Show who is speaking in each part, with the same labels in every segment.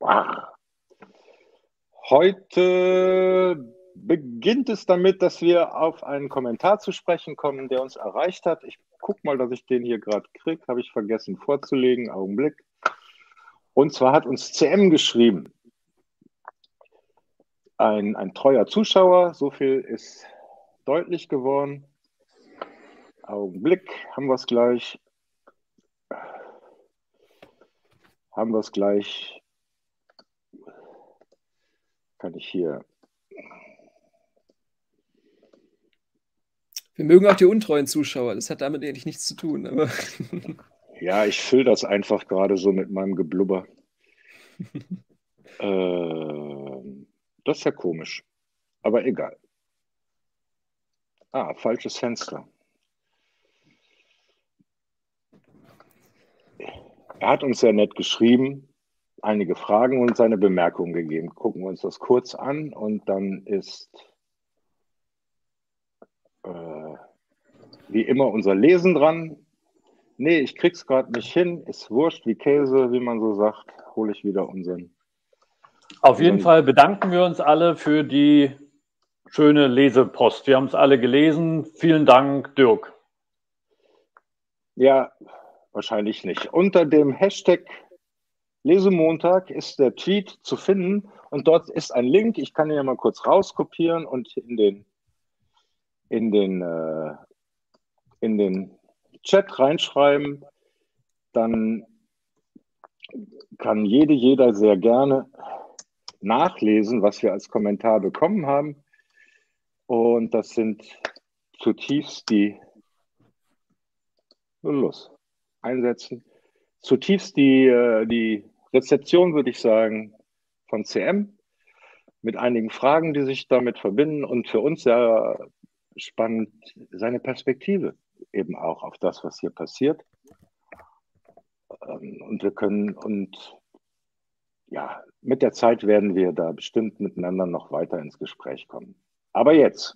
Speaker 1: Ah, heute beginnt es damit, dass wir auf einen Kommentar zu sprechen kommen, der uns erreicht hat. Ich gucke mal, dass ich den hier gerade kriege. Habe ich vergessen vorzulegen. Augenblick. Und zwar hat uns CM geschrieben. Ein treuer Zuschauer. So viel ist deutlich geworden. Augenblick. Haben wir es gleich. Kann ich hier.
Speaker 2: Wir mögen auch die untreuen Zuschauer. Das hat damit eigentlich nichts zu tun. Aber
Speaker 1: Ja, ich fülle das einfach gerade so mit meinem Geblubber. Das ist ja komisch. Aber egal. Falsches Fenster. Er hat uns sehr nett geschrieben, einige Fragen und seine Bemerkungen gegeben. Gucken wir uns das kurz an und dann ist wie immer unser Lesen dran. Nee, ich krieg's gerade nicht hin. Ist wurscht wie Käse, wie man so sagt. Hole ich wieder unseren.
Speaker 3: Auf jeden Fall bedanken wir uns alle für die schöne Lesepost. Wir haben es alle gelesen. Vielen Dank, Dirk.
Speaker 1: Ja, wahrscheinlich nicht. Unter dem Hashtag Lesemontag ist der Tweet zu finden und dort ist ein Link. Ich kann ihn ja mal kurz rauskopieren und in den Chat reinschreiben. Dann kann jeder sehr gerne nachlesen, was wir als Kommentar bekommen haben. Und das sind zutiefst die Rezeption, würde ich sagen, von CM mit einigen Fragen, die sich damit verbinden und für uns sehr spannend seine Perspektive eben auch auf das, was hier passiert. Und mit der Zeit werden wir da bestimmt miteinander noch weiter ins Gespräch kommen. Aber jetzt,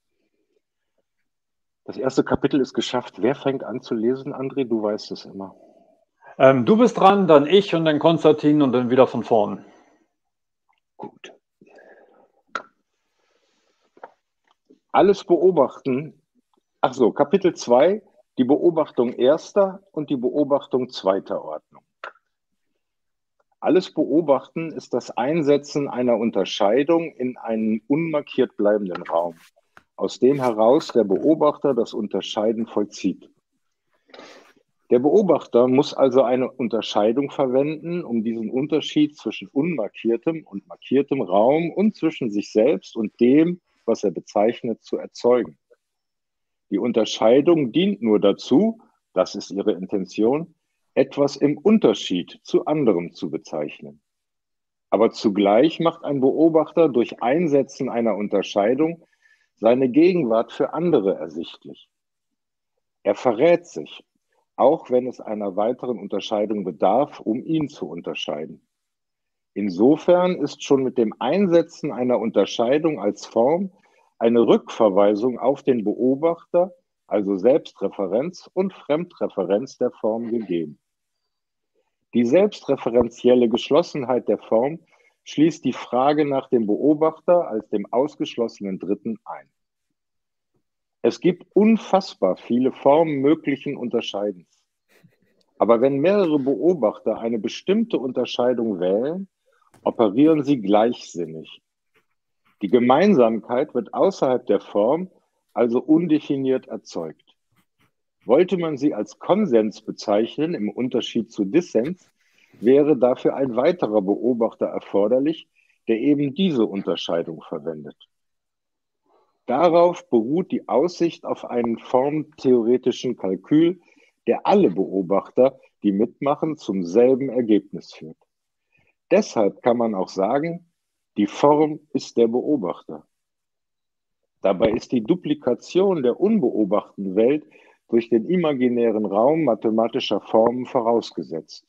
Speaker 1: das erste Kapitel ist geschafft. Wer fängt an zu lesen, André? Du weißt es immer.
Speaker 3: Du bist dran, dann ich und dann Konstantin und dann wieder von vorn.
Speaker 1: Gut. Alles beobachten. Achso, Kapitel 2, die Beobachtung erster und die Beobachtung zweiter Ordnung. Alles beobachten ist das Einsetzen einer Unterscheidung in einen unmarkiert bleibenden Raum, aus dem heraus der Beobachter das Unterscheiden vollzieht. Der Beobachter muss also eine Unterscheidung verwenden, um diesen Unterschied zwischen unmarkiertem und markiertem Raum und zwischen sich selbst und dem, was er bezeichnet, zu erzeugen. Die Unterscheidung dient nur dazu, das ist ihre Intention, etwas im Unterschied zu anderem zu bezeichnen. Aber zugleich macht ein Beobachter durch Einsetzen einer Unterscheidung seine Gegenwart für andere ersichtlich. Er verrät sich, auch wenn es einer weiteren Unterscheidung bedarf, um ihn zu unterscheiden. Insofern ist schon mit dem Einsetzen einer Unterscheidung als Form eine Rückverweisung auf den Beobachter, also Selbstreferenz und Fremdreferenz der Form gegeben. Die selbstreferenzielle Geschlossenheit der Form schließt die Frage nach dem Beobachter als dem ausgeschlossenen Dritten ein. Es gibt unfassbar viele Formen möglichen Unterscheidens. Aber wenn mehrere Beobachter eine bestimmte Unterscheidung wählen, operieren sie gleichsinnig. Die Gemeinsamkeit wird außerhalb der Form, also undefiniert erzeugt. Wollte man sie als Konsens bezeichnen, im Unterschied zu Dissens, wäre dafür ein weiterer Beobachter erforderlich, der eben diese Unterscheidung verwendet. Darauf beruht die Aussicht auf einen formtheoretischen Kalkül, der alle Beobachter, die mitmachen, zum selben Ergebnis führt. Deshalb kann man auch sagen, die Form ist der Beobachter. Dabei ist die Duplikation der unbeobachteten Welt durch den imaginären Raum mathematischer Formen vorausgesetzt.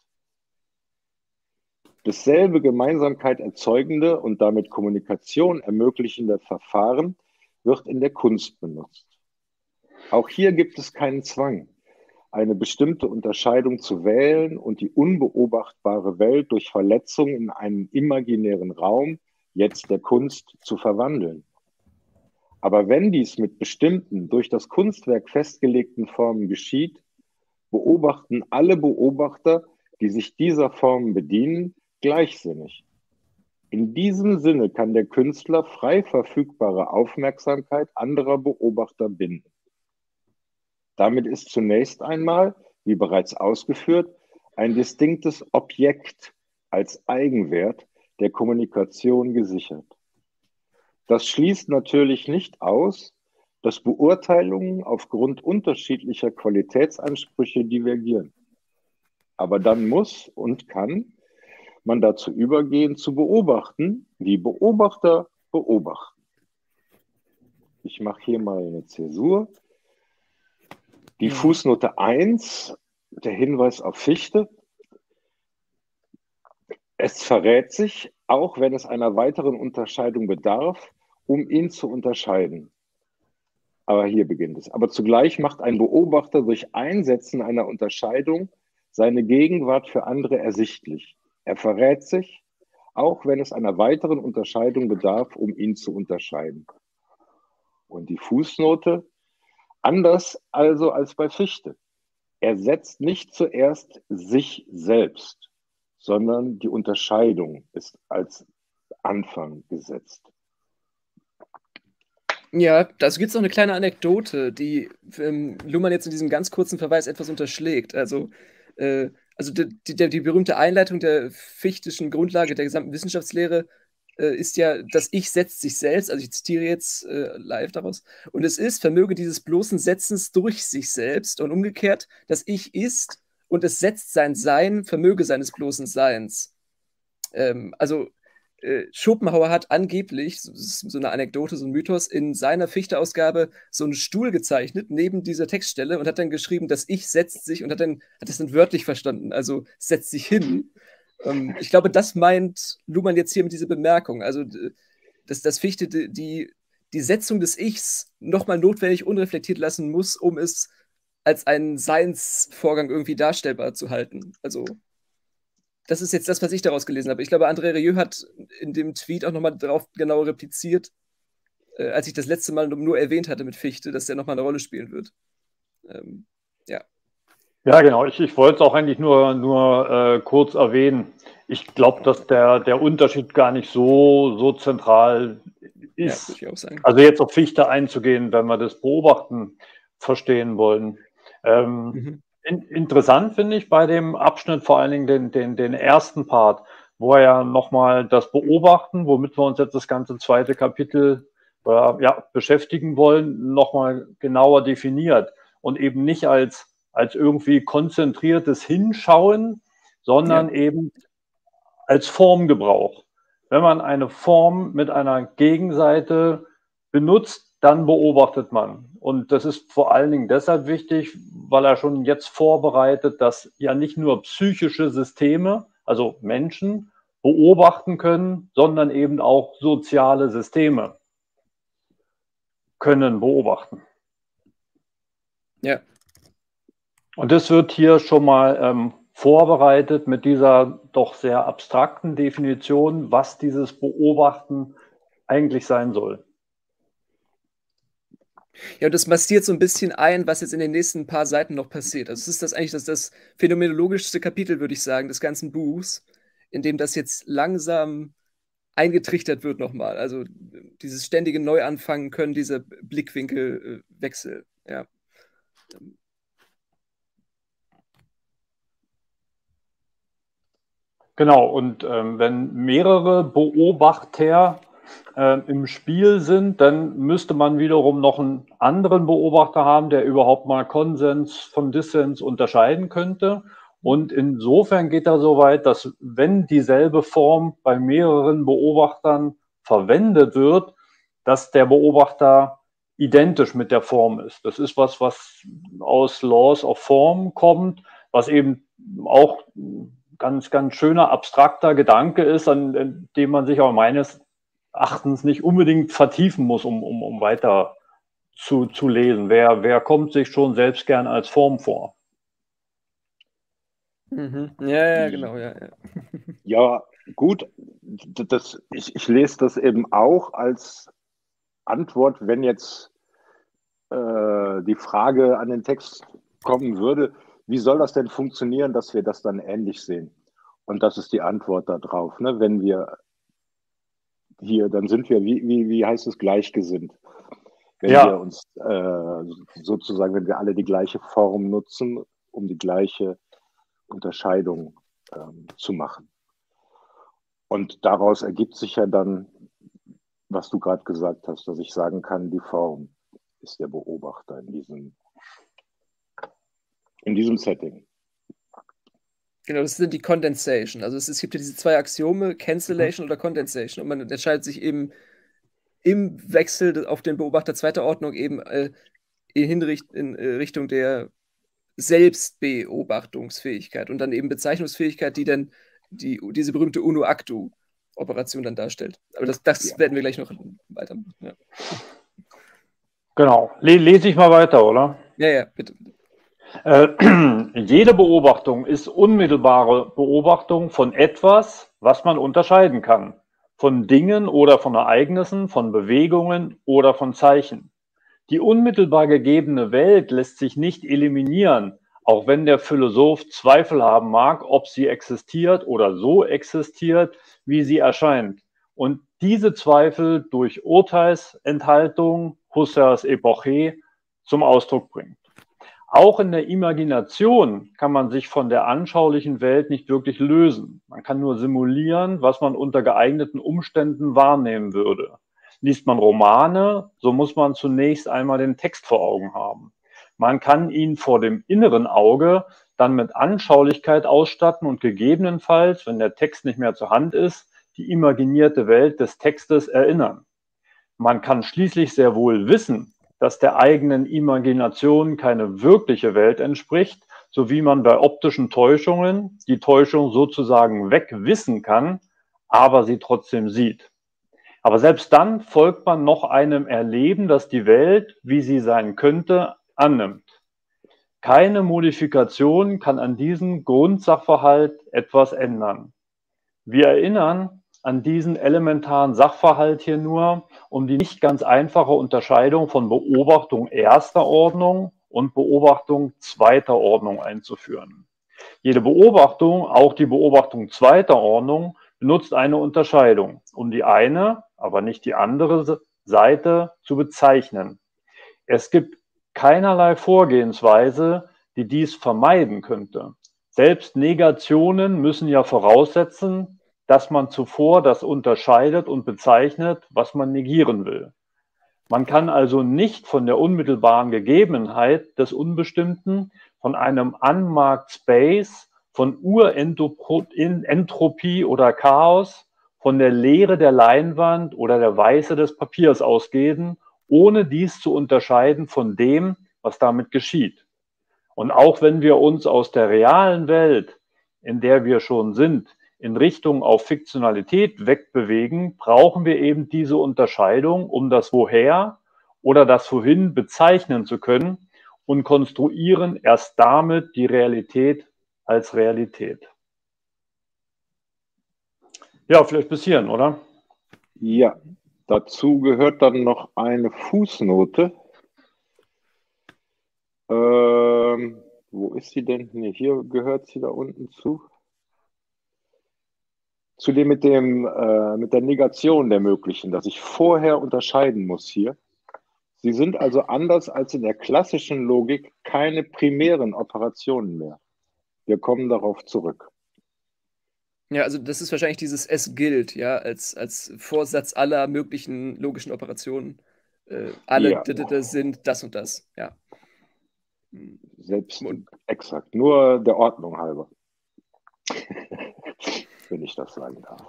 Speaker 1: Dasselbe Gemeinsamkeit erzeugende und damit Kommunikation ermöglichende Verfahren wird in der Kunst benutzt. Auch hier gibt es keinen Zwang. eine bestimmte Unterscheidung zu wählen und die unbeobachtbare Welt durch Verletzung in einen imaginären Raum, jetzt der Kunst, zu verwandeln. Aber wenn dies mit bestimmten, durch das Kunstwerk festgelegten Formen geschieht, beobachten alle Beobachter, die sich dieser Formen bedienen, gleichsinnig. In diesem Sinne kann der Künstler frei verfügbare Aufmerksamkeit anderer Beobachter binden. Damit ist zunächst einmal, wie bereits ausgeführt, ein distinktes Objekt als Eigenwert der Kommunikation gesichert. Das schließt natürlich nicht aus, dass Beurteilungen aufgrund unterschiedlicher Qualitätsansprüche divergieren. Aber dann muss und kann man dazu übergehen, zu beobachten, wie Beobachter beobachten. Ich mache hier mal eine Zäsur. Die Fußnote 1, der Hinweis auf Fichte. Es verrät sich, auch wenn es einer weiteren Unterscheidung bedarf, um ihn zu unterscheiden. Aber hier beginnt es. Aber zugleich macht ein Beobachter durch Einsetzen einer Unterscheidung seine Gegenwart für andere ersichtlich. Er verrät sich, auch wenn es einer weiteren Unterscheidung bedarf, um ihn zu unterscheiden. Und die Fußnote, anders also als bei Fichte. Er setzt nicht zuerst sich selbst, sondern die Unterscheidung ist als Anfang gesetzt.
Speaker 2: Ja, dazu gibt es noch eine kleine Anekdote, die Luhmann jetzt in diesem ganz kurzen Verweis etwas unterschlägt. Also die berühmte Einleitung der fichtischen Grundlage der gesamten Wissenschaftslehre ist ja, das Ich setzt sich selbst, also ich zitiere jetzt live daraus, und es ist, vermöge dieses bloßen Setzens durch sich selbst und umgekehrt, das Ich ist und es setzt sein Sein, vermöge seines bloßen Seins. Schopenhauer hat angeblich, das ist so eine Anekdote, so ein Mythos, in seiner Fichte-Ausgabe so einen Stuhl gezeichnet neben dieser Textstelle und hat dann geschrieben, das Ich setzt sich und hat das dann wörtlich verstanden, also setzt sich hin. Ich glaube, das meint Luhmann jetzt hier mit dieser Bemerkung, also dass Fichte die Setzung des Ichs nochmal notwendig unreflektiert lassen muss, um es als einen Seinsvorgang irgendwie darstellbar zu halten. Also das ist jetzt das, was ich daraus gelesen habe. Ich glaube, André Rieu hat in dem Tweet auch nochmal darauf genau repliziert, als ich das letzte Mal nur erwähnt hatte mit Fichte, dass der nochmal eine Rolle spielen wird. Ja.
Speaker 3: Ja, genau. Ich wollte es auch eigentlich nur kurz erwähnen. Ich glaube, dass der Unterschied gar nicht so zentral ist.
Speaker 2: Ja, würde ich auch sagen.
Speaker 3: Also jetzt auf Fichte einzugehen, wenn wir das Beobachten verstehen wollen. Interessant finde ich bei dem Abschnitt vor allen Dingen den ersten Part, wo er ja nochmal das Beobachten, womit wir uns jetzt das ganze zweite Kapitel beschäftigen wollen, nochmal genauer definiert und eben nicht als irgendwie konzentriertes Hinschauen, sondern eben als Formgebrauch. Wenn man eine Form mit einer Gegenseite benutzt, dann beobachtet man. Und das ist vor allen Dingen deshalb wichtig, weil er schon jetzt vorbereitet, dass ja nicht nur psychische Systeme, also Menschen, beobachten können, sondern eben auch soziale Systeme können beobachten.
Speaker 2: Ja.
Speaker 3: Und das wird hier schon mal vorbereitet mit dieser doch sehr abstrakten Definition, was dieses Beobachten eigentlich sein soll.
Speaker 2: Ja, und das maskiert so ein bisschen ein, was jetzt in den nächsten paar Seiten noch passiert. Also es ist das eigentlich das phänomenologischste Kapitel, würde ich sagen, des ganzen Buchs, in dem das jetzt langsam eingetrichtert wird nochmal. Also dieses ständige Neuanfangen können, dieser Blickwinkelwechsel. Ja.
Speaker 3: Genau, und wenn mehrere Beobachter im Spiel sind, dann müsste man wiederum noch einen anderen Beobachter haben, der überhaupt mal Konsens von Dissens unterscheiden könnte. Und insofern geht er so weit, dass wenn dieselbe Form bei mehreren Beobachtern verwendet wird, dass der Beobachter identisch mit der Form ist. Das ist was aus Laws of Form kommt, was eben auch ganz, ganz schöner, abstrakter Gedanke ist, an dem man sich aber meines Erachtens nicht unbedingt vertiefen muss, um weiter zu lesen. Wer kommt sich schon selbst gern als Form vor?
Speaker 2: Mhm. Ja, genau, ja.
Speaker 1: Ja, gut, ich lese das eben auch als Antwort, wenn jetzt die Frage an den Text kommen würde, wie soll das denn funktionieren, dass wir das dann ähnlich sehen? Und das ist die Antwort darauf. Ne? Wenn wir hier, dann sind wir, wie heißt es, gleichgesinnt. Wenn wir uns sozusagen, wenn wir alle die gleiche Form nutzen, um die gleiche Unterscheidung zu machen. Und daraus ergibt sich ja dann, was du gerade gesagt hast, dass ich sagen kann, die Form ist der Beobachter in diesem Setting.
Speaker 2: Genau, das sind die Condensation. Also es gibt ja diese zwei Axiome, Cancellation oder Condensation. Und man entscheidet sich eben im Wechsel auf den Beobachter zweiter Ordnung eben in Richtung der Selbstbeobachtungsfähigkeit und dann eben Bezeichnungsfähigkeit, die dann diese berühmte Uno-Actu-Operation dann darstellt. Aber das werden wir gleich noch weitermachen. Ja.
Speaker 3: Genau. Lese ich mal weiter, oder?
Speaker 2: Ja, bitte.
Speaker 3: Jede Beobachtung ist unmittelbare Beobachtung von etwas, was man unterscheiden kann. Von Dingen oder von Ereignissen, von Bewegungen oder von Zeichen. Die unmittelbar gegebene Welt lässt sich nicht eliminieren, auch wenn der Philosoph Zweifel haben mag, ob sie existiert oder so existiert, wie sie erscheint. Und diese Zweifel durch Urteilsenthaltung, Husserls Epoche, zum Ausdruck bringt. Auch in der Imagination kann man sich von der anschaulichen Welt nicht wirklich lösen. Man kann nur simulieren, was man unter geeigneten Umständen wahrnehmen würde. Liest man Romane, so muss man zunächst einmal den Text vor Augen haben. Man kann ihn vor dem inneren Auge dann mit Anschaulichkeit ausstatten und gegebenenfalls, wenn der Text nicht mehr zur Hand ist, die imaginierte Welt des Textes erinnern. Man kann schließlich sehr wohl wissen, dass der eigenen Imagination keine wirkliche Welt entspricht, so wie man bei optischen Täuschungen die Täuschung sozusagen wegwissen kann, aber sie trotzdem sieht. Aber selbst dann folgt man noch einem Erleben, das die Welt, wie sie sein könnte, annimmt. Keine Modifikation kann an diesem Grundsachverhalt etwas ändern. Wir erinnern an diesen elementaren Sachverhalt hier nur, um die nicht ganz einfache Unterscheidung von Beobachtung erster Ordnung und Beobachtung zweiter Ordnung einzuführen. Jede Beobachtung, auch die Beobachtung zweiter Ordnung, benutzt eine Unterscheidung, um die eine, aber nicht die andere Seite zu bezeichnen. Es gibt keinerlei Vorgehensweise, die dies vermeiden könnte. Selbst Negationen müssen ja voraussetzen, dass man zuvor das unterscheidet und bezeichnet, was man negieren will. Man kann also nicht von der unmittelbaren Gegebenheit des Unbestimmten, von einem unmarked Space, von Urentropie oder Chaos, von der Leere der Leinwand oder der Weiße des Papiers ausgehen, ohne dies zu unterscheiden von dem, was damit geschieht. Und auch wenn wir uns aus der realen Welt, in der wir schon sind, in Richtung auf Fiktionalität wegbewegen, brauchen wir eben diese Unterscheidung, um das Woher oder das Wohin bezeichnen zu können und konstruieren erst damit die Realität als Realität. Ja, vielleicht bis hierhin, oder?
Speaker 1: Ja, dazu gehört dann noch eine Fußnote. Wo ist sie denn? Nee, hier gehört sie da unten zu. Zu dem mit der Negation der möglichen, dass ich vorher unterscheiden muss hier. Sie sind also anders als in der klassischen Logik keine primären Operationen mehr. Wir kommen darauf zurück.
Speaker 2: Ja, also das ist wahrscheinlich dieses Es gilt, ja, als Vorsatz aller möglichen logischen Operationen. Alle sind das und das, ja.
Speaker 1: Selbst exakt, nur der Ordnung halber. Wenn ich das sagen darf.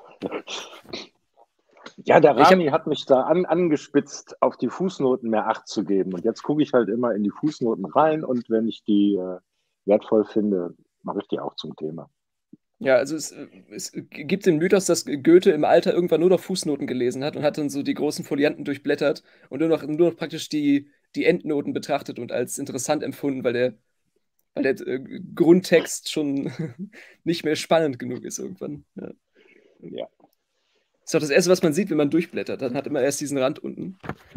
Speaker 1: Ja, der Rami hat mich da angespitzt, auf die Fußnoten mehr Acht zu geben. Und jetzt gucke ich halt immer in die Fußnoten rein und wenn ich die wertvoll finde, mache ich die auch zum Thema.
Speaker 2: Ja, also es gibt den Mythos, dass Goethe im Alter irgendwann nur noch Fußnoten gelesen hat und hat dann so die großen Folianten durchblättert und nur noch praktisch die Endnoten betrachtet und als interessant empfunden, weil weil der Grundtext schon nicht mehr spannend genug ist irgendwann. Ja.
Speaker 1: Ja.
Speaker 2: Das ist doch das Erste, was man sieht, wenn man durchblättert. Dann hat immer erst diesen Rand unten.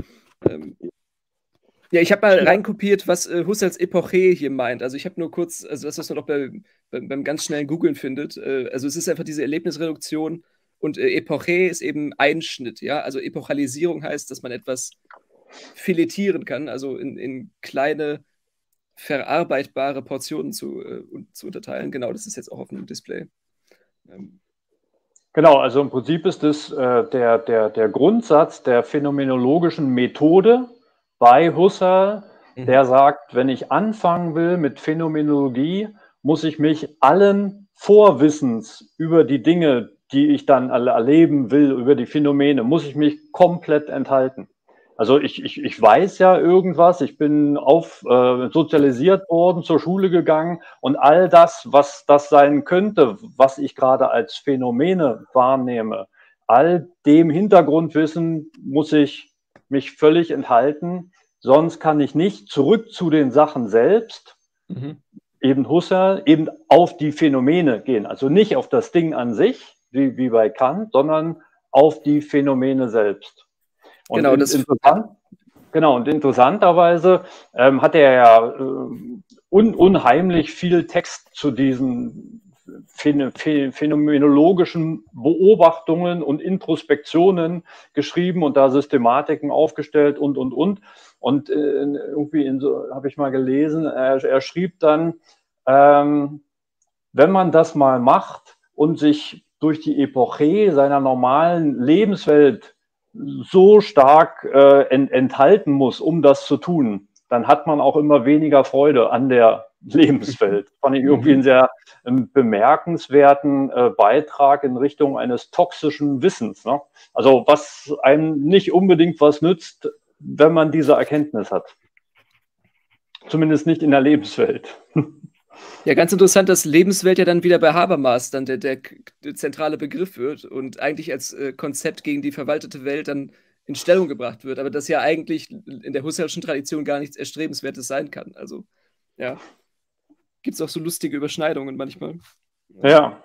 Speaker 2: Ja, ich habe mal reinkopiert, was Husserls Epoche hier meint. Also ich habe nur kurz, also das, was man auch beim ganz schnellen Googlen findet. Also es ist einfach diese Erlebnisreduktion und Epoche ist eben Einschnitt. Ja? Also Epochalisierung heißt, dass man etwas filetieren kann, also in kleine verarbeitbare Portionen zu unterteilen. Genau, das ist jetzt auch auf dem Display.
Speaker 3: Genau, also im Prinzip ist das der Grundsatz der phänomenologischen Methode bei Husserl, der sagt, wenn ich anfangen will mit Phänomenologie, muss ich mich allen Vorwissens über die Dinge, die ich dann erleben will, über die Phänomene, muss ich mich komplett enthalten. Also ich weiß ja irgendwas, ich bin sozialisiert worden, zur Schule gegangen und all das, was das sein könnte, was ich gerade als Phänomene wahrnehme, all dem Hintergrundwissen muss ich mich völlig enthalten, sonst kann ich nicht zurück zu den Sachen selbst, eben Husserl, eben auf die Phänomene gehen. Also nicht auf das Ding an sich, wie bei Kant, sondern auf die Phänomene selbst. Und genau, und interessanterweise hat er ja unheimlich viel Text zu diesen phänomenologischen Beobachtungen und Introspektionen geschrieben und da Systematiken aufgestellt und. Und irgendwie habe ich mal gelesen, er schrieb dann, wenn man das mal macht und sich durch die Epoche seiner normalen Lebenswelt so stark enthalten muss, um das zu tun, dann hat man auch immer weniger Freude an der Lebenswelt. Fand ich irgendwie einen sehr bemerkenswerten Beitrag in Richtung eines toxischen Wissens. Ne? Also was einem nicht unbedingt was nützt, wenn man diese Erkenntnis hat. Zumindest nicht in der Lebenswelt.
Speaker 2: Ja, ganz interessant, dass Lebenswelt ja dann wieder bei Habermas dann der zentrale Begriff wird und eigentlich als Konzept gegen die verwaltete Welt dann in Stellung gebracht wird, aber das ja eigentlich in der Husserlschen Tradition gar nichts Erstrebenswertes sein kann. Also, ja, gibt es auch so lustige Überschneidungen manchmal.
Speaker 3: Ja.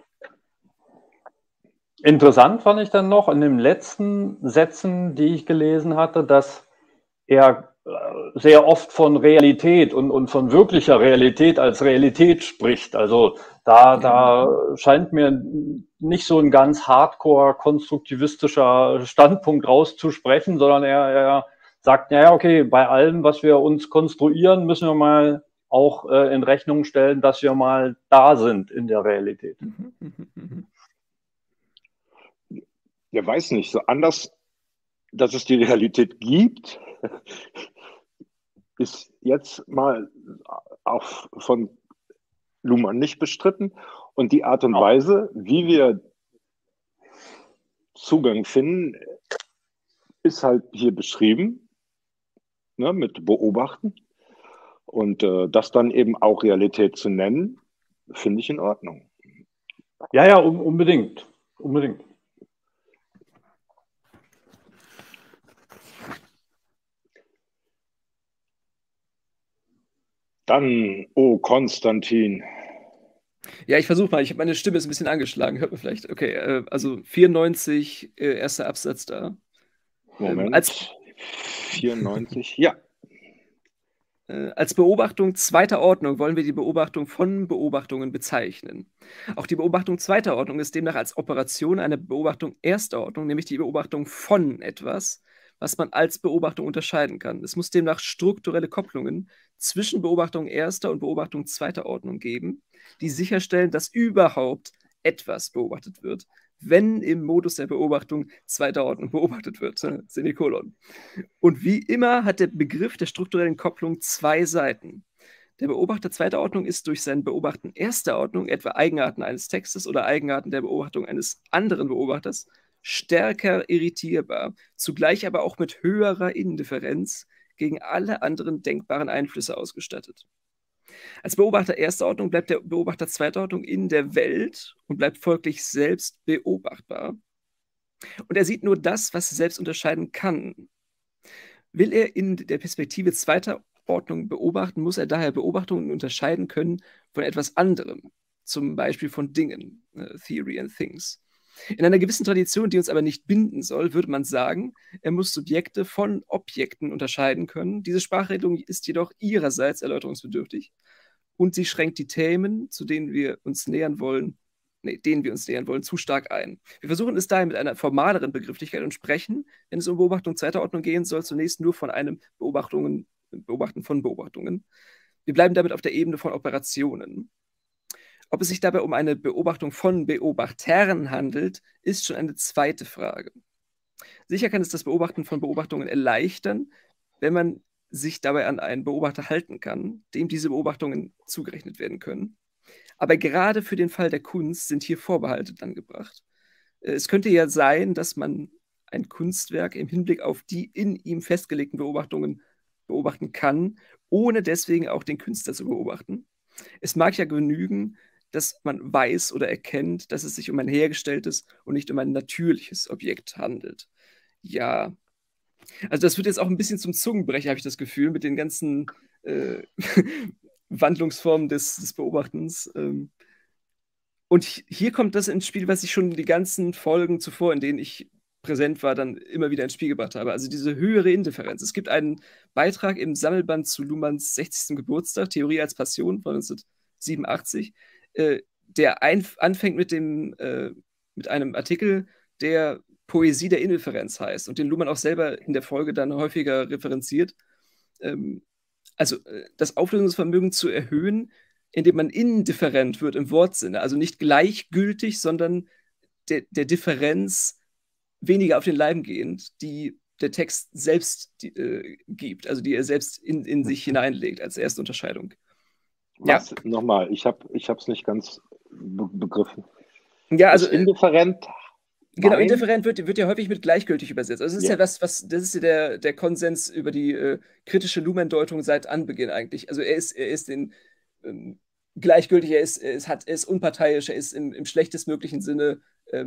Speaker 3: Interessant fand ich dann noch in den letzten Sätzen, die ich gelesen hatte, dass er sehr oft von Realität und von wirklicher Realität als Realität spricht. Also da scheint mir nicht so ein ganz hardcore konstruktivistischer Standpunkt rauszusprechen, sondern er sagt, naja, okay, bei allem, was wir uns konstruieren, müssen wir mal auch in Rechnung stellen, dass wir mal da sind in der Realität.
Speaker 1: Ja, weiß nicht, so anders, dass es die Realität gibt, ist jetzt mal auch von Luhmann nicht bestritten. Und die Art und Weise, wie wir Zugang finden, ist halt hier beschrieben, ne, mit Beobachten. Und das dann eben auch Realität zu nennen, finde ich in Ordnung.
Speaker 3: Ja, unbedingt. Unbedingt.
Speaker 1: Dann, Konstantin.
Speaker 2: Ja, ich versuche mal. Meine Stimme ist ein bisschen angeschlagen. Hört man vielleicht. Okay, also 94, erster Absatz da.
Speaker 1: Moment. 94, ja.
Speaker 2: Als Beobachtung zweiter Ordnung wollen wir die Beobachtung von Beobachtungen bezeichnen. Auch die Beobachtung zweiter Ordnung ist demnach als Operation eine Beobachtung erster Ordnung, nämlich die Beobachtung von etwas, was man als Beobachtung unterscheiden kann. Es muss demnach strukturelle Kopplungen zwischen Beobachtung erster und Beobachtung zweiter Ordnung geben, die sicherstellen, dass überhaupt etwas beobachtet wird, wenn im Modus der Beobachtung zweiter Ordnung beobachtet wird. Semikolon. Und wie immer hat der Begriff der strukturellen Kopplung zwei Seiten. Der Beobachter zweiter Ordnung ist durch sein Beobachten erster Ordnung, etwa Eigenarten eines Textes oder Eigenarten der Beobachtung eines anderen Beobachters, stärker irritierbar, zugleich aber auch mit höherer Indifferenz gegen alle anderen denkbaren Einflüsse ausgestattet. Als Beobachter erster Ordnung bleibt der Beobachter zweiter Ordnung in der Welt und bleibt folglich selbst beobachtbar. Und er sieht nur das, was er selbst unterscheiden kann. Will er in der Perspektive zweiter Ordnung beobachten, muss er daher Beobachtungen unterscheiden können von etwas anderem, zum Beispiel von Dingen, Theory and Things. In einer gewissen Tradition, die uns aber nicht binden soll, würde man sagen, er muss Subjekte von Objekten unterscheiden können. Diese Sprachregelung ist jedoch ihrerseits erläuterungsbedürftig und sie schränkt die Themen, denen wir uns nähern wollen, zu stark ein. Wir versuchen es daher mit einer formaleren Begrifflichkeit und sprechen, wenn es um Beobachtung zweiter Ordnung gehen soll, zunächst nur von einem Beobachten von Beobachtungen. Wir bleiben damit auf der Ebene von Operationen. Ob es sich dabei um eine Beobachtung von Beobachtern handelt, ist schon eine zweite Frage. Sicher kann es das Beobachten von Beobachtungen erleichtern, wenn man sich dabei an einen Beobachter halten kann, dem diese Beobachtungen zugerechnet werden können. Aber gerade für den Fall der Kunst sind hier Vorbehalte angebracht. Es könnte ja sein, dass man ein Kunstwerk im Hinblick auf die in ihm festgelegten Beobachtungen beobachten kann, ohne deswegen auch den Künstler zu beobachten. Es mag ja genügen, dass man weiß oder erkennt, dass es sich um ein hergestelltes und nicht um ein natürliches Objekt handelt. Ja, also das wird jetzt auch ein bisschen zum Zungenbrecher, habe ich das Gefühl, mit den ganzen Wandlungsformen des Beobachtens. Und hier kommt das ins Spiel, was ich schon die ganzen Folgen zuvor, in denen ich präsent war, dann immer wieder ins Spiel gebracht habe. Also diese höhere Indifferenz. Es gibt einen Beitrag im Sammelband zu Luhmanns 60. Geburtstag, Theorie als Passion von 1987, der anfängt mit einem Artikel, der Poesie der Indifferenz heißt und den Luhmann auch selber in der Folge dann häufiger referenziert. Also das Auflösungsvermögen zu erhöhen, indem man indifferent wird im Wortsinne, also nicht gleichgültig, sondern der Differenz weniger auf den Leim gehend, die der Text selbst gibt, also die er selbst in sich hineinlegt als erste Unterscheidung.
Speaker 1: Was? Ja. Nochmal, ich hab's nicht ganz begriffen.
Speaker 2: Ja, also
Speaker 1: indifferent.
Speaker 2: Genau, indifferent wird ja häufig mit gleichgültig übersetzt. Also das ist ja das ist ja der Konsens über die kritische Luhmann-Deutung seit Anbeginn eigentlich. Also er ist gleichgültig, er ist unparteiisch, er ist im schlechtestmöglichen Sinne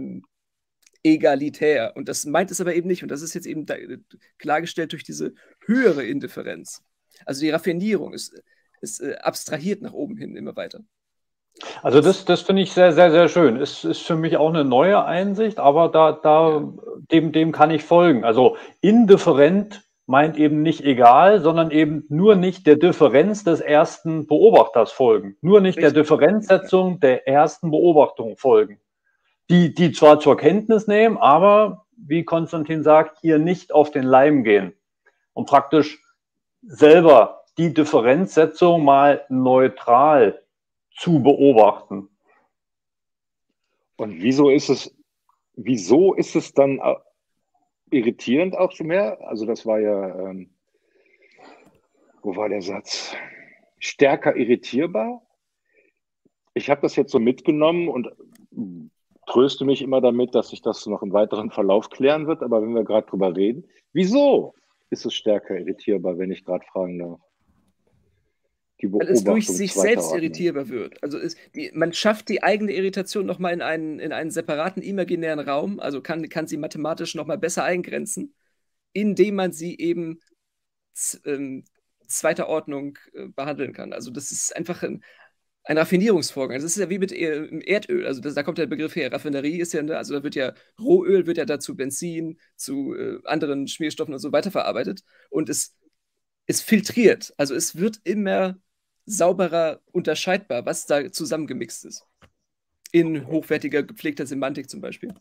Speaker 2: egalitär. Und das meint es aber eben nicht. Und das ist jetzt eben klargestellt durch diese höhere Indifferenz. Also die Raffinierung ist abstrahiert nach oben hin immer weiter.
Speaker 3: Also das finde ich sehr, sehr, sehr schön. Es ist für mich auch eine neue Einsicht, aber dem kann ich folgen. Also indifferent meint eben nicht egal, sondern eben nur nicht der Differenz des ersten Beobachters folgen. Nur nicht der Differenzsetzung der ersten Beobachtung folgen. Die zwar zur Kenntnis nehmen, aber, wie Konstantin sagt, ihr nicht auf den Leim gehen und praktisch selber die Differenzsetzung mal neutral zu beobachten.
Speaker 1: Und wieso ist es dann irritierend auch schon mehr? Also das war ja, wo war der Satz? Stärker irritierbar? Ich habe das jetzt so mitgenommen und tröste mich immer damit, dass sich das noch im weiteren Verlauf klären wird. Aber wenn wir gerade drüber reden, wieso ist es stärker irritierbar, wenn ich gerade fragen darf?
Speaker 2: Weil es durch sich selbst irritierbar wird. Also man schafft die eigene Irritation nochmal in einen separaten imaginären Raum, also kann sie mathematisch nochmal besser eingrenzen, indem man sie eben zweiter Ordnung behandeln kann. Also das ist einfach ein Raffinierungsvorgang. Das ist ja wie mit Erdöl. Also da kommt der Begriff her. Raffinerie ist ja, also da wird ja Rohöl wird ja dazu Benzin, zu anderen Schmierstoffen und so weiter verarbeitet. Und es filtriert. Also es wird immer sauberer unterscheidbar, was da zusammengemixt ist. In hochwertiger, gepflegter Semantik zum Beispiel.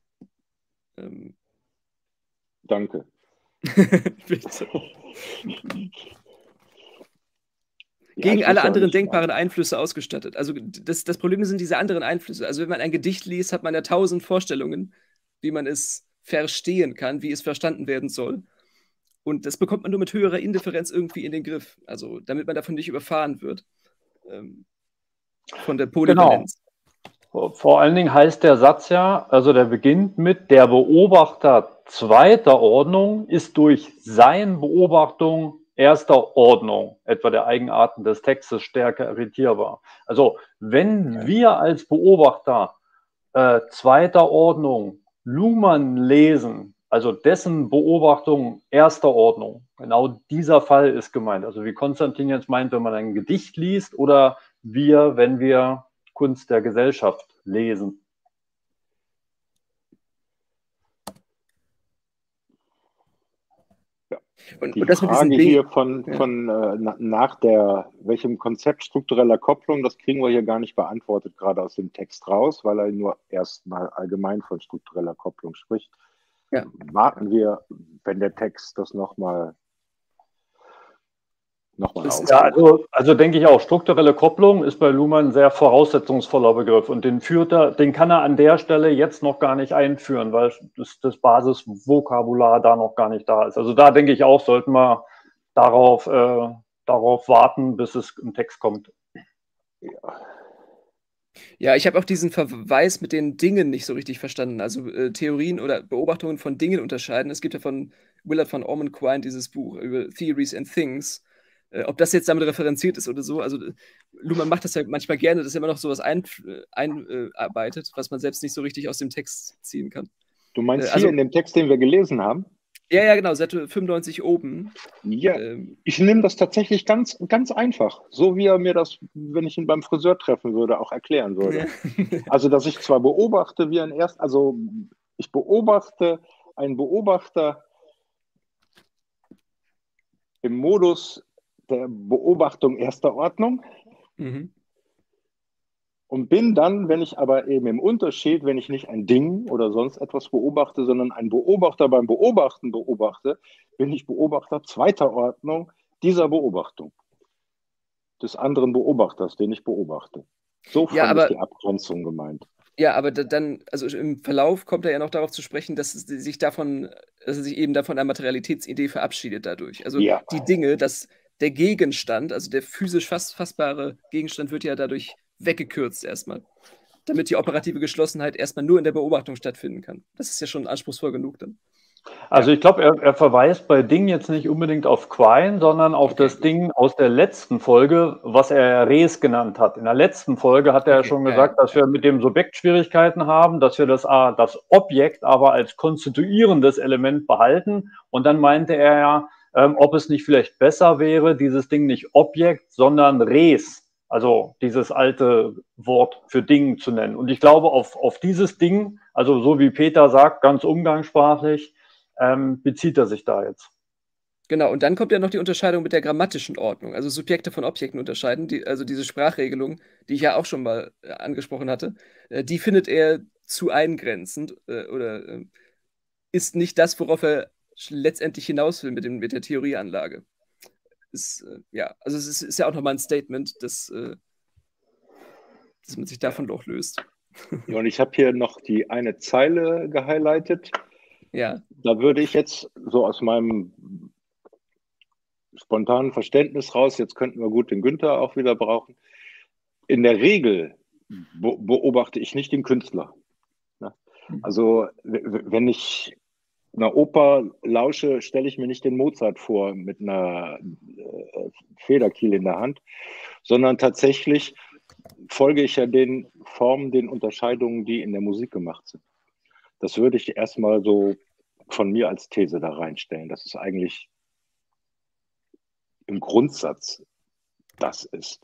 Speaker 1: Danke.
Speaker 2: Bitte. Gegen alle anderen denkbaren Einflüsse ausgestattet. Also das Problem sind diese anderen Einflüsse. Also wenn man ein Gedicht liest, hat man ja 1000 Vorstellungen, wie man es verstehen kann, wie es verstanden werden soll. Und das bekommt man nur mit höherer Indifferenz irgendwie in den Griff. Also damit man davon nicht überfahren wird. Von der Polyvalenz.
Speaker 3: Genau. Vor allen Dingen heißt der Satz ja, also der beginnt mit, der Beobachter zweiter Ordnung ist durch seine Beobachtung erster Ordnung, etwa der Eigenarten des Textes, stärker irritierbar. Also wenn wir als Beobachter zweiter Ordnung Luhmann lesen, also dessen Beobachtung erster Ordnung. Genau dieser Fall ist gemeint. Also wie Konstantin jetzt meint, wenn man ein Gedicht liest oder wir, wenn wir Kunst der Gesellschaft lesen.
Speaker 1: Die Frage hier nach welchem Konzept struktureller Kopplung, das kriegen wir hier gar nicht beantwortet, gerade aus dem Text raus, weil er nur erstmal allgemein von struktureller Kopplung spricht. Ja. Warten wir, wenn der Text das nochmal
Speaker 3: ausdrückt. Ja, also denke ich auch, strukturelle Kopplung ist bei Luhmann ein sehr voraussetzungsvoller Begriff und den kann er an der Stelle jetzt noch gar nicht einführen, weil das Basisvokabular da noch gar nicht da ist. Also da denke ich auch, sollten wir darauf warten, bis es im Text kommt.
Speaker 2: Ja, ich habe auch diesen Verweis mit den Dingen nicht so richtig verstanden. Also Theorien oder Beobachtungen von Dingen unterscheiden. Es gibt ja von Willard von Orman Quine dieses Buch über Theories and Things. Ob das jetzt damit referenziert ist oder so, also Luhmann macht das ja manchmal gerne, dass er immer noch sowas einarbeitet, was man selbst nicht so richtig aus dem Text ziehen kann.
Speaker 1: Du meinst hier in dem Text, den wir gelesen haben?
Speaker 2: Ja, genau, Seite 95 oben.
Speaker 1: Ja, ich nehme das tatsächlich ganz, ganz einfach, so wie er mir das, wenn ich ihn beim Friseur treffen würde, auch erklären würde. Ja. Also, dass ich zwar beobachte, ich beobachte einen Beobachter im Modus der Beobachtung erster Ordnung und bin dann, wenn ich aber eben im Unterschied, wenn ich nicht ein Ding oder sonst etwas beobachte, sondern einen Beobachter beim Beobachten beobachte, bin ich Beobachter zweiter Ordnung dieser Beobachtung, des anderen Beobachters, den ich beobachte. So fand ich die Abgrenzung gemeint.
Speaker 2: Ja, aber dann, also im Verlauf kommt er ja noch darauf zu sprechen, dass er sich eben davon einer Materialitätsidee verabschiedet dadurch. Also die Dinge, der Gegenstand, also der physisch fassbare Gegenstand wird ja dadurch weggekürzt erstmal, damit die operative Geschlossenheit erstmal nur in der Beobachtung stattfinden kann. Das ist ja schon anspruchsvoll genug dann.
Speaker 3: Also ich glaube, er verweist bei Ding jetzt nicht unbedingt auf Quine, sondern auf das Ding aus der letzten Folge, was er Res genannt hat. In der letzten Folge hat er schon gesagt, dass wir mit dem Subjekt Schwierigkeiten haben, dass wir das Objekt aber als konstituierendes Element behalten. Und dann meinte er ja, ob es nicht vielleicht besser wäre, dieses Ding nicht Objekt, sondern Res, also dieses alte Wort für Ding zu nennen. Und ich glaube, auf dieses Ding, also so wie Peter sagt, ganz umgangssprachlich, bezieht er sich da jetzt.
Speaker 2: Genau, und dann kommt ja noch die Unterscheidung mit der grammatischen Ordnung, also Subjekte von Objekten unterscheiden, also diese Sprachregelung, die ich ja auch schon mal angesprochen hatte, die findet er zu eingrenzend oder ist nicht das, worauf er letztendlich hinaus will mit der Theorieanlage. Also es ist ja auch nochmal ein Statement, dass man sich davon doch löst.
Speaker 1: Ja, und ich habe hier noch die eine Zeile gehighlightet.
Speaker 2: Ja.
Speaker 1: Da würde ich jetzt so aus meinem spontanen Verständnis raus, jetzt könnten wir gut den Günther auch wieder brauchen. In der Regel beobachte ich nicht den Künstler. Also wenn ich einer Oper lausche, stelle ich mir nicht den Mozart vor mit einer Federkiel in der Hand, sondern tatsächlich folge ich ja den Formen, den Unterscheidungen, die in der Musik gemacht sind. Das würde ich erstmal so von mir als These da reinstellen, dass es eigentlich im Grundsatz das ist.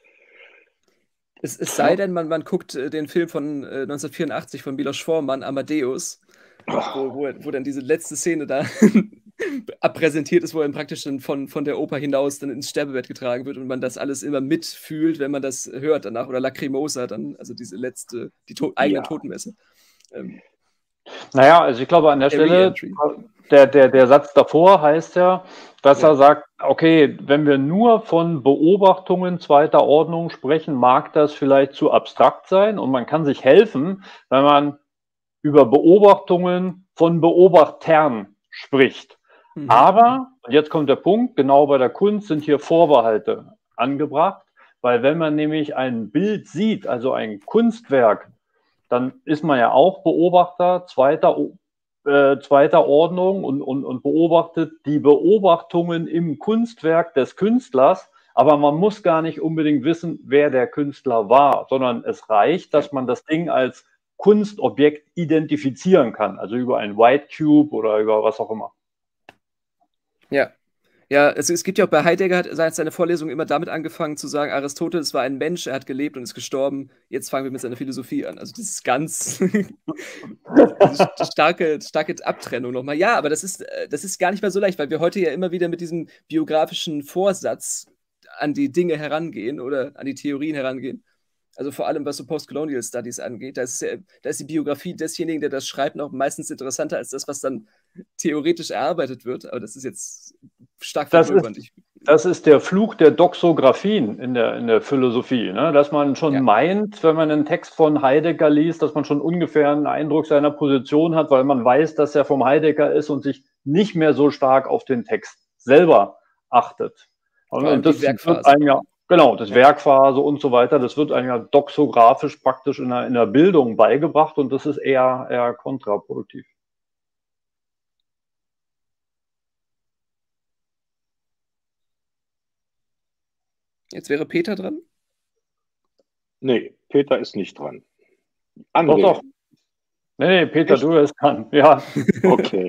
Speaker 2: Es sei denn, man guckt den Film von 1984 von Milos Forman, Amadeus, wo dann diese letzte Szene da abpräsentiert ist, wo er praktisch dann von der Oper hinaus dann ins Sterbebett getragen wird und man das alles immer mitfühlt, wenn man das hört danach. Oder Lacrimosa dann, also diese letzte, eigene Totenmesse.
Speaker 3: Naja, also ich glaube an der Stelle, der Satz davor heißt ja, dass er sagt, okay, wenn wir nur von Beobachtungen zweiter Ordnung sprechen, mag das vielleicht zu abstrakt sein und man kann sich helfen, wenn man über Beobachtungen von Beobachtern spricht. Aber, und jetzt kommt der Punkt, genau bei der Kunst sind hier Vorbehalte angebracht, weil wenn man nämlich ein Bild sieht, also ein Kunstwerk, dann ist man ja auch Beobachter zweiter Ordnung und beobachtet die Beobachtungen im Kunstwerk des Künstlers, aber man muss gar nicht unbedingt wissen, wer der Künstler war, sondern es reicht, dass man das Ding als Kunstobjekt identifizieren kann, also über ein White Cube oder über was auch immer.
Speaker 2: Ja. Ja, es gibt ja auch bei Heidegger, hat seine Vorlesung immer damit angefangen zu sagen, Aristoteles war ein Mensch, er hat gelebt und ist gestorben, jetzt fangen wir mit seiner Philosophie an. Also das ist ganz diese starke Abtrennung nochmal. Ja, aber das ist gar nicht mal so leicht, weil wir heute ja immer wieder mit diesem biografischen Vorsatz an die Dinge herangehen oder an die Theorien herangehen. Also vor allem, was so Postcolonial Studies angeht, da ist die Biografie desjenigen, der das schreibt, noch meistens interessanter als das, was dann theoretisch erarbeitet wird. Aber das ist jetzt stark vergröbernd.
Speaker 3: Das ist der Fluch der Doxographien in der Philosophie, ne? Dass man schon meint, wenn man einen Text von Heidegger liest, dass man schon ungefähr einen Eindruck seiner Position hat, weil man weiß, dass er vom Heidegger ist und sich nicht mehr so stark auf den Text selber achtet. Und das wird einem ja, genau, das Werkphase und so weiter, das wird einem ja doxografisch praktisch in der Bildung beigebracht und das ist eher kontraproduktiv.
Speaker 2: Jetzt wäre Peter dran?
Speaker 1: Nee, Peter ist nicht dran.
Speaker 3: André. Doch. Nee, Peter, du bist dran. Ja.
Speaker 1: Okay.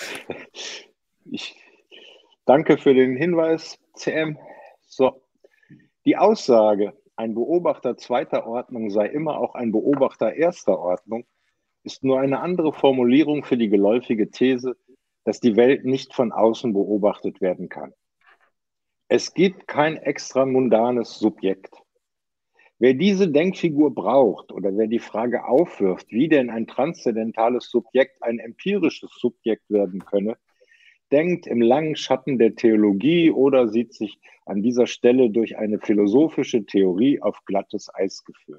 Speaker 1: Ich danke für den Hinweis, CM. So. Die Aussage, ein Beobachter zweiter Ordnung sei immer auch ein Beobachter erster Ordnung, ist nur eine andere Formulierung für die geläufige These, dass die Welt nicht von außen beobachtet werden kann. Es gibt kein extramundanes Subjekt. Wer diese Denkfigur braucht oder wer die Frage aufwirft, wie denn ein transzendentales Subjekt ein empirisches Subjekt werden könne, denkt im langen Schatten der Theologie oder sieht sich an dieser Stelle durch eine philosophische Theorie auf glattes Eis geführt.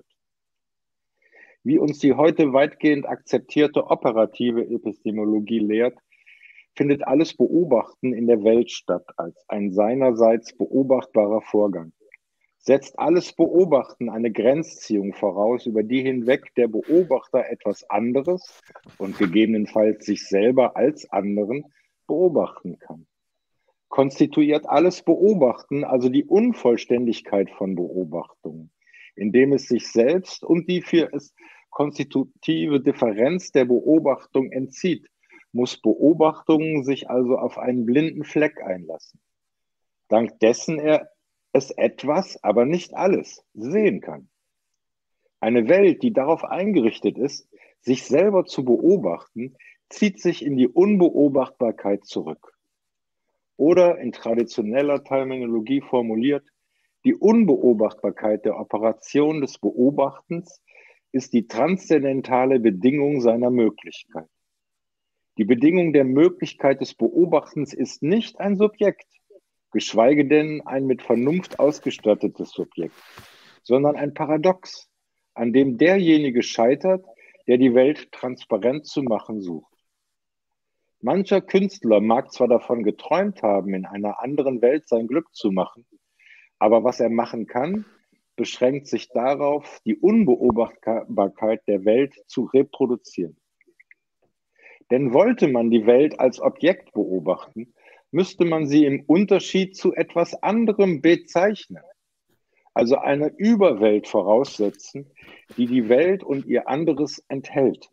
Speaker 1: Wie uns die heute weitgehend akzeptierte operative Epistemologie lehrt, findet alles Beobachten in der Welt statt als ein seinerseits beobachtbarer Vorgang. Setzt alles Beobachten eine Grenzziehung voraus, über die hinweg der Beobachter etwas anderes und gegebenenfalls sich selber als anderen beobachten kann. Konstituiert alles Beobachten also die Unvollständigkeit von Beobachtungen, indem es sich selbst und die für es konstitutive Differenz der Beobachtung entzieht, muss Beobachtungen sich also auf einen blinden Fleck einlassen, dank dessen er es etwas, aber nicht alles sehen kann. Eine Welt, die darauf eingerichtet ist, sich selber zu beobachten, zieht sich in die Unbeobachtbarkeit zurück. Oder in traditioneller Terminologie formuliert, die Unbeobachtbarkeit der Operation des Beobachtens ist die transzendentale Bedingung seiner Möglichkeit. Die Bedingung der Möglichkeit des Beobachtens ist nicht ein Subjekt, geschweige denn ein mit Vernunft ausgestattetes Subjekt, sondern ein Paradox, an dem derjenige scheitert, der die Welt transparent zu machen sucht. Mancher Künstler mag zwar davon geträumt haben, in einer anderen Welt sein Glück zu machen, aber was er machen kann, beschränkt sich darauf, die Unbeobachtbarkeit der Welt zu reproduzieren. Denn wollte man die Welt als Objekt beobachten, müsste man sie im Unterschied zu etwas anderem bezeichnen, also eine Überwelt voraussetzen, die die Welt und ihr anderes enthält.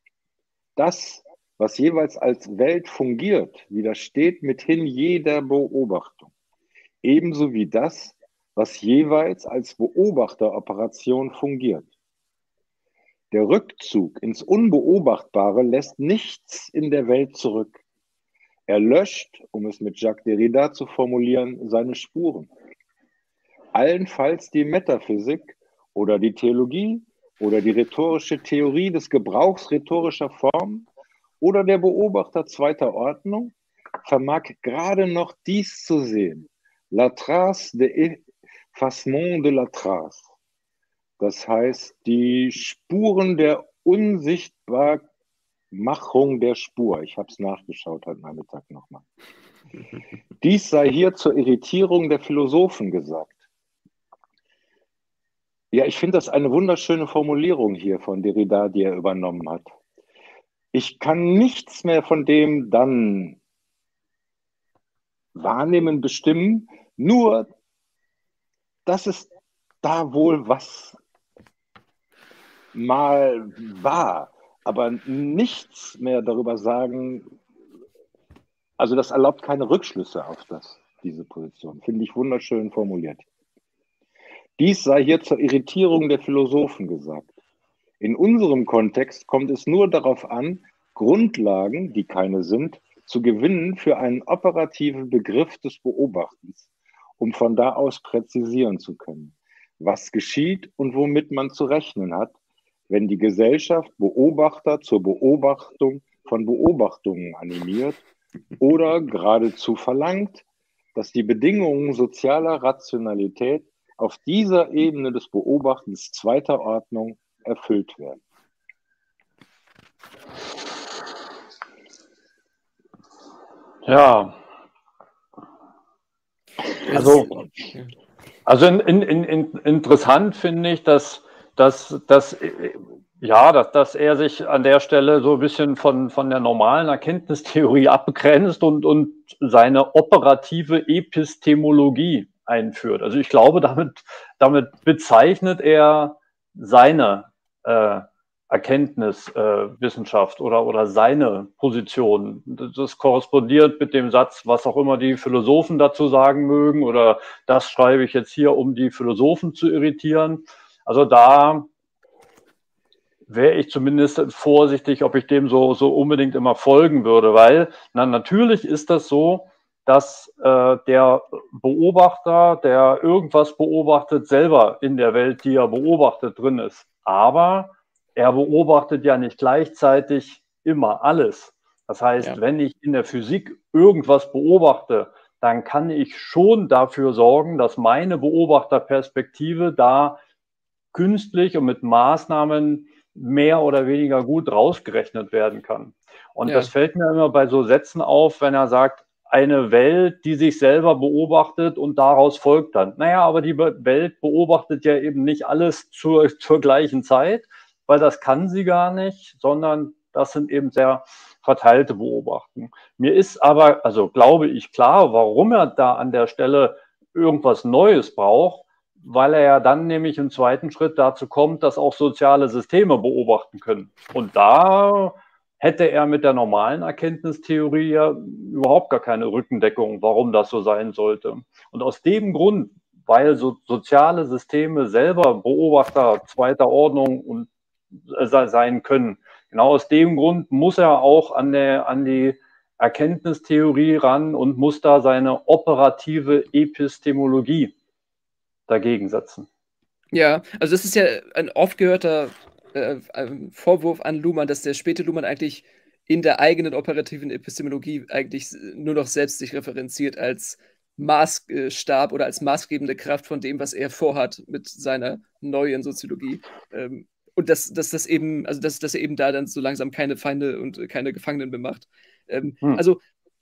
Speaker 1: Das, was jeweils als Welt fungiert, widersteht mithin jeder Beobachtung, ebenso wie das, was jeweils als Beobachteroperation fungiert. Der Rückzug ins Unbeobachtbare lässt nichts in der Welt zurück. Er löscht, um es mit Jacques Derrida zu formulieren, seine Spuren. Allenfalls die Metaphysik oder die Theologie oder die rhetorische Theorie des Gebrauchs rhetorischer Formen oder der Beobachter zweiter Ordnung vermag gerade noch dies zu sehen. La trace de effacement de la trace. Das heißt, die Spuren der Unsichtbarmachung der Spur. Ich habe es nachgeschaut heute Nachmittag nochmal. Dies sei hier zur Irritierung der Philosophen gesagt. Ja, ich finde das eine wunderschöne Formulierung hier von Derrida, die er übernommen hat. Ich kann nichts mehr von dem dann wahrnehmen, bestimmen, nur, dass es da wohl was mal wahr, aber nichts mehr darüber sagen. Also das erlaubt keine Rückschlüsse auf diese Position. Finde ich wunderschön formuliert. Dies sei hier zur Irritierung der Philosophen gesagt. In unserem Kontext kommt es nur darauf an, Grundlagen, die keine sind, zu gewinnen für einen operativen Begriff des Beobachtens, um von da aus präzisieren zu können, was geschieht und womit man zu rechnen hat, wenn die Gesellschaft Beobachter zur Beobachtung von Beobachtungen animiert oder geradezu verlangt, dass die Bedingungen sozialer Rationalität auf dieser Ebene des Beobachtens zweiter Ordnung erfüllt werden.
Speaker 3: Ja. Also interessant finde ich, dass er sich an der Stelle so ein bisschen von der normalen Erkenntnistheorie abgrenzt und seine operative Epistemologie einführt. Also ich glaube, damit bezeichnet er seine Erkenntniswissenschaft oder seine Position. Das korrespondiert mit dem Satz, was auch immer die Philosophen dazu sagen mögen, oder das schreibe ich jetzt hier, um die Philosophen zu irritieren. Also da wäre ich zumindest vorsichtig, ob ich dem so unbedingt immer folgen würde, weil natürlich ist das so, dass der Beobachter, der irgendwas beobachtet, selber in der Welt, die er beobachtet, drin ist. Aber er beobachtet ja nicht gleichzeitig immer alles. Das heißt, wenn ich in der Physik irgendwas beobachte, dann kann ich schon dafür sorgen, dass meine Beobachterperspektive da künstlich und mit Maßnahmen mehr oder weniger gut rausgerechnet werden kann. Und das fällt mir immer bei so Sätzen auf, wenn er sagt, eine Welt, die sich selber beobachtet und daraus folgt dann. Naja, aber die Welt beobachtet ja eben nicht alles zur gleichen Zeit, weil das kann sie gar nicht, sondern das sind eben sehr verteilte Beobachtungen. Mir ist aber, also glaube ich, klar, warum er da an der Stelle irgendwas Neues braucht, weil er ja dann nämlich im zweiten Schritt dazu kommt, dass auch soziale Systeme beobachten können. Und da hätte er mit der normalen Erkenntnistheorie ja überhaupt gar keine Rückendeckung, warum das so sein sollte. Und aus dem Grund, weil soziale Systeme selber Beobachter zweiter Ordnung und sein können, genau aus dem Grund muss er auch an die Erkenntnistheorie ran und muss da seine operative Epistemologie dagegen setzen.
Speaker 2: Ja, also das ist ja ein oft gehörter Vorwurf an Luhmann, dass der späte Luhmann eigentlich in der eigenen operativen Epistemologie eigentlich nur noch selbst sich referenziert als Maßstab oder als maßgebende Kraft von dem, was er vorhat mit seiner neuen Soziologie. Und dass er eben da dann so langsam keine Feinde und keine Gefangenen mehr macht. Also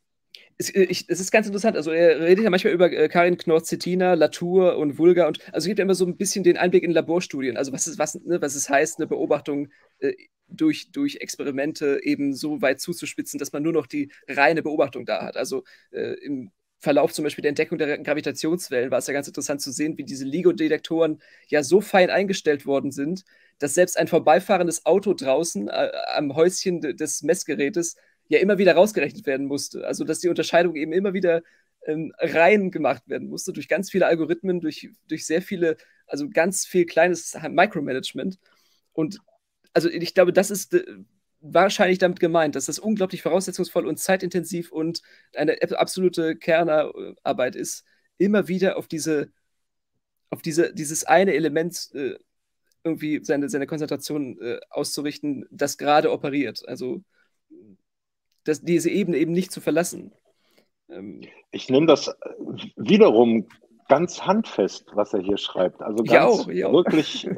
Speaker 2: es ist ganz interessant, also er redet ja manchmal über Karin Knorr-Cetina, Latour und Vulga und also gibt ja immer so ein bisschen den Einblick in Laborstudien, also was es heißt, eine Beobachtung durch Experimente eben so weit zuzuspitzen, dass man nur noch die reine Beobachtung da hat. Also im Verlauf zum Beispiel der Entdeckung der Gravitationswellen war es ja ganz interessant zu sehen, wie diese LIGO-Detektoren ja so fein eingestellt worden sind, dass selbst ein vorbeifahrendes Auto draußen am Häuschen des Messgerätes ja immer wieder rausgerechnet werden musste. Also dass die Unterscheidung eben immer wieder rein gemacht werden musste durch ganz viele Algorithmen, durch sehr viele, also ganz viel kleines Micromanagement. Und also ich glaube, das ist wahrscheinlich damit gemeint, dass das unglaublich voraussetzungsvoll und zeitintensiv und eine absolute Kernarbeit ist, immer wieder auf dieses eine Element irgendwie seine Konzentration auszurichten, das gerade operiert. Also diese Ebene eben nicht zu verlassen.
Speaker 1: Ich nehme das wiederum ganz handfest, was er hier schreibt. Also ganz wirklich,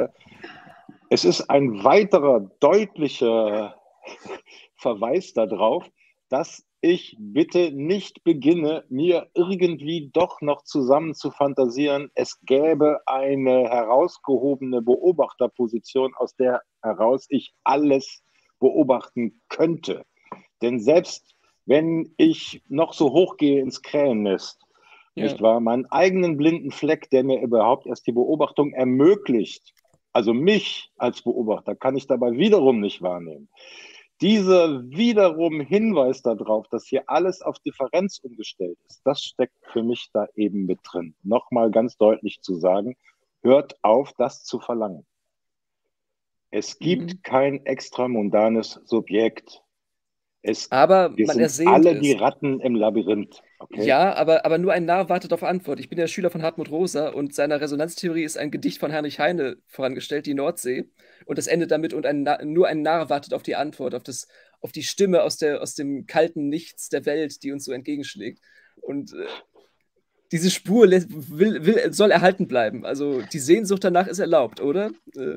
Speaker 1: es ist ein weiterer deutlicher Verweis darauf, dass ich bitte nicht beginne, mir irgendwie doch noch zusammen zu fantasieren, es gäbe eine herausgehobene Beobachterposition, aus der heraus ich alles beobachten könnte. Denn selbst wenn ich noch so hoch gehe ins Krähennest, nicht wahr, meinen eigenen blinden Fleck, der mir überhaupt erst die Beobachtung ermöglicht, also mich als Beobachter, kann ich dabei wiederum nicht wahrnehmen. Dieser wiederum Hinweis darauf, dass hier alles auf Differenz umgestellt ist, das steckt für mich da eben mit drin. Nochmal ganz deutlich zu sagen, hört auf, das zu verlangen. Es gibt kein extramundanes Subjekt.
Speaker 2: Aber
Speaker 1: wir
Speaker 2: man
Speaker 1: sind
Speaker 2: ersehnt
Speaker 1: alle
Speaker 2: es.
Speaker 1: die Ratten im Labyrinth. Okay?
Speaker 2: Ja, aber nur ein Narr wartet auf Antwort. Ich bin der Schüler von Hartmut Rosa und seiner Resonanztheorie ist ein Gedicht von Heinrich Heine vorangestellt, die Nordsee. Und das endet damit, und nur ein Narr wartet auf die Antwort, auf die Stimme aus dem kalten Nichts der Welt, die uns so entgegenschlägt. Und diese Spur soll erhalten bleiben. Also die Sehnsucht danach ist erlaubt, oder?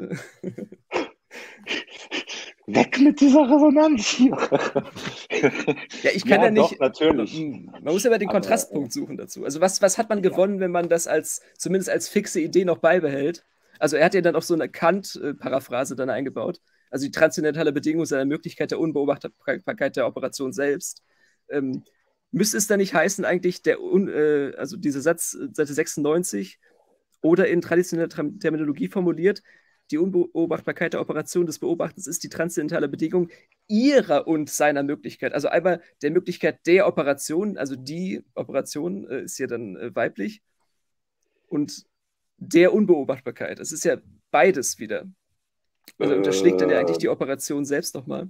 Speaker 1: Weg mit dieser Resonanz hier.
Speaker 2: Ja, ich kann ja nicht.
Speaker 1: Doch, natürlich.
Speaker 2: Man muss ja mal den Kontrastpunkt suchen dazu. Also was hat man gewonnen, wenn man das zumindest als fixe Idee noch beibehält? Also er hat ja dann auch so eine Kant-Paraphrase dann eingebaut. Also die transzendentale Bedingung seiner Möglichkeit der Unbeobachtbarkeit der Operation selbst. Müsste es dann nicht heißen, eigentlich, also dieser Satz, Seite 96, oder in traditioneller Terminologie formuliert, die Unbeobachtbarkeit der Operation des Beobachtens ist die transzendentale Bedingung ihrer und seiner Möglichkeit. Also einmal der Möglichkeit der Operation, also die Operation ist ja dann weiblich, und der Unbeobachtbarkeit. Es ist ja beides wieder. Also unterschlägt dann ja eigentlich die Operation selbst nochmal.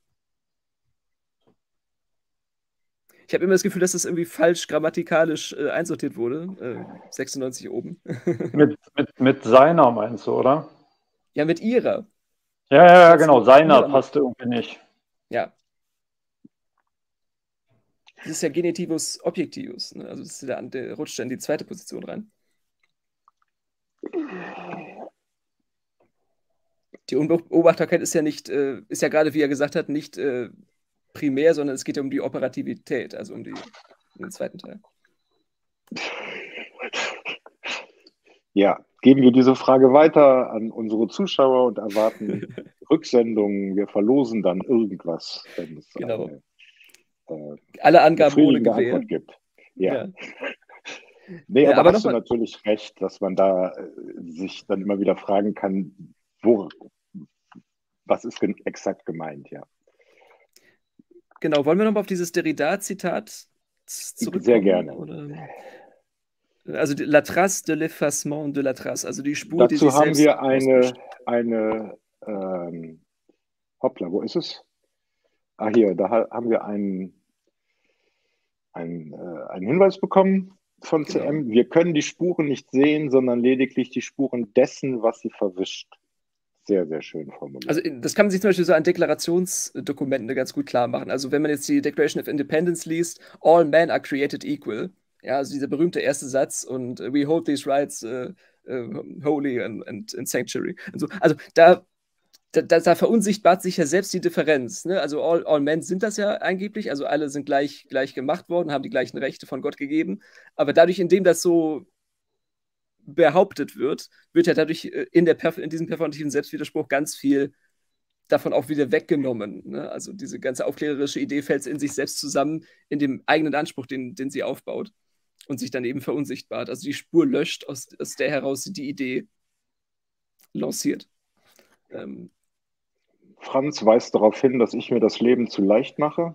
Speaker 2: Ich habe immer das Gefühl, dass das irgendwie falsch grammatikalisch einsortiert wurde. 96 oben.
Speaker 3: Mit seiner meinst du, oder?
Speaker 2: Ja, mit ihrer.
Speaker 3: Ja, genau. Seiner passt irgendwie nicht.
Speaker 2: Ja. Das ist ja Genitivus Objektivus. Ne? Also das ist der rutscht dann in die zweite Position rein. Die Unbeobachtbarkeit ist ja nicht, ist ja gerade, wie er gesagt hat, nicht primär, sondern es geht ja um die Operativität, also um den zweiten Teil.
Speaker 1: Ja, geben wir diese Frage weiter an unsere Zuschauer und erwarten Rücksendungen. Wir verlosen dann irgendwas, wenn es
Speaker 2: genau.
Speaker 1: alle
Speaker 2: Angaben ohne Gewähr.
Speaker 1: Antwort gibt. Ja. Nee, aber hast du natürlich recht, dass man da sich dann immer wieder fragen kann, was ist exakt gemeint, ja.
Speaker 2: Genau, wollen wir nochmal auf dieses Derrida-Zitat zurückkommen?
Speaker 1: Sehr gerne.
Speaker 2: Oder? Also la trace de l'effacement de la trace, also die Spur,
Speaker 1: die sich selbst auslöscht. Dazu haben wir hoppla, wo ist es? Ah, hier, da haben wir einen Hinweis bekommen von CM. Genau. Wir können die Spuren nicht sehen, sondern lediglich die Spuren dessen, was sie verwischt. Sehr, sehr schön formuliert.
Speaker 2: Also das kann man sich zum Beispiel so an Deklarationsdokumenten ganz gut klar machen. Also wenn man jetzt die Declaration of Independence liest, all men are created equal. Ja, also dieser berühmte erste Satz, und we hold these rights holy and sanctuary. Und so. Also da verunsichtbart sich ja selbst die Differenz. Ne? Also all men sind das ja angeblich, also alle sind gleich gemacht worden, haben die gleichen Rechte von Gott gegeben. Aber dadurch, indem das so behauptet wird ja dadurch in diesem performativen Selbstwiderspruch ganz viel davon auch wieder weggenommen. Ne? Also diese ganze aufklärerische Idee fällt in sich selbst zusammen, in dem eigenen Anspruch, den sie aufbaut und sich dann eben verunsichtbart. Also die Spur löscht, aus der heraus die Idee lanciert.
Speaker 1: Franz weist darauf hin, dass ich mir das Leben zu leicht mache.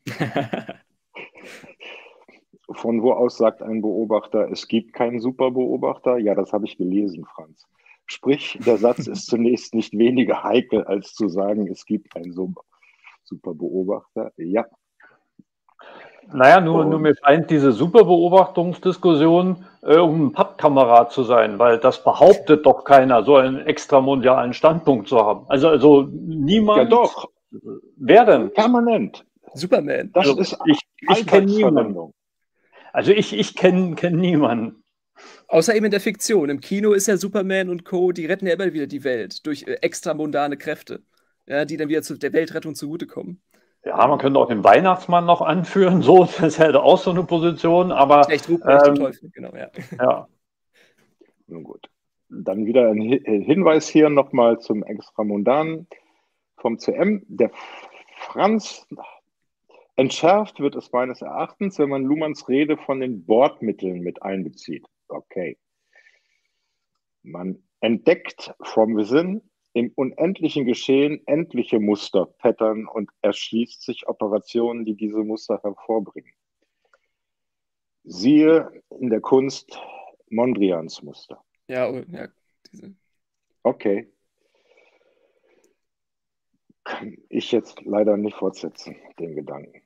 Speaker 1: Von wo aus sagt ein Beobachter, es gibt keinen Superbeobachter? Ja, das habe ich gelesen, Franz. Sprich, der Satz ist zunächst nicht weniger heikel, als zu sagen, es gibt einen Superbeobachter. Ja.
Speaker 3: Naja, nur mir scheint diese Superbeobachtungsdiskussion um ein Pappkamerad zu sein, weil das behauptet doch keiner, so einen extramondialen Standpunkt zu haben. Also niemand.
Speaker 1: Ja doch.
Speaker 3: Wer denn?
Speaker 1: Permanent.
Speaker 2: Superman.
Speaker 1: Das ist
Speaker 3: ich kenne niemanden. Also ich kenne niemanden.
Speaker 2: Außer eben in der Fiktion. Im Kino ist ja Superman und Co., die retten ja immer wieder die Welt durch extramundane Kräfte, ja, die dann wieder zu der Weltrettung zugutekommen.
Speaker 3: Ja, man könnte auch den Weihnachtsmann noch anführen, so, das hätte auch so eine Position, aber...
Speaker 2: Schlecht Ruprecht und Teufel, genau, ja.
Speaker 3: Ja.
Speaker 1: Nun gut. Dann wieder ein Hinweis hier nochmal zum Extramundanen vom CM. Der Franz... Entschärft wird es meines Erachtens, wenn man Luhmanns Rede von den Bordmitteln mit einbezieht. Okay. Man entdeckt from within im unendlichen Geschehen endliche Muster, Pattern und erschließt sich Operationen, die diese Muster hervorbringen. Siehe in der Kunst Mondrians Muster.
Speaker 2: Ja, diese.
Speaker 1: Okay. Kann ich jetzt leider nicht fortsetzen, den Gedanken.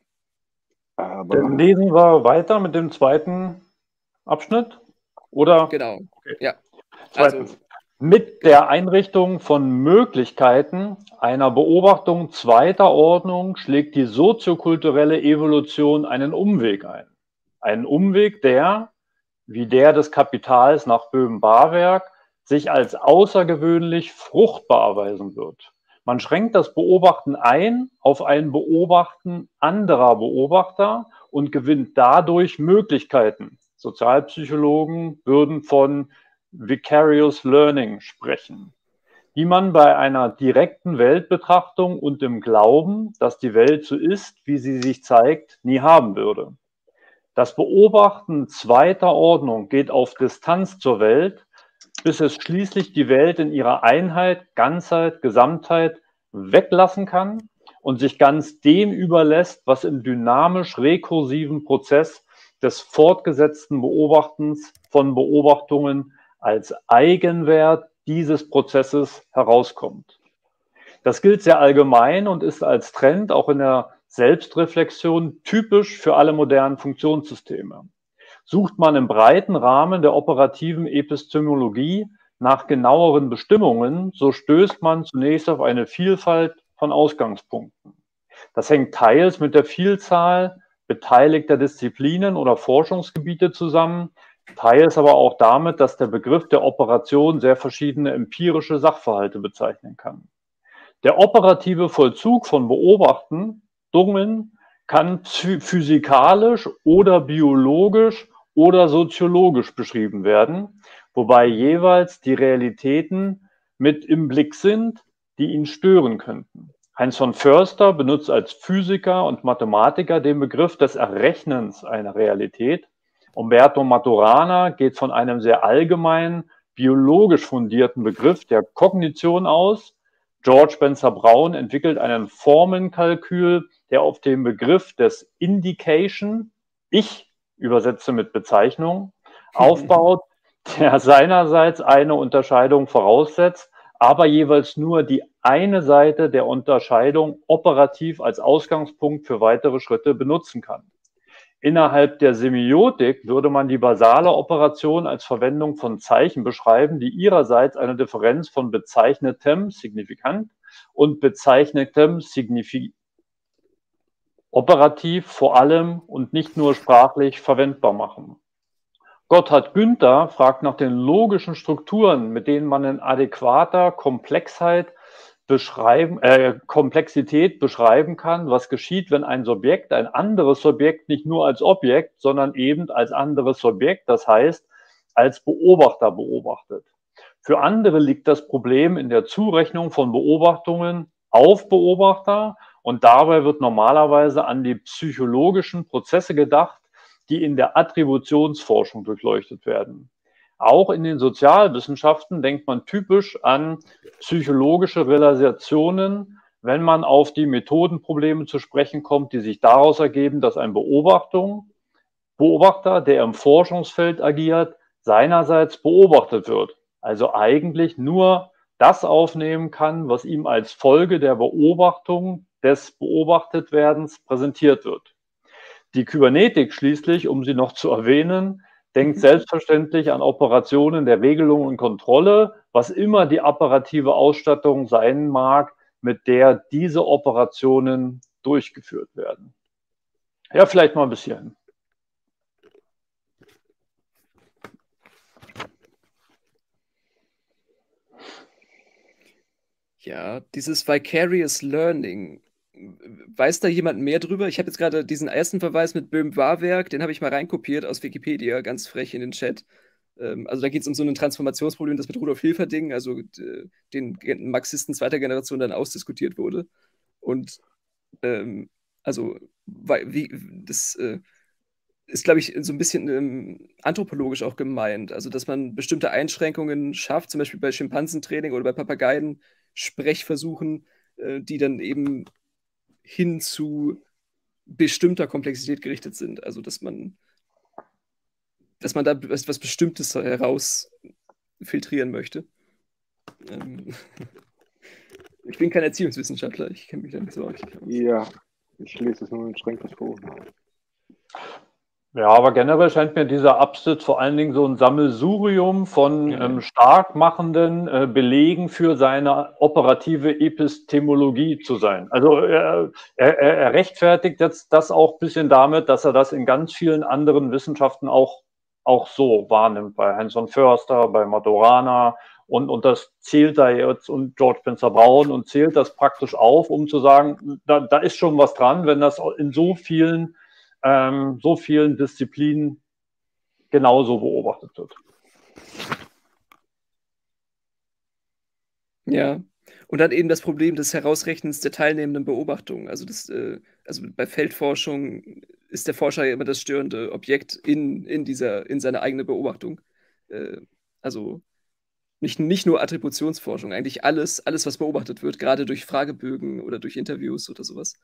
Speaker 1: Aber
Speaker 3: Dann lesen wir weiter mit dem zweiten Abschnitt. Oder?
Speaker 2: Genau.
Speaker 3: Okay.
Speaker 2: Ja.
Speaker 3: Zweitens.
Speaker 2: Also,
Speaker 3: Mit der Einrichtung von Möglichkeiten einer Beobachtung zweiter Ordnung schlägt die soziokulturelle Evolution einen Umweg ein. Einen Umweg, der, wie der des Kapitals nach Böhm-Bawerk, sich als außergewöhnlich fruchtbar erweisen wird. Man schränkt das Beobachten ein auf ein Beobachten anderer Beobachter und gewinnt dadurch Möglichkeiten. Sozialpsychologen würden von Vicarious Learning sprechen, die man bei einer direkten Weltbetrachtung und dem Glauben, dass die Welt so ist, wie sie sich zeigt, nie haben würde. Das Beobachten zweiter Ordnung geht auf Distanz zur Welt, bis es schließlich die Welt in ihrer Einheit, Ganzheit, Gesamtheit weglassen kann und sich ganz dem überlässt, was im dynamisch-rekursiven Prozess des fortgesetzten Beobachtens von Beobachtungen als Eigenwert dieses Prozesses herauskommt. Das gilt sehr allgemein und ist als Trend auch in der Selbstreflexion typisch für alle modernen Funktionssysteme. Sucht man im breiten Rahmen der operativen Epistemologie nach genaueren Bestimmungen, so stößt man zunächst auf eine Vielfalt von Ausgangspunkten. Das hängt teils mit der Vielzahl beteiligter Disziplinen oder Forschungsgebiete zusammen, teils aber auch damit, dass der Begriff der Operation sehr verschiedene empirische Sachverhalte bezeichnen kann. Der operative Vollzug von Beobachtungen kann physikalisch oder biologisch oder soziologisch beschrieben werden, wobei jeweils die Realitäten mit im Blick sind, die ihn stören könnten. Heinz von Förster benutzt als Physiker und Mathematiker den Begriff des Errechnens einer Realität. Umberto Maturana geht von einem sehr allgemeinen, biologisch fundierten Begriff der Kognition aus. George Spencer Brown entwickelt einen Formenkalkül, der auf dem Begriff des Indication, ich übersetze mit Bezeichnung, aufbaut, der seinerseits eine Unterscheidung voraussetzt, aber jeweils nur die eine Seite der Unterscheidung operativ als Ausgangspunkt für weitere Schritte benutzen kann. Innerhalb der Semiotik würde man die basale Operation als Verwendung von Zeichen beschreiben, die ihrerseits eine Differenz von bezeichnetem, signifikant, und bezeichnetem, operativ vor allem und nicht nur sprachlich verwendbar machen. Gotthard Günther fragt nach den logischen Strukturen, mit denen man in adäquater Komplexität beschreiben kann, was geschieht, wenn ein Subjekt ein anderes Subjekt nicht nur als Objekt, sondern eben als anderes Subjekt, das heißt als Beobachter beobachtet. Für andere liegt das Problem in der Zurechnung von Beobachtungen auf Beobachter und dabei wird normalerweise an die psychologischen Prozesse gedacht, die in der Attributionsforschung durchleuchtet werden. Auch in den Sozialwissenschaften denkt man typisch an psychologische Realisationen, wenn man auf die Methodenprobleme zu sprechen kommt, die sich daraus ergeben, dass ein Beobachter, der im Forschungsfeld agiert, seinerseits beobachtet wird. Also eigentlich nur das aufnehmen kann, was ihm als Folge der Beobachtung des Beobachtetwerdens präsentiert wird. Die Kybernetik schließlich, um sie noch zu erwähnen, denkt selbstverständlich an Operationen der Regelung und Kontrolle, was immer die apparative Ausstattung sein mag, mit der diese Operationen durchgeführt werden. Ja, vielleicht mal bis hierhin.
Speaker 2: Ja, dieses Vicarious Learning. Weiß da jemand mehr drüber? Ich habe jetzt gerade diesen ersten Verweis mit Böhm-Bawerk, den habe ich mal reinkopiert aus Wikipedia, ganz frech in den Chat. Also da geht es um so ein Transformationsproblem, das mit Rudolf Hilferding, also den Marxisten zweiter Generation, dann ausdiskutiert wurde. Und also wie das ist, glaube ich, so ein bisschen anthropologisch auch gemeint. Also, dass man bestimmte Einschränkungen schafft, zum Beispiel bei Schimpansentraining oder bei Papageien, Sprechversuchen, die dann eben hin zu bestimmter Komplexität gerichtet sind. Also, dass man da was Bestimmtes herausfiltrieren möchte. Ich bin kein Erziehungswissenschaftler, ich kenne mich da nicht so richtig aus.
Speaker 1: Ja, ich lese es nur in Schränkes vor.
Speaker 3: Ja, aber generell scheint mir dieser Abschnitt vor allen Dingen so ein Sammelsurium von stark machenden Belegen für seine operative Epistemologie zu sein. Also er rechtfertigt jetzt das auch ein bisschen damit, dass er das in ganz vielen anderen Wissenschaften auch so wahrnimmt, bei Hanson Förster, bei Maturana und das zählt er jetzt und George Spencer Brown und zählt das praktisch auf, um zu sagen, da ist schon was dran, wenn das in so vielen Disziplinen genauso beobachtet wird.
Speaker 2: Ja, und dann eben das Problem des Herausrechnens der teilnehmenden Beobachtungen. Also bei Feldforschung ist der Forscher ja immer das störende Objekt in seiner eigenen Beobachtung. Also nicht nur Attributionsforschung, eigentlich alles, was beobachtet wird, gerade durch Fragebögen oder durch Interviews oder sowas.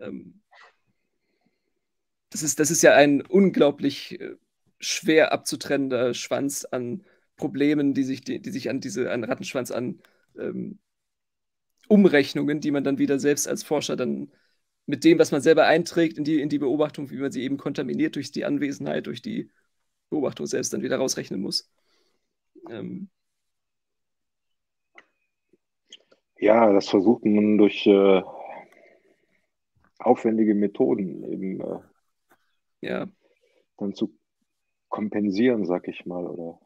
Speaker 2: Das ist ja ein unglaublich schwer abzutrennender Schwanz an Problemen, die sich an Rattenschwanz an Umrechnungen, die man dann wieder selbst als Forscher dann mit dem, was man selber einträgt in die Beobachtung, wie man sie eben kontaminiert durch die Anwesenheit, durch die Beobachtung selbst dann wieder rausrechnen muss.
Speaker 1: Ja, das versucht man durch aufwendige Methoden eben dann zu kompensieren, sag ich mal, oder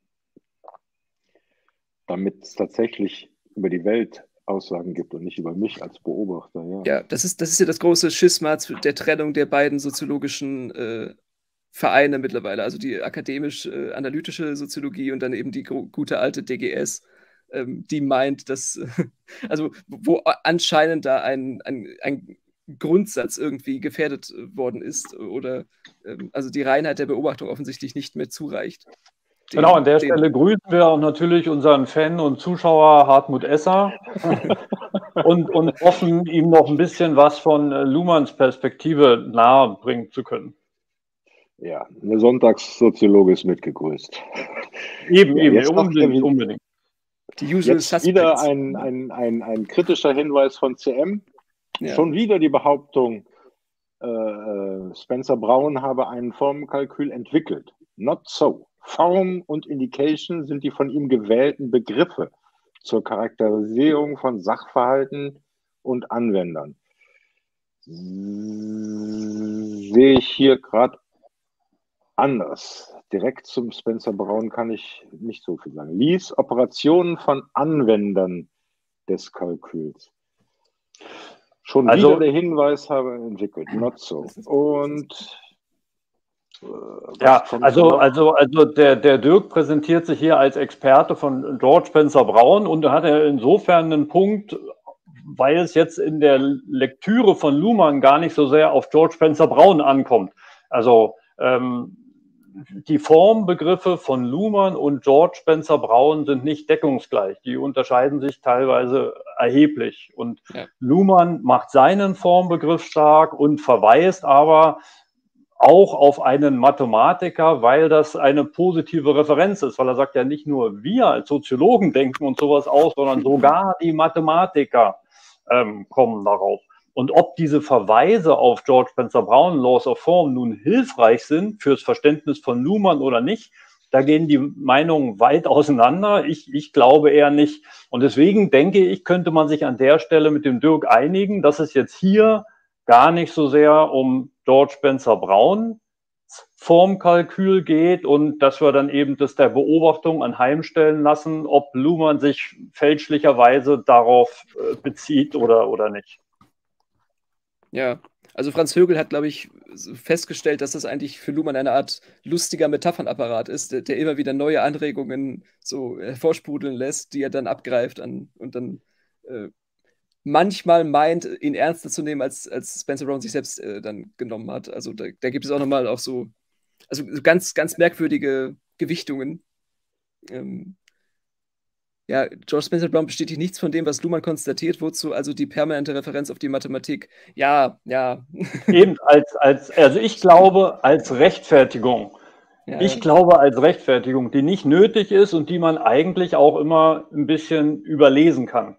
Speaker 1: damit es tatsächlich über die Welt Aussagen gibt und nicht über mich als Beobachter.
Speaker 2: Ja, das ist ja das große Schisma der Trennung der beiden soziologischen Vereine mittlerweile, also die akademisch-analytische Soziologie und dann eben die gute alte DGS, die meint, dass, also wo anscheinend da ein Grundsatz irgendwie gefährdet worden ist oder also die Reinheit der Beobachtung offensichtlich nicht mehr zureicht.
Speaker 3: Genau, an der Stelle grüßen wir auch natürlich unseren Fan und Zuschauer Hartmut Esser und hoffen, ihm noch ein bisschen was von Luhmanns Perspektive nahe bringen zu können.
Speaker 1: Ja, eine Sonntagssoziologe ist mitgegrüßt.
Speaker 3: Eben, unbedingt.
Speaker 1: Die jetzt wieder ein kritischer Hinweis von CM. Ja. Schon wieder die Behauptung, Spencer Brown habe einen Formenkalkül entwickelt. Not so. Form und Indication sind die von ihm gewählten Begriffe zur Charakterisierung von Sachverhalten und Anwendern. Sehe ich hier gerade anders. Direkt zum Spencer Brown kann ich nicht so viel sagen. Lies Operationen von Anwendern des Kalküls. Schon wieder der Hinweis habe entwickelt. Not so. Und
Speaker 3: ja, also der Dirk präsentiert sich hier als Experte von George Spencer Brown und hat er insofern einen Punkt, weil es jetzt in der Lektüre von Luhmann gar nicht so sehr auf George Spencer Brown ankommt. Also die Formbegriffe von Luhmann und George Spencer Brown sind nicht deckungsgleich. Die unterscheiden sich teilweise erheblich. Und Luhmann macht seinen Formbegriff stark und verweist aber auch auf einen Mathematiker, weil das eine positive Referenz ist, weil er sagt ja nicht nur wir als Soziologen denken und sowas aus, sondern sogar die Mathematiker kommen darauf. Und ob diese Verweise auf George Spencer Brown, Laws of Form, nun hilfreich sind fürs Verständnis von Luhmann oder nicht, da gehen die Meinungen weit auseinander. Ich glaube eher nicht. Und deswegen denke ich, könnte man sich an der Stelle mit dem Dirk einigen, dass es jetzt hier gar nicht so sehr um George Spencer Brown Formkalkül geht und dass wir dann eben das der Beobachtung anheimstellen lassen, ob Luhmann sich fälschlicherweise darauf bezieht oder nicht.
Speaker 2: Ja, also Franz Högel hat, glaube ich, festgestellt, dass das eigentlich für Luhmann eine Art lustiger Metaphernapparat ist, der immer wieder neue Anregungen so hervorsprudeln lässt, die er dann abgreift und dann manchmal meint, ihn ernster zu nehmen, als Spencer Brown sich selbst dann genommen hat. Also da gibt es auch nochmal auch so also so ganz, ganz merkwürdige Gewichtungen. Ja, George Spencer Brown bestätigt nichts von dem, was Luhmann konstatiert, wozu also die permanente Referenz auf die Mathematik. Ja, ja.
Speaker 3: Eben also ich glaube, als Rechtfertigung.
Speaker 2: Ja,
Speaker 3: Ich glaube, als Rechtfertigung, die nicht nötig ist und die man eigentlich auch immer ein bisschen überlesen kann.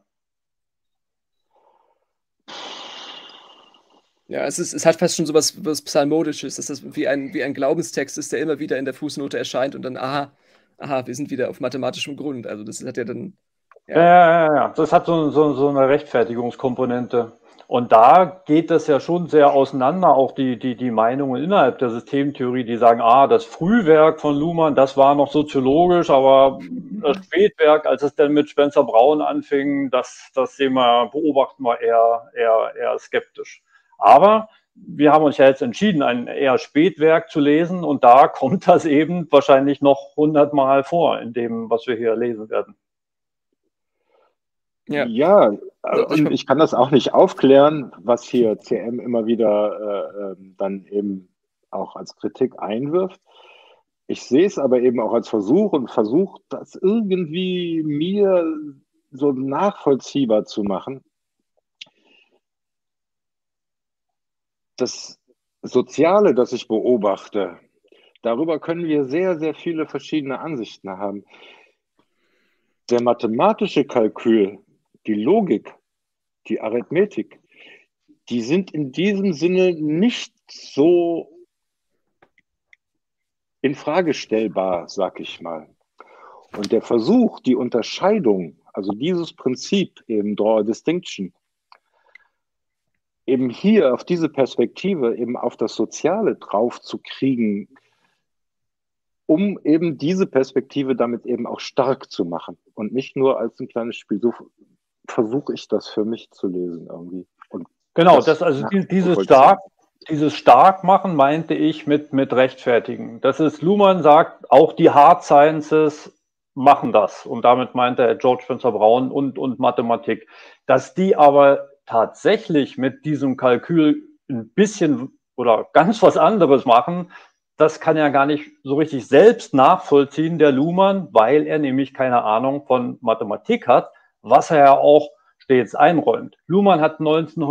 Speaker 2: ja, es hat fast schon so was Psalmodisches, dass das wie ein Glaubenstext ist, der immer wieder in der Fußnote erscheint und dann, aha, wir sind wieder auf mathematischem Grund. Also das hat ja dann.
Speaker 3: Ja. Das hat so eine Rechtfertigungskomponente. Und da geht das ja schon sehr auseinander, auch die Meinungen innerhalb der Systemtheorie, die sagen, das Frühwerk von Luhmann, das war noch soziologisch, aber das Spätwerk, als es dann mit Spencer Brown anfing, das beobachten wir eher skeptisch. Aber wir haben uns ja jetzt entschieden, ein eher Spätwerk zu lesen und da kommt das eben wahrscheinlich noch 100-mal vor in dem, was wir hier lesen werden.
Speaker 1: Ja, und ich kann das auch nicht aufklären, was hier CM immer wieder dann eben auch als Kritik einwirft. Ich sehe es aber eben auch als Versuch und versuche das irgendwie mir so nachvollziehbar zu machen. Das Soziale, das ich beobachte, darüber können wir sehr, sehr viele verschiedene Ansichten haben. Der mathematische Kalkül, die Logik, die Arithmetik, die sind in diesem Sinne nicht so in Frage stellbar, sag ich mal. Und der Versuch, die Unterscheidung, also dieses Prinzip eben Draw a Distinction, eben hier auf diese Perspektive, eben auf das Soziale drauf zu kriegen, um eben diese Perspektive damit eben auch stark zu machen und nicht nur als ein kleines Spiel. So versuche ich das für mich zu lesen irgendwie. Und
Speaker 3: genau, dieses Starkmachen meinte ich mit Rechtfertigen. Das ist, Luhmann sagt, auch die Hard Sciences machen das. Und damit meinte er George Spencer Brown und Mathematik. Dass die aber tatsächlich mit diesem Kalkül ein bisschen oder ganz was anderes machen, das kann er gar nicht so richtig selbst nachvollziehen, der Luhmann, weil er nämlich keine Ahnung von Mathematik hat, was er ja auch stets einräumt. Luhmann hat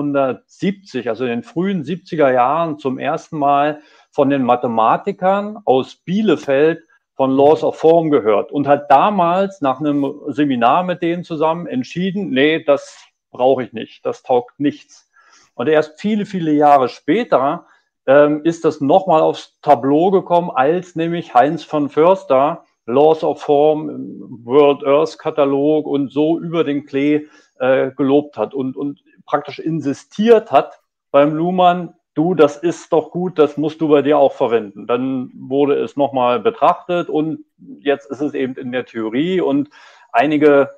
Speaker 3: 1970, also in den frühen 70er Jahren, zum ersten Mal von den Mathematikern aus Bielefeld von Laws of Form gehört und hat damals nach einem Seminar mit denen zusammen entschieden, nee, das brauche ich nicht, das taugt nichts. Und erst viele, viele Jahre später ist das nochmal aufs Tableau gekommen, als nämlich Heinz von Förster Laws of Form im World Earth Katalog und so über den Klee gelobt hat und praktisch insistiert hat beim Luhmann, du, das ist doch gut, das musst du bei dir auch verwenden. Dann wurde es nochmal betrachtet und jetzt ist es eben in der Theorie und einige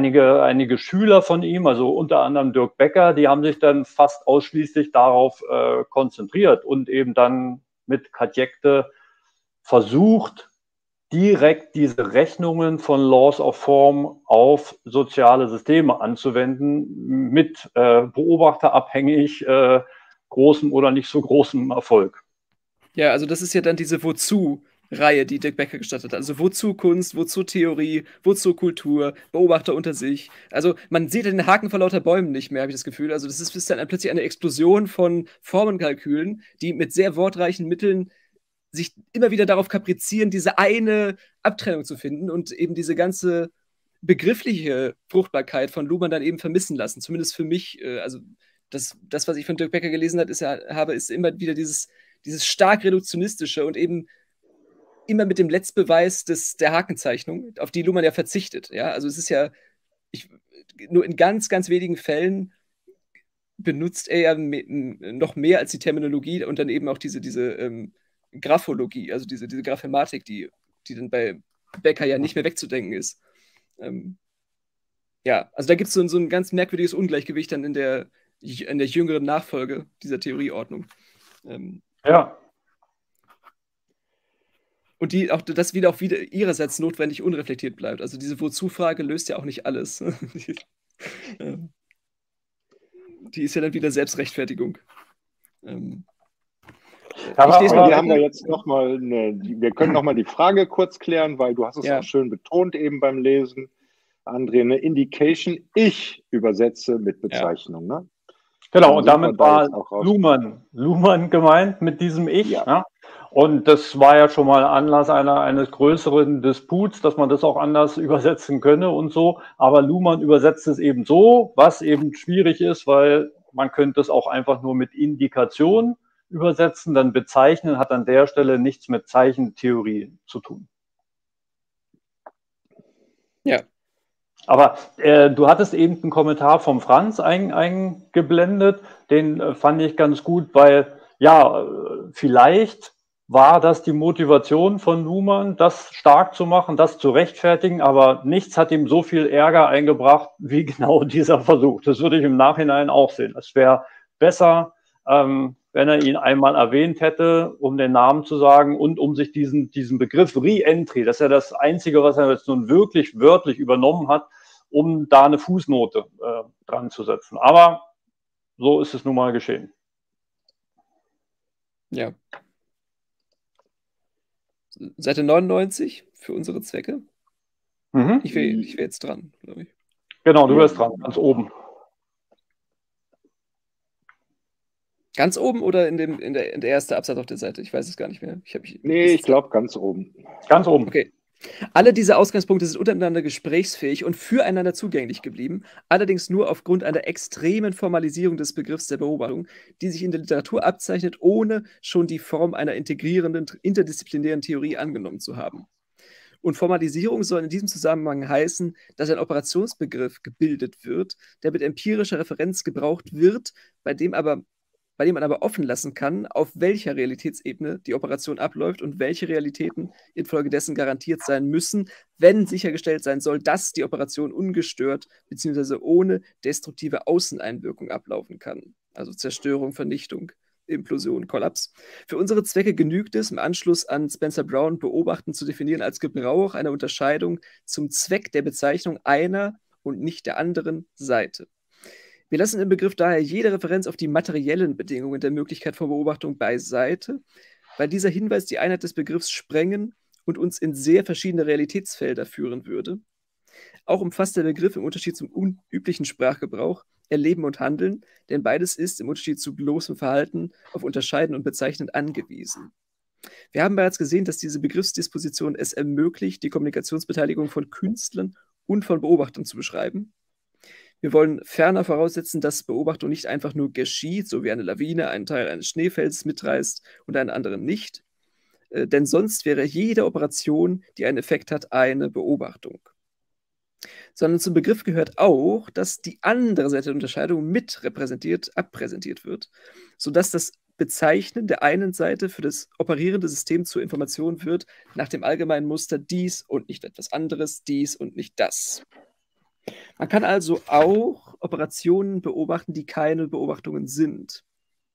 Speaker 3: Schüler von ihm, also unter anderem Dirk Becker, die haben sich dann fast ausschließlich darauf konzentriert und eben dann mit Katjekte versucht, direkt diese Rechnungen von Laws of Form auf soziale Systeme anzuwenden, mit beobachterabhängig großem oder nicht so großem Erfolg.
Speaker 2: Ja, also das ist ja dann diese Wozu-Reihe, die Dirk Becker gestartet hat. Also wozu Kunst, wozu Theorie, wozu Kultur, Beobachter unter sich. Also man sieht den Haken vor lauter Bäumen nicht mehr, habe ich das Gefühl. Also das ist dann plötzlich eine Explosion von Formenkalkülen, die mit sehr wortreichen Mitteln sich immer wieder darauf kaprizieren, diese eine Abtrennung zu finden und eben diese ganze begriffliche Fruchtbarkeit von Luhmann dann eben vermissen lassen. Zumindest für mich, also das, was ich von Dirk Becker gelesen habe, ist immer wieder dieses stark reduktionistische und eben immer mit dem Letztbeweis der Hakenzeichnung, auf die Luhmann ja verzichtet. Ja? Also es ist ja, nur in ganz, ganz wenigen Fällen benutzt er ja noch mehr als die Terminologie und dann eben auch diese Graphologie, also diese Graphematik, die dann bei Becker ja nicht mehr wegzudenken ist. Ja, also da gibt es so ein ganz merkwürdiges Ungleichgewicht dann in der jüngeren Nachfolge dieser Theorieordnung.
Speaker 3: Ja.
Speaker 2: Und das wieder ihrerseits notwendig unreflektiert bleibt. Also diese Wozu-Frage löst ja auch nicht alles. Die ist ja dann wieder Selbstrechtfertigung.
Speaker 1: Aber hier haben wir jetzt nochmal wir können nochmal die Frage kurz klären, weil du hast es auch schön betont eben beim Lesen, André, eine Indication, ich übersetze mit Bezeichnung, ne?
Speaker 3: Genau, und damit war Luhmann gemeint mit diesem Ich. Ja. Ne? Und das war ja schon mal Anlass eines größeren Disputs, dass man das auch anders übersetzen könne und so. Aber Luhmann übersetzt es eben so, was eben schwierig ist, weil man könnte es auch einfach nur mit Indikation übersetzen. Dann bezeichnen hat an der Stelle nichts mit Zeichentheorie zu tun.
Speaker 2: Ja.
Speaker 3: Aber du hattest eben einen Kommentar vom Franz eingeblendet, den fand ich ganz gut, weil ja, vielleicht war das die Motivation von Luhmann, das stark zu machen, das zu rechtfertigen, aber nichts hat ihm so viel Ärger eingebracht, wie genau dieser Versuch. Das würde ich im Nachhinein auch sehen. Es wäre besser, wenn er ihn einmal erwähnt hätte, um den Namen zu sagen und um sich diesen Begriff Re-Entry, das ist ja das Einzige, was er jetzt nun wirklich wörtlich übernommen hat, um da eine Fußnote dran zu setzen. Aber so ist es nun mal geschehen.
Speaker 2: Ja. Seite 99 für unsere Zwecke.
Speaker 3: Mhm.
Speaker 2: Ich wäre jetzt dran, glaube ich.
Speaker 3: Genau, du wärst dran, ganz oben.
Speaker 2: Ganz oben oder in der ersten Absatz auf der Seite? Ich weiß es gar nicht mehr.
Speaker 1: Ich glaube ganz oben.
Speaker 3: Ganz oben.
Speaker 2: Okay. Alle diese Ausgangspunkte sind untereinander gesprächsfähig und füreinander zugänglich geblieben, allerdings nur aufgrund einer extremen Formalisierung des Begriffs der Beobachtung, die sich in der Literatur abzeichnet, ohne schon die Form einer integrierenden, interdisziplinären Theorie angenommen zu haben. Und Formalisierung soll in diesem Zusammenhang heißen, dass ein Operationsbegriff gebildet wird, der mit empirischer Referenz gebraucht wird, bei dem man aber offen lassen kann, auf welcher Realitätsebene die Operation abläuft und welche Realitäten infolgedessen garantiert sein müssen, wenn sichergestellt sein soll, dass die Operation ungestört bzw. ohne destruktive Außeneinwirkung ablaufen kann. Also Zerstörung, Vernichtung, Implosion, Kollaps. Für unsere Zwecke genügt es, im Anschluss an Spencer Brown Beobachten zu definieren als Gebrauch einer Unterscheidung zum Zweck der Bezeichnung einer und nicht der anderen Seite. Wir lassen im Begriff daher jede Referenz auf die materiellen Bedingungen der Möglichkeit von Beobachtung beiseite, weil dieser Hinweis die Einheit des Begriffs sprengen und uns in sehr verschiedene Realitätsfelder führen würde. Auch umfasst der Begriff im Unterschied zum unüblichen Sprachgebrauch Erleben und Handeln, denn beides ist im Unterschied zu bloßem Verhalten auf Unterscheiden und Bezeichnen angewiesen. Wir haben bereits gesehen, dass diese Begriffsdisposition es ermöglicht, die Kommunikationsbeteiligung von Künstlern und von Beobachtern zu beschreiben. Wir wollen ferner voraussetzen, dass Beobachtung nicht einfach nur geschieht, so wie eine Lawine einen Teil eines Schneefelds mitreißt und einen anderen nicht, denn sonst wäre jede Operation, die einen Effekt hat, eine Beobachtung. Sondern zum Begriff gehört auch, dass die andere Seite der Unterscheidung abpräsentiert wird, sodass das Bezeichnen der einen Seite für das operierende System zur Information wird, nach dem allgemeinen Muster dies und nicht etwas anderes, dies und nicht das. Man kann also auch Operationen beobachten, die keine Beobachtungen sind.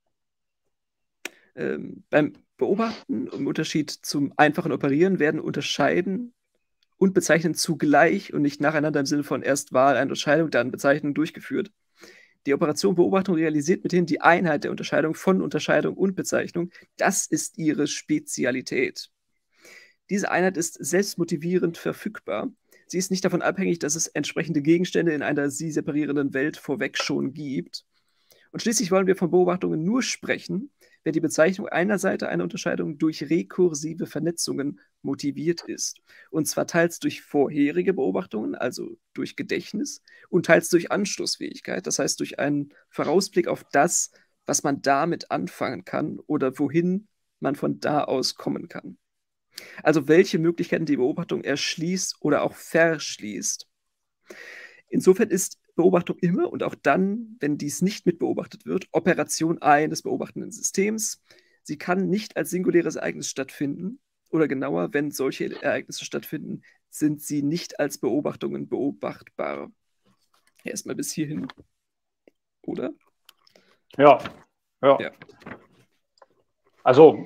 Speaker 2: Beim Beobachten, im Unterschied zum einfachen Operieren, werden Unterscheiden und Bezeichnen zugleich und nicht nacheinander im Sinne von erst Wahl einer Unterscheidung, dann Bezeichnung durchgeführt. Die Operation Beobachtung realisiert mithin die Einheit der Unterscheidung von Unterscheidung und Bezeichnung. Das ist ihre Spezialität. Diese Einheit ist selbstmotivierend verfügbar. Sie ist nicht davon abhängig, dass es entsprechende Gegenstände in einer sie separierenden Welt vorweg schon gibt. Und schließlich wollen wir von Beobachtungen nur sprechen, wenn die Bezeichnung einer Seite einer Unterscheidung durch rekursive Vernetzungen motiviert ist. Und zwar teils durch vorherige Beobachtungen, also durch Gedächtnis, und teils durch Anschlussfähigkeit, das heißt durch einen Vorausblick auf das, was man damit anfangen kann oder wohin man von da aus kommen kann. Also welche Möglichkeiten die Beobachtung erschließt oder auch verschließt. Insofern ist Beobachtung immer und auch dann, wenn dies nicht mit beobachtet wird, Operation eines beobachtenden Systems. Sie kann nicht als singuläres Ereignis stattfinden oder genauer, wenn solche Ereignisse stattfinden, sind sie nicht als Beobachtungen beobachtbar. Erstmal bis hierhin. Oder?
Speaker 3: Ja. Also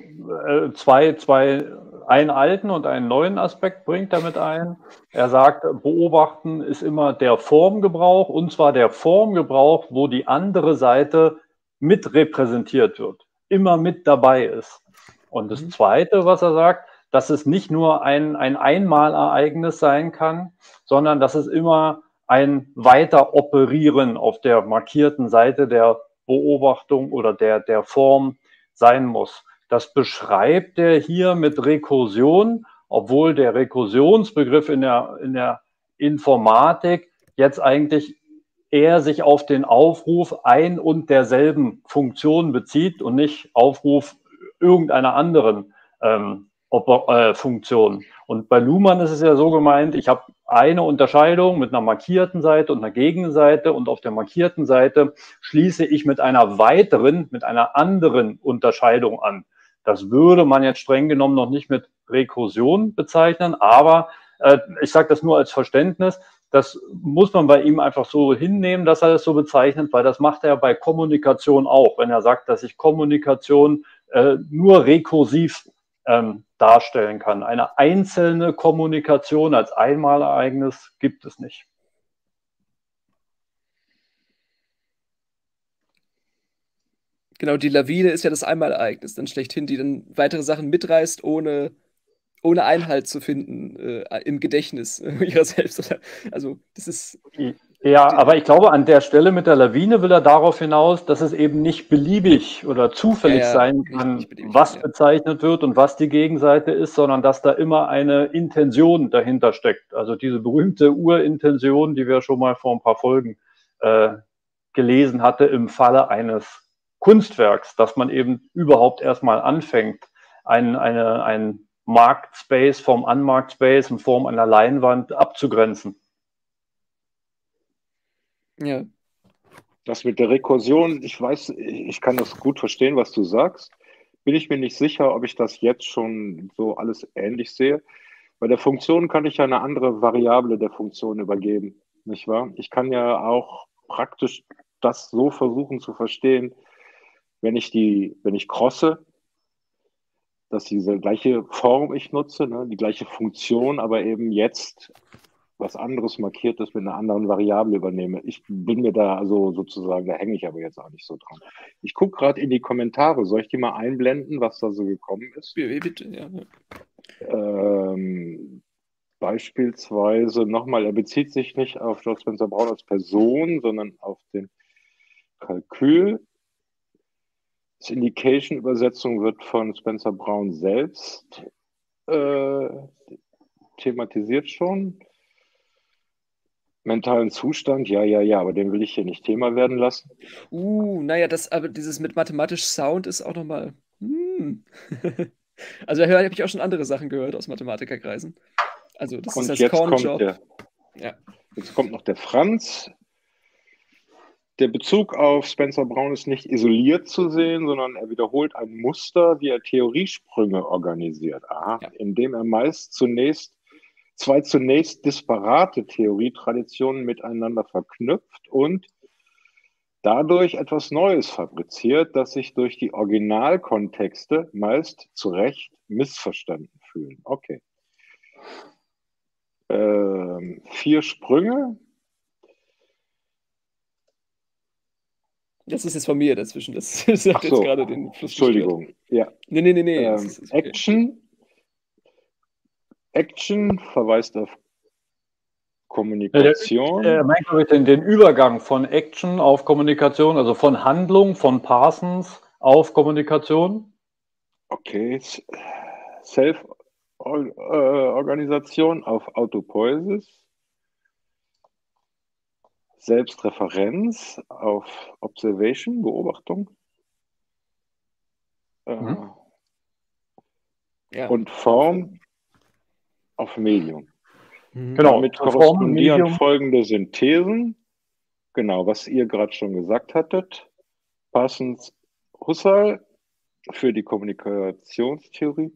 Speaker 3: einen alten und einen neuen Aspekt bringt damit ein. Er sagt, Beobachten ist immer der Formgebrauch, und zwar der Formgebrauch, wo die andere Seite mit repräsentiert wird, immer mit dabei ist. Und das Zweite, was er sagt, dass es nicht nur ein Einmalereignis sein kann, sondern dass es immer ein Weiteroperieren auf der markierten Seite der Beobachtung oder der Form sein muss. Das beschreibt er hier mit Rekursion, obwohl der Rekursionsbegriff in der Informatik jetzt eigentlich eher sich auf den Aufruf ein und derselben Funktion bezieht und nicht Aufruf irgendeiner anderen Funktion. Und bei Luhmann ist es ja so gemeint, ich habe eine Unterscheidung mit einer markierten Seite und einer Gegenseite und auf der markierten Seite schließe ich mit einer weiteren, mit einer anderen Unterscheidung an. Das würde man jetzt streng genommen noch nicht mit Rekursion bezeichnen, aber ich sage das nur als Verständnis, das muss man bei ihm einfach so hinnehmen, dass er das so bezeichnet, weil das macht er bei Kommunikation auch, wenn er sagt, dass ich Kommunikation nur rekursiv darstellen kann. Eine einzelne Kommunikation als Einmalereignis gibt es nicht.
Speaker 2: Genau, die Lawine ist ja das Einmalereignis dann schlechthin, die dann weitere Sachen mitreißt, ohne Einhalt zu finden im Gedächtnis ihrer selbst. Also, das ist.
Speaker 3: Ja, aber ich glaube, an der Stelle mit der Lawine will er darauf hinaus, dass es eben nicht beliebig oder zufällig sein kann, was bezeichnet wird und was die Gegenseite ist, sondern dass da immer eine Intention dahinter steckt. Also diese berühmte Urintention, die wir schon mal vor ein paar Folgen gelesen hatte im Falle eines Kunstwerks, dass man eben überhaupt erstmal anfängt, ein Marktspace vom Unmarktspace in Form einer Leinwand abzugrenzen.
Speaker 2: Ja.
Speaker 1: Das mit der Rekursion, ich weiß, ich kann das gut verstehen, was du sagst. Bin ich mir nicht sicher, ob ich das jetzt schon so alles ähnlich sehe. Bei der Funktion kann ich ja eine andere Variable der Funktion übergeben, nicht wahr? Ich kann ja auch praktisch das so versuchen zu verstehen, wenn ich crosse, dass diese gleiche Form ich nutze, ne, die gleiche Funktion, aber eben jetzt was anderes Markiertes mit einer anderen Variable übernehme. Ich bin mir da also sozusagen, da hänge ich aber jetzt auch nicht so dran. Ich gucke gerade in die Kommentare. Soll ich die mal einblenden, was da so gekommen ist?
Speaker 2: Ja, bitte, ja.
Speaker 1: Beispielsweise nochmal, er bezieht sich nicht auf George Spencer Brown als Person, sondern auf den Kalkül. Das Indication-Übersetzung wird von Spencer Brown selbst thematisiert schon. Mentalen Zustand, ja, aber den will ich hier nicht Thema werden lassen.
Speaker 2: Naja, aber dieses mit mathematisch Sound ist auch nochmal. Also da habe ich auch schon andere Sachen gehört aus Mathematikerkreisen. Also das ist das Kornjob.
Speaker 1: Jetzt kommt noch der Franz. Der Bezug auf Spencer Brown ist nicht isoliert zu sehen, sondern er wiederholt ein Muster, wie er Theoriesprünge organisiert. Indem er meist zwei zunächst disparate Theorietraditionen miteinander verknüpft und dadurch etwas Neues fabriziert, das sich durch die Originalkontexte meist zu Recht missverstanden fühlen. Okay. 4 Sprünge.
Speaker 2: Das ist jetzt von mir dazwischen. Das hat jetzt gerade den Fluss
Speaker 1: Entschuldigung. Ja.
Speaker 2: Nee.
Speaker 1: Ist okay. Action verweist auf Kommunikation.
Speaker 3: Er meint, glaube ich, den Übergang von Action auf Kommunikation, also von Handlung von Parsons auf Kommunikation.
Speaker 1: Okay. Self-Organisation auf Autopoiesis. Selbstreferenz auf Observation, Beobachtung. Und Form auf Medium.
Speaker 3: Genau.
Speaker 1: Damit korrespondieren folgende Synthesen. Genau, was ihr gerade schon gesagt hattet. Parsons Husserl für die Kommunikationstheorie.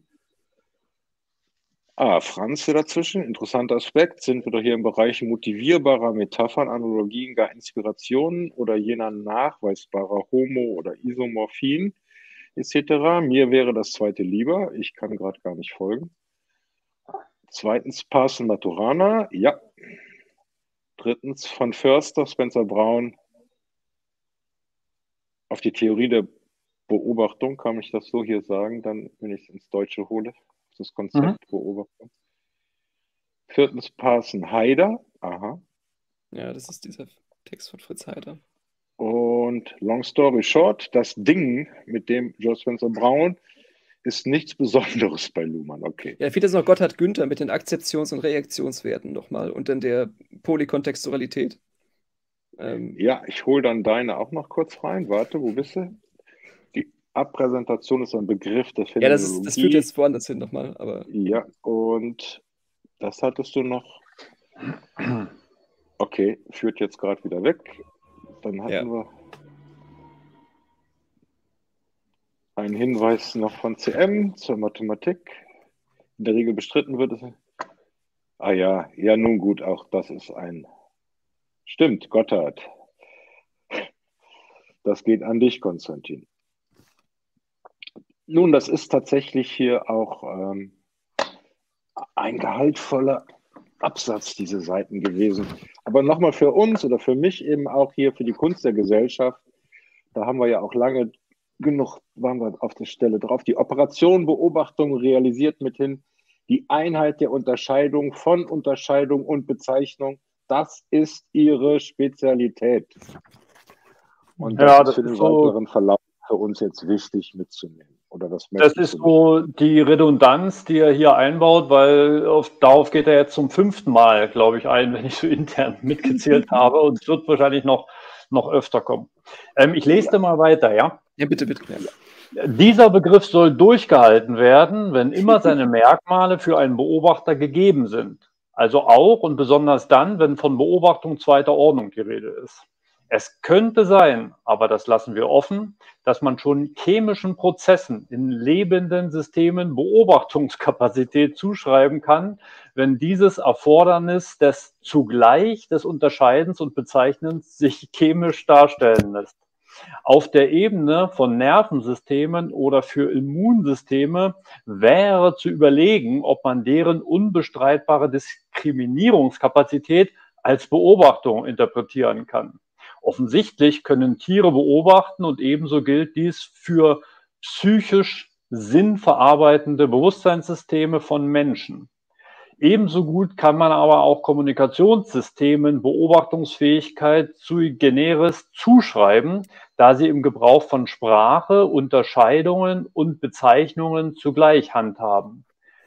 Speaker 1: Franz dazwischen. Interessanter Aspekt. Sind wir doch hier im Bereich motivierbarer Metaphern, Analogien, gar Inspirationen oder jener nachweisbarer Homo- oder Isomorphien etc. Mir wäre das zweite lieber. Ich kann gerade gar nicht folgen. Zweitens Parson Maturana. Ja. Drittens von Förster, Spencer Brown auf die Theorie der Beobachtung, kann ich das so hier sagen, dann, wenn ich es ins Deutsche hole, das Konzept Beobachtung. 4. Parson Haider, aha.
Speaker 2: Ja, das ist dieser Text von Fritz Heider.
Speaker 1: Und long story short, das Ding mit dem George Spencer Brown ist nichts Besonderes bei Luhmann, okay.
Speaker 2: Ja, fehlt jetzt noch Gotthard Günther mit den Akzeptions- und Reaktionswerten nochmal und dann der Polykontextualität.
Speaker 1: Ja, ich hole dann deine auch noch kurz rein. Warte, wo bist du? Die Abpräsentation ist ein Begriff der Phänomenologie.
Speaker 2: Ja, das führt jetzt woanders hin nochmal, aber.
Speaker 1: Ja, und das hattest du noch. Okay, führt jetzt gerade wieder weg. Dann hatten wir einen Hinweis noch von CM zur Mathematik. In der Regel bestritten wird es. Ah ja, ja nun gut, auch das ist ein... Stimmt, Gotthard. Das geht an dich, Konstantin. Nun, das ist tatsächlich hier auch ein gehaltvoller Absatz, diese Seiten gewesen. Aber nochmal für uns oder für mich eben auch hier für die Kunst der Gesellschaft, da haben wir ja auch lange genug, waren wir auf der Stelle drauf, die Operation Beobachtung realisiert mithin die Einheit der Unterscheidung von Unterscheidung und Bezeichnung. Das ist ihre Spezialität. Und das ist für den weiteren Verlauf für uns jetzt wichtig mitzunehmen. Oder das
Speaker 3: ist so die Redundanz, die er hier einbaut, weil darauf geht er jetzt zum 5. Mal, glaube ich, ein, wenn ich so intern mitgezählt habe. Und es wird wahrscheinlich noch öfter kommen. Ich lese mal weiter, ja?
Speaker 2: Ja, bitte, bitte.
Speaker 3: Ja. Dieser Begriff soll durchgehalten werden, wenn immer seine Merkmale für einen Beobachter gegeben sind. Also auch und besonders dann, wenn von Beobachtung zweiter Ordnung die Rede ist. Es könnte sein, aber das lassen wir offen, dass man schon chemischen Prozessen in lebenden Systemen Beobachtungskapazität zuschreiben kann, wenn dieses Erfordernis des zugleich des Unterscheidens und Bezeichnens sich chemisch darstellen lässt. Auf der Ebene von Nervensystemen oder für Immunsysteme wäre zu überlegen, ob man deren unbestreitbare Diskriminierungskapazität als Beobachtung interpretieren kann. Offensichtlich können Tiere beobachten und ebenso gilt dies für psychisch sinnverarbeitende Bewusstseinssysteme von Menschen. Ebenso gut kann man aber auch Kommunikationssystemen Beobachtungsfähigkeit sui generis zuschreiben, da sie im Gebrauch von Sprache, Unterscheidungen und Bezeichnungen zugleich handhaben.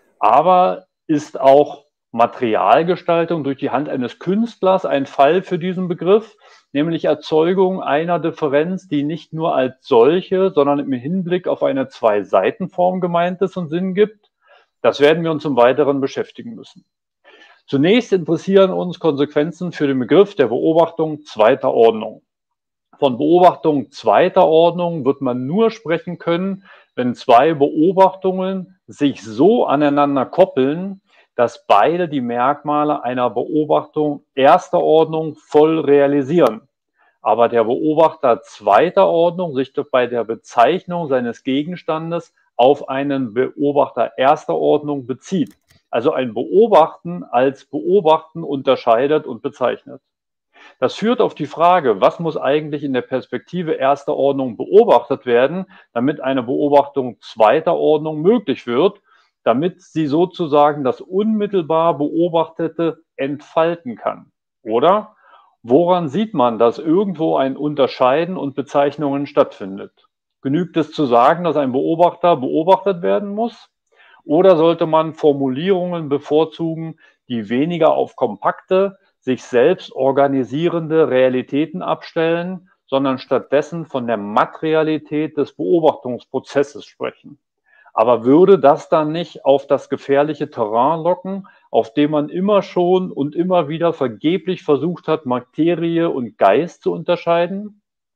Speaker 3: Aber ist auch Materialgestaltung durch die Hand eines Künstlers ein Fall für diesen Begriff, nämlich Erzeugung einer Differenz, die nicht nur als solche, sondern im Hinblick auf eine Zwei-Seiten-Form gemeint ist und Sinn gibt? Das werden wir uns im Weiteren beschäftigen müssen. Zunächst interessieren uns Konsequenzen für den Begriff der Beobachtung zweiter Ordnung. Von Beobachtung zweiter Ordnung wird man nur sprechen können, wenn zwei Beobachtungen sich so aneinander koppeln, dass beide die Merkmale einer Beobachtung erster Ordnung voll realisieren. Aber der Beobachter zweiter Ordnung sich bei der Bezeichnung seines Gegenstandes auf einen Beobachter erster Ordnung bezieht. Also ein Beobachten als Beobachten unterscheidet und bezeichnet. Das führt auf die Frage, was muss eigentlich in der Perspektive erster Ordnung beobachtet werden, damit eine Beobachtung zweiter Ordnung möglich wird, damit sie sozusagen das unmittelbar Beobachtete entfalten kann. Oder woran sieht man, dass irgendwo ein Unterscheiden und Bezeichnungen stattfindet? Genügt es zu sagen, dass ein Beobachter beobachtet werden muss? Oder sollte man Formulierungen bevorzugen, die weniger auf kompakte, sich selbst organisierende Realitäten abstellen, sondern stattdessen von der Materialität des Beobachtungsprozesses sprechen? Aber würde das dann nicht auf das gefährliche Terrain locken, auf dem man immer schon und immer wieder vergeblich versucht hat, Materie und Geist zu unterscheiden?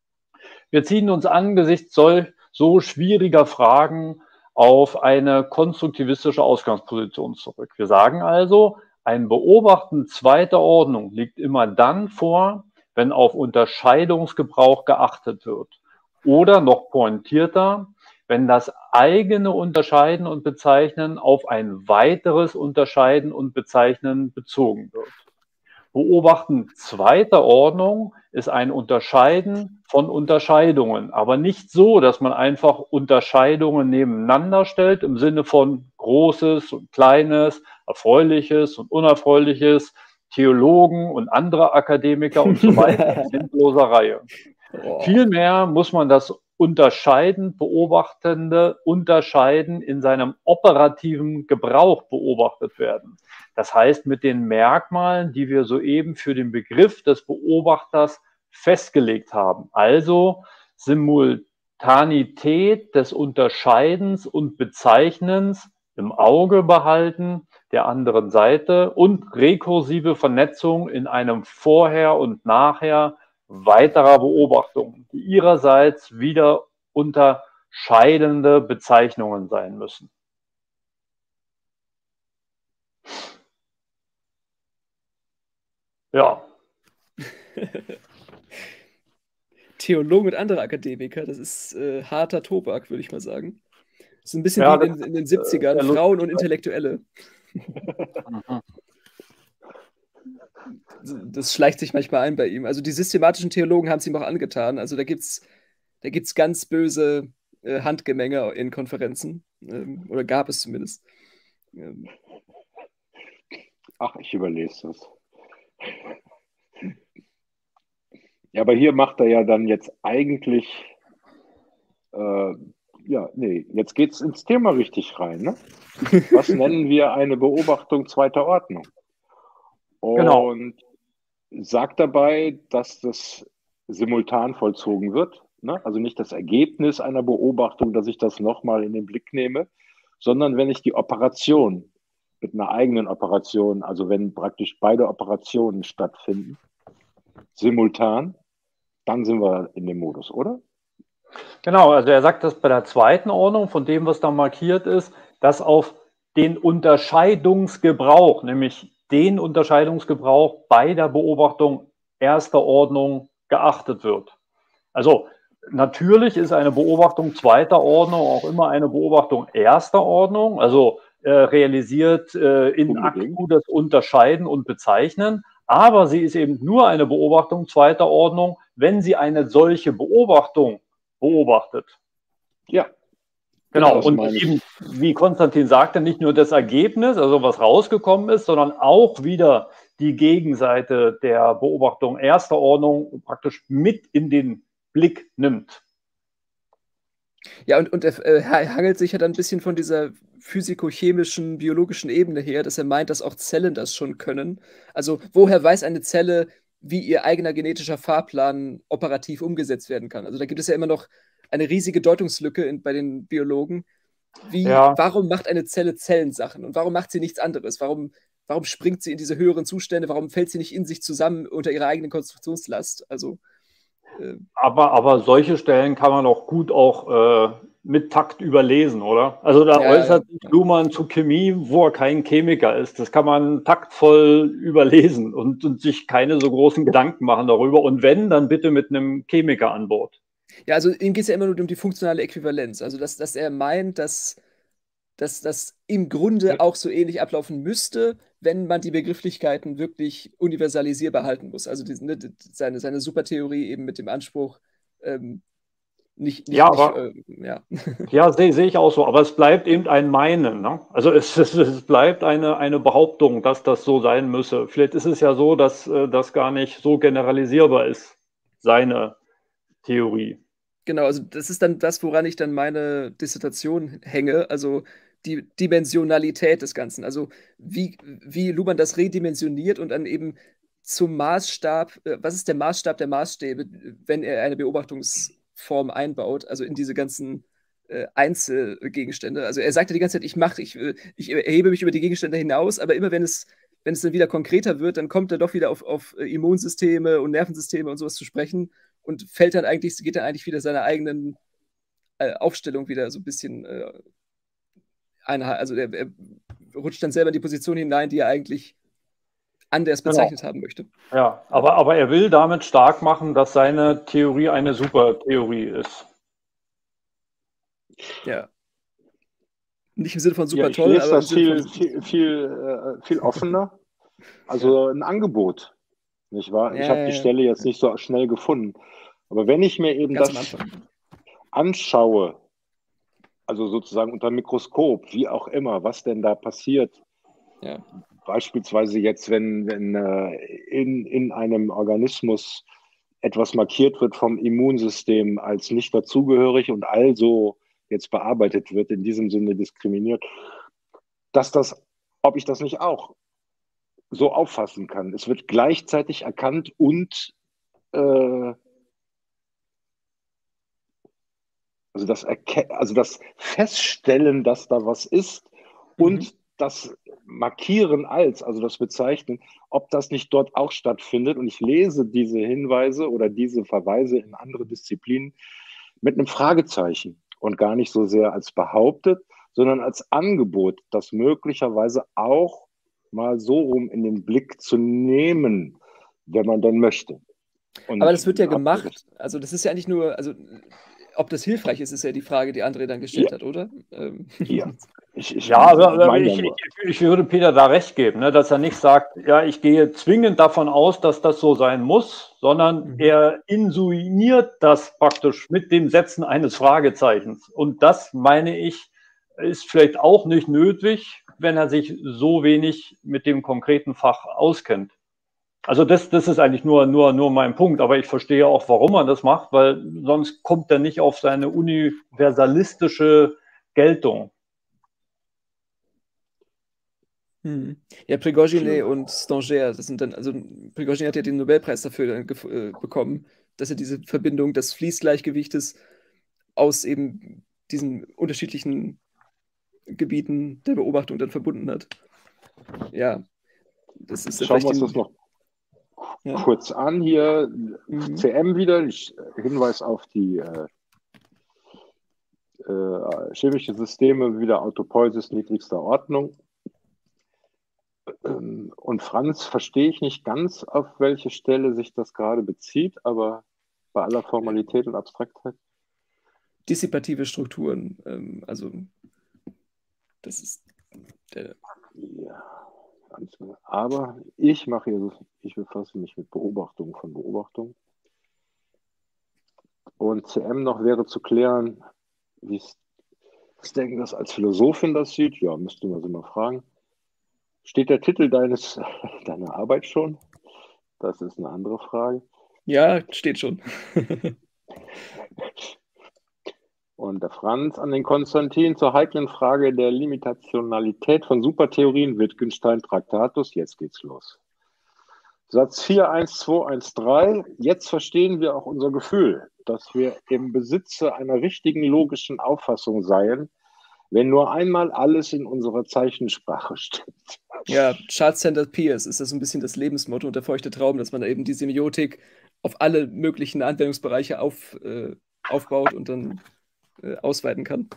Speaker 3: Wir ziehen uns angesichts so schwieriger Fragen auf eine konstruktivistische Ausgangsposition zurück. Wir sagen also, ein Beobachten zweiter Ordnung liegt immer dann vor, wenn auf Unterscheidungsgebrauch geachtet wird. Oder noch pointierter, wenn das eigene Unterscheiden und Bezeichnen auf ein weiteres Unterscheiden und Bezeichnen bezogen wird. Beobachten zweiter Ordnung ist ein Unterscheiden von Unterscheidungen, aber nicht so, dass man einfach Unterscheidungen nebeneinander stellt im Sinne von Großes und Kleines, Erfreuliches und Unerfreuliches, Theologen und andere Akademiker und so weiter in endloser Reihe. Vielmehr muss man das Unterscheiden, Beobachtende unterscheiden in seinem operativen Gebrauch beobachtet werden. Das heißt, mit den Merkmalen, die wir soeben für den Begriff des Beobachters festgelegt haben. Also Simultanität des Unterscheidens und Bezeichnens im Auge behalten der anderen Seite und rekursive Vernetzung in einem Vorher und Nachher weiterer Beobachtungen, die ihrerseits wieder unterscheidende Bezeichnungen sein müssen. Ja.
Speaker 2: Theologen und andere Akademiker, das ist harter Tobak, würde ich mal sagen. Das ist ein bisschen
Speaker 3: Ja,
Speaker 2: wie in den 70ern, Frauen und Intellektuelle. Das schleicht sich manchmal ein bei ihm. Also die systematischen Theologen haben es ihm auch angetan. Also da gibt's ganz böse Handgemenge in Konferenzen. Oder gab es zumindest.
Speaker 1: Ach, ich überlese das. Ja, aber hier macht er ja dann jetzt eigentlich, jetzt geht es ins Thema richtig rein. Ne? Was nennen wir eine Beobachtung zweiter Ordnung? Und sagt dabei, dass das simultan vollzogen wird. Ne? Also nicht das Ergebnis einer Beobachtung, dass ich das nochmal in den Blick nehme, sondern wenn ich die Operation mit einer eigenen Operation, also wenn praktisch beide Operationen stattfinden, simultan, dann sind wir in dem Modus, oder?
Speaker 3: Genau, also er sagt das bei der zweiten Ordnung, von dem, was da markiert ist, dass auf den Unterscheidungsgebrauch, nämlich den Unterscheidungsgebrauch bei der Beobachtung erster Ordnung geachtet wird. Also natürlich ist eine Beobachtung zweiter Ordnung auch immer eine Beobachtung erster Ordnung, also realisiert in actu das Unterscheiden und Bezeichnen, aber sie ist eben nur eine Beobachtung zweiter Ordnung, wenn sie eine solche Beobachtung beobachtet.
Speaker 1: Ja.
Speaker 3: Genau, und eben, wie Konstantin sagte, nicht nur das Ergebnis, also was rausgekommen ist, sondern auch wieder die Gegenseite der Beobachtung erster Ordnung praktisch mit in den Blick nimmt.
Speaker 2: Ja, und er hangelt sich ja dann ein bisschen von dieser physikochemischen, biologischen Ebene her, dass er meint, dass auch Zellen das schon können. Also woher weiß eine Zelle, wie ihr eigener genetischer Fahrplan operativ umgesetzt werden kann? Also da gibt es ja immer noch eine riesige Deutungslücke bei den Biologen. Warum macht eine Zelle Zellensachen und warum macht sie nichts anderes? Warum springt sie in diese höheren Zustände? Warum fällt sie nicht in sich zusammen unter ihrer eigenen Konstruktionslast? Also
Speaker 3: aber solche Stellen kann man auch gut mit Takt überlesen, oder? Also da äußert sich Luhmann zu Chemie, wo er kein Chemiker ist. Das kann man taktvoll überlesen und sich keine so großen Gedanken machen darüber. Und wenn, dann bitte mit einem Chemiker an Bord.
Speaker 2: Ja, also ihm geht es ja immer nur um die funktionale Äquivalenz. Also dass er meint, dass das im Grunde auch so ähnlich ablaufen müsste, wenn man die Begrifflichkeiten wirklich universalisierbar halten muss. Also seine Supertheorie eben mit dem Anspruch,
Speaker 3: sehe ich auch so, aber es bleibt eben ein Meinen. Ne? Also es bleibt eine Behauptung, dass das so sein müsse. Vielleicht ist es ja so, dass das gar nicht so generalisierbar ist, seine Theorie.
Speaker 2: Genau, also das ist dann das, woran ich dann meine Dissertation hänge, also die Dimensionalität des Ganzen. Also wie Luhmann das redimensioniert und dann eben zum Maßstab, was ist der Maßstab der Maßstäbe, wenn er eine Beobachtungsform einbaut, also in diese ganzen Einzelgegenstände. Also er sagte die ganze Zeit, ich erhebe mich über die Gegenstände hinaus, aber immer wenn es dann wieder konkreter wird, dann kommt er doch wieder auf Immunsysteme und Nervensysteme und sowas zu sprechen und geht dann eigentlich wieder seiner eigenen Aufstellung wieder so ein bisschen also er rutscht dann selber in die Position hinein, die er eigentlich anders bezeichnet haben möchte.
Speaker 3: Ja, aber er will damit stark machen, dass seine Theorie eine Supertheorie ist.
Speaker 2: Ja. Nicht im Sinne von super
Speaker 1: toll, aber das viel offener. Also ein Angebot. nicht wahr? Ich
Speaker 2: Ja,
Speaker 1: habe
Speaker 2: ja,
Speaker 1: die
Speaker 2: ja.
Speaker 1: Stelle jetzt nicht so schnell gefunden. Aber wenn ich mir eben
Speaker 2: Ganz am
Speaker 1: das
Speaker 2: Anfang.
Speaker 1: anschaue, also sozusagen unter Mikroskop, wie auch immer, was denn da passiert,
Speaker 2: Ja.
Speaker 1: beispielsweise jetzt, wenn in einem Organismus etwas markiert wird vom Immunsystem als nicht dazugehörig und also jetzt bearbeitet wird, in diesem Sinne diskriminiert, ob ich das nicht auch so auffassen kann. Es wird gleichzeitig erkannt und also das Feststellen, dass da was ist und das Markieren also das Bezeichnen, ob das nicht dort auch stattfindet. Und ich lese diese Hinweise oder diese Verweise in andere Disziplinen mit einem Fragezeichen und gar nicht so sehr als behauptet, sondern als Angebot, das möglicherweise auch mal so rum in den Blick zu nehmen, wenn man denn möchte. Und
Speaker 2: Aber das wird ja gemacht. Also das ist ja eigentlich nur, also ob das hilfreich ist, ist ja die Frage, die André dann gestellt hat, oder?
Speaker 1: Ja.
Speaker 3: Aber ich würde Peter da recht geben, ne, dass er nicht sagt, ja, ich gehe zwingend davon aus, dass das so sein muss, sondern er insinuiert das praktisch mit dem Setzen eines Fragezeichens. Und das, meine ich, ist vielleicht auch nicht nötig, wenn er sich so wenig mit dem konkreten Fach auskennt. Also das ist eigentlich nur mein Punkt, aber ich verstehe auch, warum man das macht, weil sonst kommt er nicht auf seine universalistische Geltung.
Speaker 2: Ja, Prigozhin und Stanger, das sind dann, also Prigozhin hat ja den Nobelpreis dafür bekommen, dass er diese Verbindung des Fließgleichgewichtes aus eben diesen unterschiedlichen Gebieten der Beobachtung dann verbunden hat. Ja, das ist
Speaker 1: Schauen wir uns das noch kurz an hier. CM wieder, Hinweis auf die chemische Systeme, wieder Autopoiesis niedrigster Ordnung. Und Franz verstehe ich nicht ganz, auf welche Stelle sich das gerade bezieht, aber bei aller Formalität und Abstraktheit.
Speaker 2: Dissipative Strukturen, also das ist der...
Speaker 1: Ja, aber ich befasse mich mit Beobachtung von Beobachtung. Und CM noch wäre zu klären, wie Stecken das als Philosophin das sieht. Ja, müsste man sie mal fragen. Steht der Titel deiner Arbeit schon? Das ist eine andere Frage.
Speaker 2: Ja, steht schon.
Speaker 1: Und der Franz an den Konstantin zur heiklen Frage der Limitationalität von Supertheorien, Wittgenstein, Traktatus. Jetzt geht's los. Satz 4.1.2.1.3. Jetzt verstehen wir auch unser Gefühl, dass wir im Besitze einer richtigen logischen Auffassung seien, wenn nur einmal alles in unserer Zeichensprache stimmt.
Speaker 2: Ja, Chart-Centered Peers ist das so ein bisschen das Lebensmotto und der feuchte Traum, dass man da eben die Semiotik auf alle möglichen Anwendungsbereiche aufbaut und dann ausweiten kann.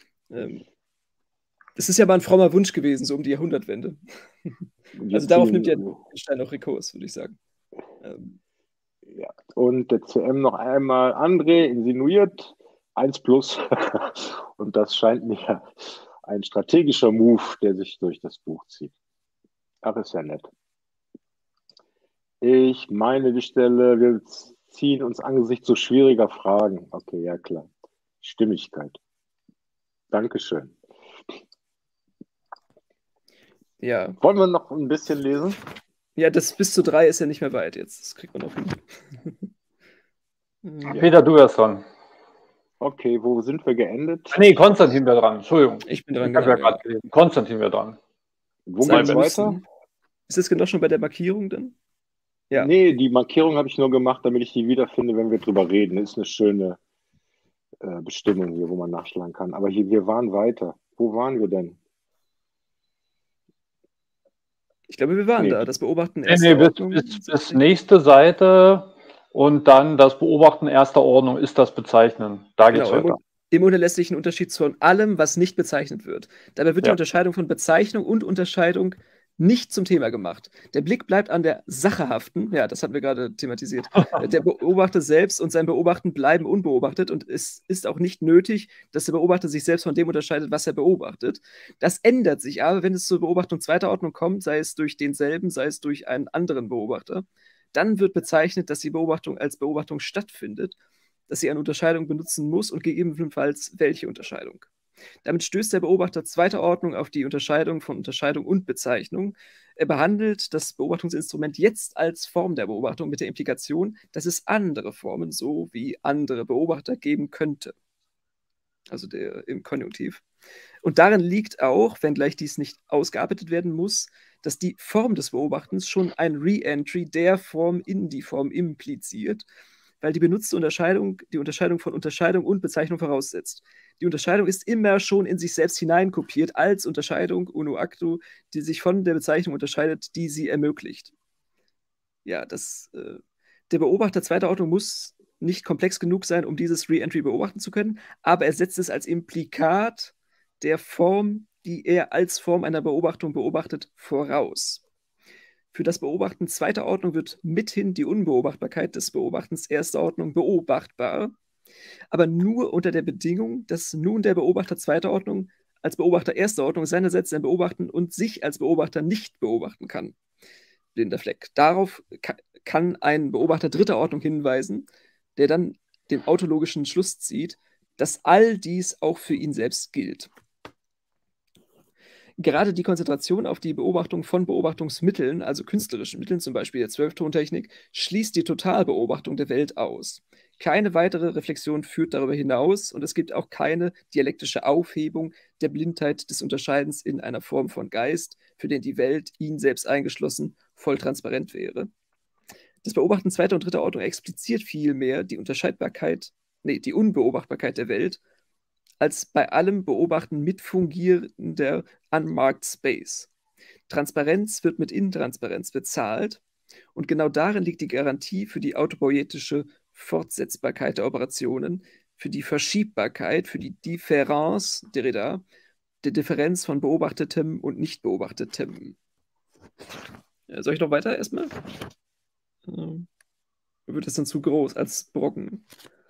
Speaker 2: Das ist ja mal ein frommer Wunsch gewesen, so um die Jahrhundertwende. Also darauf nimmt ja Wittgenstein auch Rekurs, würde ich sagen.
Speaker 1: Ja. Und der CM noch einmal André insinuiert, 1+. Und das scheint mir ein strategischer Move, der sich durch das Buch zieht. Ach, ist ja nett. Ich meine die Stelle, wir ziehen uns angesichts so schwieriger Fragen. Okay, ja klar. Stimmigkeit. Dankeschön.
Speaker 2: Ja.
Speaker 1: Wollen wir noch ein bisschen lesen?
Speaker 2: Ja, das bis zu 3 ist ja nicht mehr weit jetzt. Das kriegt man noch hin.
Speaker 3: Ja. Peter, du erst dran.
Speaker 1: Okay, wo sind wir geendet?
Speaker 3: Nee, Konstantin wäre dran. Entschuldigung.
Speaker 2: Ich bin dran.
Speaker 3: Ich habe ja gerade gelesen. Konstantin wäre dran.
Speaker 1: Wo geht's weiter?
Speaker 2: Ist das genau schon bei der Markierung dann?
Speaker 1: Ja. Nee, die Markierung habe ich nur gemacht, damit ich die wiederfinde, wenn wir drüber reden. Das ist eine schöne Bestimmung hier, wo man nachschlagen kann. Aber hier, wir waren weiter. Wo waren wir denn?
Speaker 2: Ich glaube, wir waren da. Das Beobachten
Speaker 3: bis nächste Seite und dann das Beobachten erster Ordnung ist das Bezeichnen. Da geht es weiter.
Speaker 2: Im unerlässlichen Unterschied von allem, was nicht bezeichnet wird. Dabei wird die Unterscheidung von Bezeichnung und Unterscheidung nicht zum Thema gemacht. Der Blick bleibt an der Sachehaften, ja, das hatten wir gerade thematisiert. Der Beobachter selbst und sein Beobachten bleiben unbeobachtet und es ist auch nicht nötig, dass der Beobachter sich selbst von dem unterscheidet, was er beobachtet. Das ändert sich aber, wenn es zur Beobachtung zweiter Ordnung kommt, sei es durch denselben, sei es durch einen anderen Beobachter. dann wird bezeichnet, dass die Beobachtung als Beobachtung stattfindet, dass sie eine Unterscheidung benutzen muss und gegebenenfalls welche Unterscheidung. Damit stößt der Beobachter zweiter Ordnung auf die Unterscheidung von Unterscheidung und Bezeichnung. Er behandelt das Beobachtungsinstrument jetzt als Form der Beobachtung mit der Implikation, dass es andere Formen so wie andere Beobachter geben könnte. Also im Konjunktiv. Und darin liegt auch, wenngleich dies nicht ausgearbeitet werden muss, dass die Form des Beobachtens schon ein Re-Entry der Form in die Form impliziert, weil die benutzte Unterscheidung die Unterscheidung von Unterscheidung und Bezeichnung voraussetzt. Die Unterscheidung ist immer schon in sich selbst hineinkopiert als Unterscheidung, uno actu, die sich von der Bezeichnung unterscheidet, die sie ermöglicht. Ja, der Beobachter zweiter Ordnung muss nicht komplex genug sein, um dieses Re-Entry beobachten zu können, aber er setzt es als Implikat der Form, die er als Form einer Beobachtung beobachtet, voraus. Für das Beobachten zweiter Ordnung wird mithin die Unbeobachtbarkeit des Beobachtens erster Ordnung beobachtbar, aber nur unter der Bedingung, dass nun der Beobachter zweiter Ordnung als Beobachter erster Ordnung seinerseits sein Beobachten und sich als Beobachter nicht beobachten kann. Blinder Fleck. Darauf kann ein Beobachter dritter Ordnung hinweisen, der dann den autologischen Schluss zieht, dass all dies auch für ihn selbst gilt. Gerade die Konzentration auf die Beobachtung von Beobachtungsmitteln, also künstlerischen Mitteln, zum Beispiel der Zwölftontechnik, schließt die Totalbeobachtung der Welt aus. Keine weitere Reflexion führt darüber hinaus und es gibt auch keine dialektische Aufhebung der Blindheit des Unterscheidens in einer Form von Geist, für den die Welt, ihn selbst eingeschlossen, voll transparent wäre. Das Beobachten zweiter und dritter Ordnung expliziert vielmehr die Unbeobachtbarkeit der Welt als bei allem Beobachten mitfungierender Unmarked Space. Transparenz wird mit Intransparenz bezahlt und genau darin liegt die Garantie für die autopoietische Fortsetzbarkeit der Operationen, für die Verschiebbarkeit, für die Difference, Derrida, der Differenz von Beobachtetem und Nicht-Beobachtetem. Soll ich noch weiter erstmal? Wird das dann zu groß als Brocken?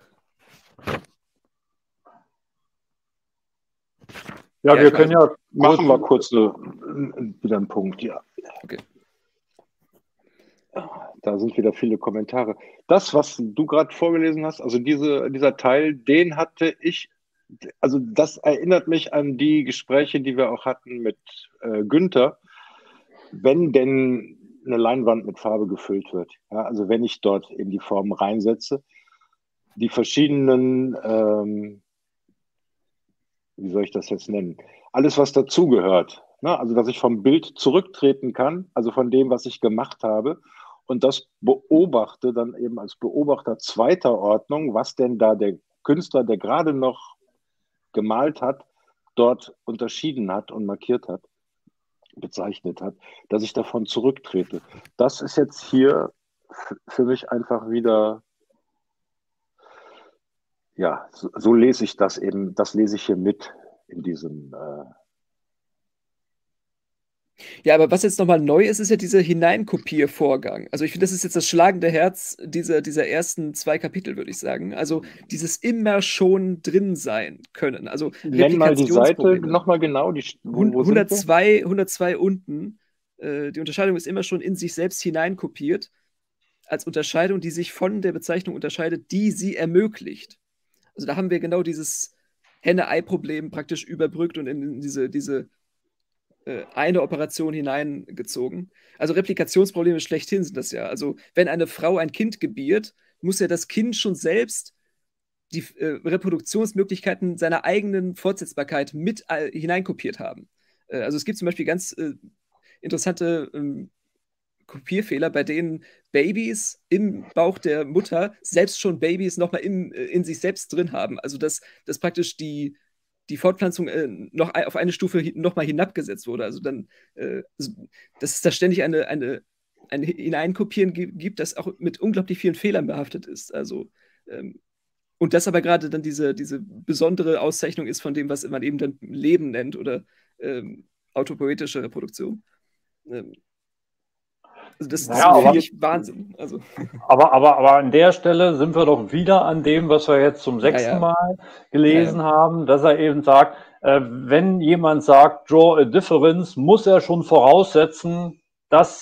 Speaker 3: Ja, wir können ja
Speaker 1: machen wir kurz wieder einen Punkt, ja.
Speaker 2: Okay.
Speaker 1: Da sind wieder viele Kommentare. Das, was du gerade vorgelesen hast, also dieser Teil, den hatte ich, also das erinnert mich an die Gespräche, die wir auch hatten mit Günther, wenn denn eine Leinwand mit Farbe gefüllt wird. Ja, also wenn ich dort in die Form reinsetze, die verschiedenen, wie soll ich das jetzt nennen? Alles, was dazugehört. Ne? Also, dass ich vom Bild zurücktreten kann, also von dem, was ich gemacht habe, und das beobachte dann eben als Beobachter zweiter Ordnung, was denn da der Künstler, der gerade noch gemalt hat, dort unterschieden hat und markiert hat, bezeichnet hat, dass ich davon zurücktrete. Das ist jetzt hier für mich einfach wieder, ja, so lese ich das eben, das lese ich hier mit in diesem.
Speaker 2: Ja, aber was jetzt nochmal neu ist, ist ja dieser Hineinkopiervorgang. Also ich finde, das ist jetzt das schlagende Herz dieser ersten 2 Kapitel, würde ich sagen. Also dieses immer schon drin sein können. Also
Speaker 1: nenn mal die Seite nochmal genau.
Speaker 2: 102 unten. Die Unterscheidung ist immer schon in sich selbst hineinkopiert, als Unterscheidung, die sich von der Bezeichnung unterscheidet, die sie ermöglicht. Also da haben wir genau dieses Henne-Ei-Problem praktisch überbrückt und in diese eine Operation hineingezogen. Also Replikationsprobleme schlechthin sind das ja. Also wenn eine Frau ein Kind gebiert, muss ja das Kind schon selbst die Reproduktionsmöglichkeiten seiner eigenen Fortsetzbarkeit mit hineinkopiert haben. Also es gibt zum Beispiel ganz interessante Kopierfehler, bei denen Babys im Bauch der Mutter selbst schon Babys nochmal in sich selbst drin haben. Also dass praktisch die Fortpflanzung noch auf eine Stufe nochmal hinabgesetzt wurde. Also dann, dass es da ständig ein Hineinkopieren gibt, das auch mit unglaublich vielen Fehlern behaftet ist. Also, und das aber gerade dann diese besondere Auszeichnung ist von dem, was man eben dann Leben nennt oder autopoetische Reproduktion. Also das ist wirklich Wahnsinn. Also.
Speaker 3: Aber an der Stelle sind wir doch wieder an dem, was wir jetzt zum 6. Mal gelesen haben, dass er eben sagt, wenn jemand sagt, draw a difference, muss er schon voraussetzen, dass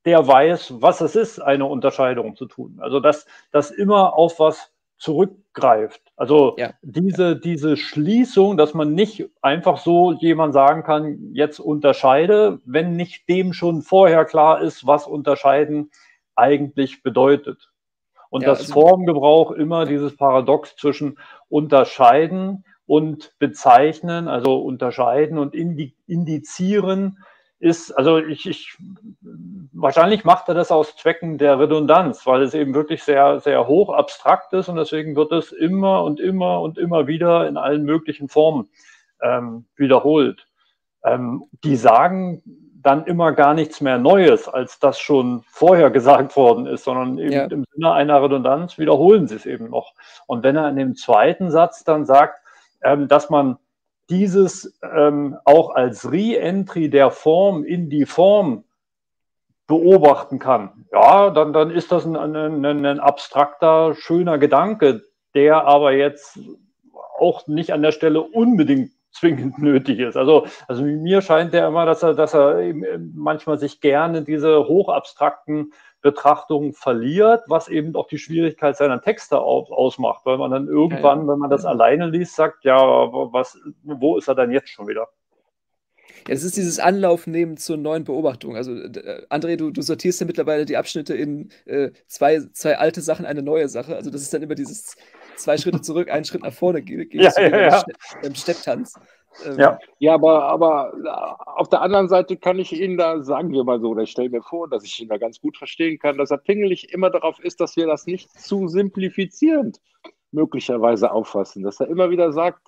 Speaker 3: der weiß, was es ist, eine Unterscheidung zu tun. Also dass das immer auf was zurückgreift. Also diese Schließung, dass man nicht einfach so jemand sagen kann, jetzt unterscheide, wenn nicht dem schon vorher klar ist, was unterscheiden eigentlich bedeutet. Und das Formgebrauch immer dieses Paradox zwischen unterscheiden und bezeichnen, also unterscheiden und indizieren, ist, also wahrscheinlich macht er das aus Zwecken der Redundanz, weil es eben wirklich sehr, sehr hoch abstrakt ist und deswegen wird es immer und immer und immer wieder in allen möglichen Formen wiederholt. Die sagen dann immer gar nichts mehr Neues, als das schon vorher gesagt worden ist, sondern eben im Sinne einer Redundanz wiederholen sie es eben noch. Und wenn er in dem zweiten Satz dann sagt, dass man dieses auch als Re-Entry der Form in die Form beobachten kann, ja, dann ist das ein abstrakter, schöner Gedanke, der aber jetzt auch nicht an der Stelle unbedingt zwingend nötig ist. Also mir scheint der immer, dass er manchmal sich gerne diese hochabstrakten Betrachtungen verliert, was eben auch die Schwierigkeit seiner Texte ausmacht, weil man dann irgendwann, wenn man das alleine liest, sagt, ja, wo ist er denn jetzt schon wieder?
Speaker 2: Ja, das ist dieses Anlaufnehmen zur neuen Beobachtung. Also, André, du sortierst ja mittlerweile die Abschnitte in zwei alte Sachen, eine neue Sache. Also, das ist dann immer dieses 2 Schritte zurück, 1 Schritt nach vorne gehen, beim Stepptanz.
Speaker 1: Ja, aber auf der anderen Seite kann ich Ihnen da, sagen wir mal so, oder ich stelle mir vor, dass ich ihn da ganz gut verstehen kann, dass er pingelig immer darauf ist, dass wir das nicht zu simplifizierend möglicherweise auffassen. Dass er immer wieder sagt,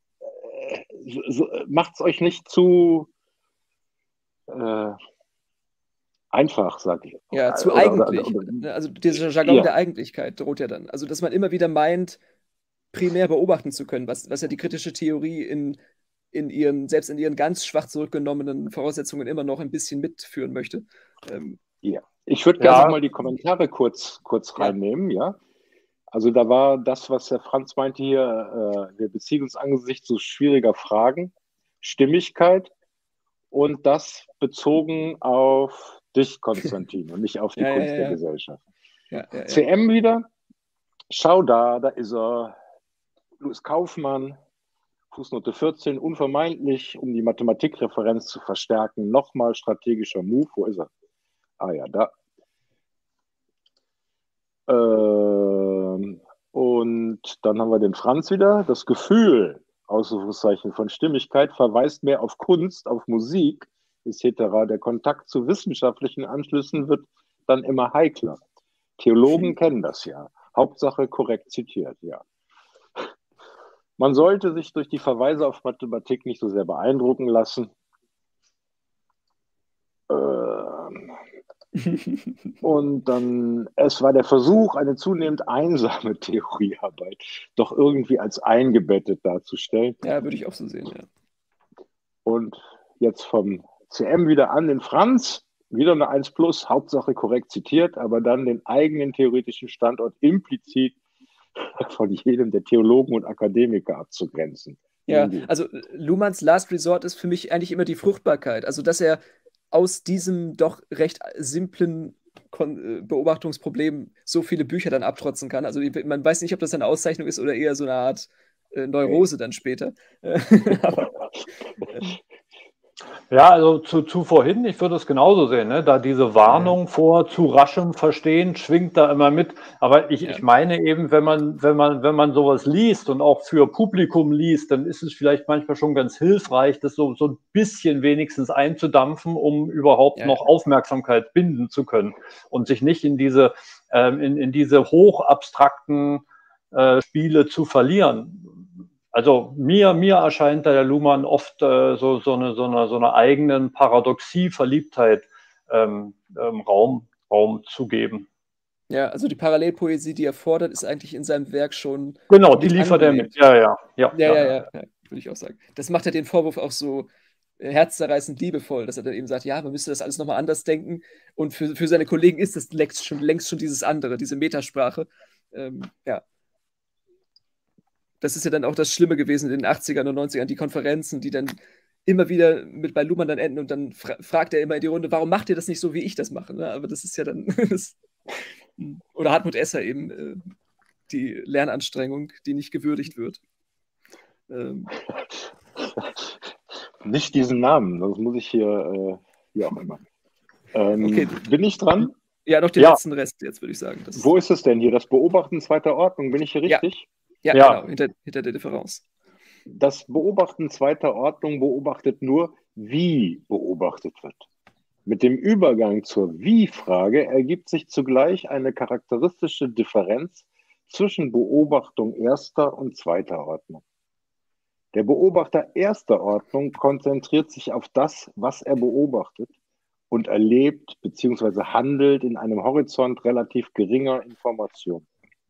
Speaker 1: macht es euch nicht zu einfach, sage ich.
Speaker 2: Ja, zu eigentlich. Also dieser Jargon der Eigentlichkeit droht ja dann. Also, dass man immer wieder meint, primär beobachten zu können, was ja die kritische Theorie selbst in ihren ganz schwach zurückgenommenen Voraussetzungen immer noch ein bisschen mitführen möchte.
Speaker 1: Ich würde gerne mal die Kommentare kurz reinnehmen, ja. Also da war das, was Herr Franz meinte hier, wir beziehen uns angesichts so schwieriger Fragen, Stimmigkeit und das bezogen auf dich, Konstantin, und nicht auf die Kunst der Gesellschaft. CM wieder, schau da ist er, Louis Kaufmann, Fußnote 14, unvermeidlich, um die Mathematikreferenz zu verstärken, nochmal strategischer Move, wo ist er? Ah ja, da. Und dann haben wir den Franz wieder. Das Gefühl, Ausrufungszeichen von Stimmigkeit, verweist mehr auf Kunst, auf Musik, etc. Der Kontakt zu wissenschaftlichen Anschlüssen wird dann immer heikler. Theologen kennen das ja. Hauptsache korrekt zitiert, ja. Man sollte sich durch die Verweise auf Mathematik nicht so sehr beeindrucken lassen. Und dann, es war der Versuch, eine zunehmend einsame Theoriearbeit doch irgendwie als eingebettet darzustellen.
Speaker 2: Ja, würde ich auch so sehen, ja.
Speaker 1: Und jetzt vom CM wieder an den Franz, wieder eine 1+, Hauptsache korrekt zitiert, aber dann den eigenen theoretischen Standort implizit von jedem der Theologen und Akademiker abzugrenzen.
Speaker 2: Ja, also Luhmanns Last Resort ist für mich eigentlich immer die Fruchtbarkeit. Also, dass er aus diesem doch recht simplen Beobachtungsproblem so viele Bücher dann abtrotzen kann. Also man weiß nicht, ob das eine Auszeichnung ist oder eher so eine Art Neurose dann später.
Speaker 3: Ja, also zu vorhin, ich würde es genauso sehen, ne? Da diese Warnung vor zu raschem Verstehen schwingt da immer mit. Aber ich meine eben, wenn man sowas liest und auch für Publikum liest, dann ist es vielleicht manchmal schon ganz hilfreich, das so ein bisschen wenigstens einzudampfen, um überhaupt noch Aufmerksamkeit binden zu können und sich nicht in diese hochabstrakten Spiele zu verlieren. Also mir erscheint da der Luhmann oft so eine eigenen Paradoxie-Verliebtheit Raum zu geben.
Speaker 2: Ja, also die Parallelpoesie, die er fordert, ist eigentlich in seinem Werk schon.
Speaker 3: Genau, die liefert er mit. Ja,
Speaker 2: würde ich auch sagen. Das macht ja den Vorwurf auch so herzzerreißend liebevoll, dass er dann eben sagt, ja, man müsste das alles nochmal anders denken. Und für seine Kollegen ist das längst schon dieses andere, diese Metasprache. Das ist ja dann auch das Schlimme gewesen in den 80ern und 90ern, die Konferenzen, die dann immer wieder mit bei Luhmann dann enden und dann fragt er immer in die Runde, warum macht ihr das nicht so, wie ich das mache? Ne? Aber das ist ja dann oder Hartmut Esser eben die Lernanstrengung, die nicht gewürdigt wird.
Speaker 1: Nicht diesen Namen, sonst muss ich hier, wie auch immer.
Speaker 2: Okay.
Speaker 1: Bin ich dran?
Speaker 2: Ja, noch den letzten Rest jetzt, würde ich sagen.
Speaker 1: Wo ist es denn hier? Das Beobachten zweiter Ordnung, bin ich hier richtig?
Speaker 2: Ja, genau, hinter der Differenz.
Speaker 1: Das Beobachten zweiter Ordnung beobachtet nur, wie beobachtet wird. Mit dem Übergang zur Wie-Frage ergibt sich zugleich eine charakteristische Differenz zwischen Beobachtung erster und zweiter Ordnung. Der Beobachter erster Ordnung konzentriert sich auf das, was er beobachtet und erlebt bzw. handelt in einem Horizont relativ geringer Information.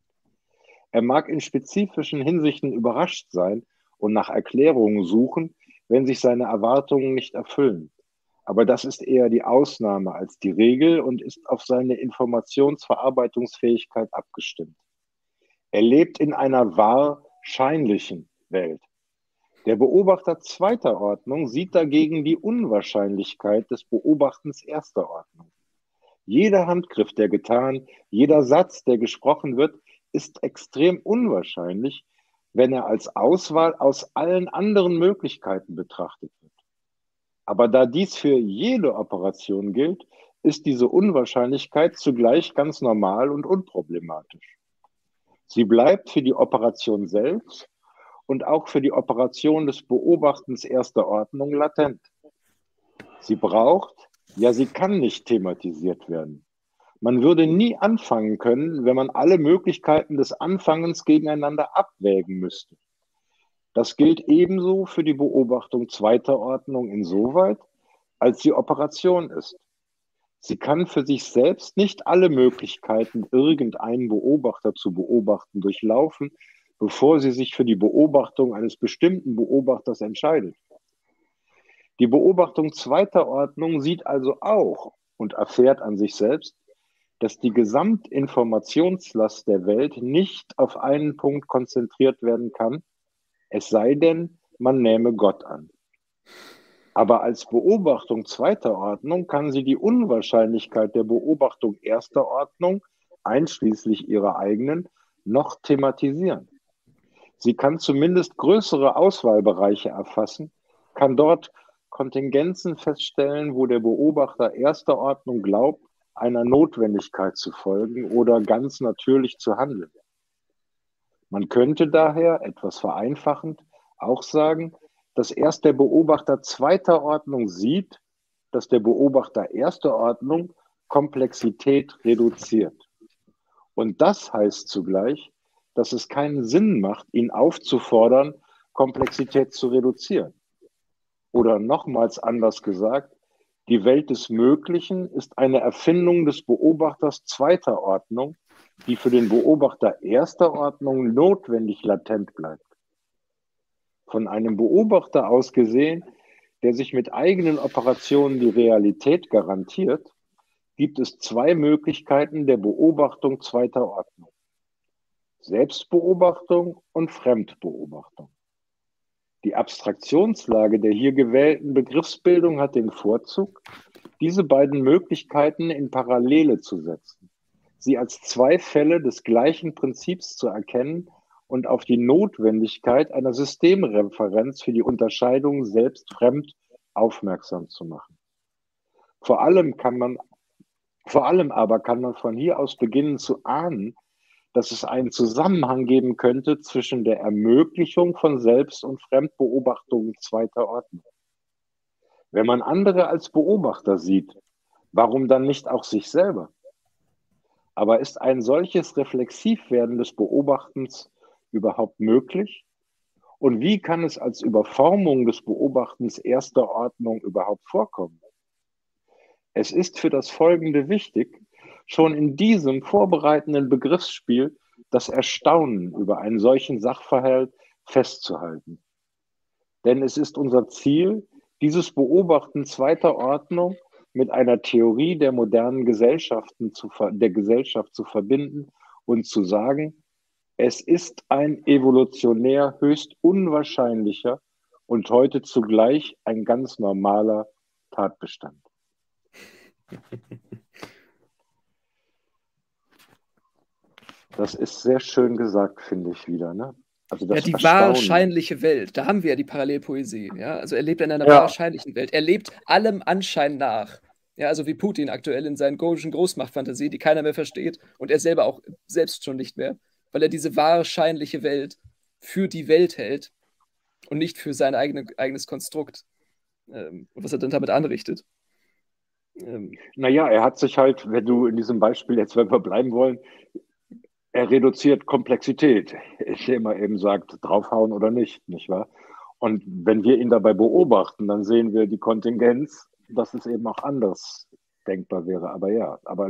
Speaker 1: Er mag in spezifischen Hinsichten überrascht sein und nach Erklärungen suchen, wenn sich seine Erwartungen nicht erfüllen. Aber das ist eher die Ausnahme als die Regel und ist auf seine Informationsverarbeitungsfähigkeit abgestimmt. Er lebt in einer wahrscheinlichen Welt. Der Beobachter zweiter Ordnung sieht dagegen die Unwahrscheinlichkeit des Beobachtens erster Ordnung. Jeder Handgriff, der getan, jeder Satz, der gesprochen wird, ist extrem unwahrscheinlich, wenn er als Auswahl aus allen anderen Möglichkeiten betrachtet wird. Aber da dies für jede Operation gilt, ist diese Unwahrscheinlichkeit zugleich ganz normal und unproblematisch. Sie bleibt für die Operation selbst und auch für die Operation des Beobachtens erster Ordnung latent. Sie braucht, ja, sie kann nicht thematisiert werden. Man würde nie anfangen können, wenn man alle Möglichkeiten des Anfangens gegeneinander abwägen müsste. Das gilt ebenso für die Beobachtung zweiter Ordnung insoweit, als sie Operation ist. Sie kann für sich selbst nicht alle Möglichkeiten, irgendeinen Beobachter zu beobachten, durchlaufen, bevor sie sich für die Beobachtung eines bestimmten Beobachters entscheidet. Die Beobachtung zweiter Ordnung sieht also auch und erfährt an sich selbst, dass die Gesamtinformationslast der Welt nicht auf einen Punkt konzentriert werden kann, es sei denn, man nähme Gott an. Aber als Beobachtung zweiter Ordnung kann sie die Unwahrscheinlichkeit der Beobachtung erster Ordnung, einschließlich ihrer eigenen, noch thematisieren. Sie kann zumindest größere Auswahlbereiche erfassen, kann dort Kontingenzen feststellen, wo der Beobachter erster Ordnung glaubt, einer Notwendigkeit zu folgen oder ganz natürlich zu handeln. Man könnte daher, etwas vereinfachend, auch sagen, dass erst der Beobachter zweiter Ordnung sieht, dass der Beobachter erster Ordnung Komplexität reduziert. Und das heißt zugleich, dass es keinen Sinn macht, ihn aufzufordern, Komplexität zu reduzieren. Oder nochmals anders gesagt, die Welt des Möglichen ist eine Erfindung des Beobachters zweiter Ordnung, die für den Beobachter erster Ordnung notwendig latent bleibt. Von einem Beobachter aus gesehen, der sich mit eigenen Operationen die Realität garantiert, gibt es zwei Möglichkeiten der Beobachtung zweiter Ordnung: Selbstbeobachtung und Fremdbeobachtung. Die Abstraktionslage der hier gewählten Begriffsbildung hat den Vorzug, diese beiden Möglichkeiten in Parallele zu setzen, sie als zwei Fälle des gleichen Prinzips zu erkennen und auf die Notwendigkeit einer Systemreferenz für die Unterscheidung selbst-fremd aufmerksam zu machen. Vor allem aber kann man von hier aus beginnen zu ahnen, dass es einen Zusammenhang geben könnte zwischen der Ermöglichung von Selbst- und Fremdbeobachtungen zweiter Ordnung. Wenn man andere als Beobachter sieht, warum dann nicht auch sich selber? Aber ist ein solches Reflexivwerden des Beobachtens überhaupt möglich? Und wie kann es als Überformung des Beobachtens erster Ordnung überhaupt vorkommen? Es ist für das Folgende wichtig, schon in diesem vorbereitenden Begriffsspiel das Erstaunen über einen solchen Sachverhalt festzuhalten. Denn es ist unser Ziel, dieses Beobachten zweiter Ordnung mit einer Theorie der modernen Gesellschaften der Gesellschaft zu verbinden und zu sagen, es ist ein evolutionär höchst unwahrscheinlicher und heute zugleich ein ganz normaler Tatbestand. Das ist sehr schön gesagt, finde ich wieder, ne? Also
Speaker 2: Ja,
Speaker 1: das
Speaker 2: die
Speaker 1: Erstaunen.
Speaker 2: wahrscheinliche Welt, da haben wir ja die Parallelpoesie. Ja? Also er lebt in einer
Speaker 3: Ja.
Speaker 2: wahrscheinlichen Welt. Er lebt allem Anschein nach. Ja, also wie Putin aktuell in seinen komischen Großmachtfantasie, die keiner mehr versteht und er selber auch selbst schon nicht mehr, weil er diese wahrscheinliche Welt für die Welt hält und nicht für sein eigenes Konstrukt. Und was er dann damit anrichtet.
Speaker 1: Naja, er hat sich halt, wenn du in diesem Beispiel jetzt, wenn wir bleiben wollen, er reduziert Komplexität, indem er eben sagt, draufhauen oder nicht, nicht wahr? Und wenn wir ihn dabei beobachten, dann sehen wir die Kontingenz, dass es eben auch anders denkbar wäre. Aber ja, aber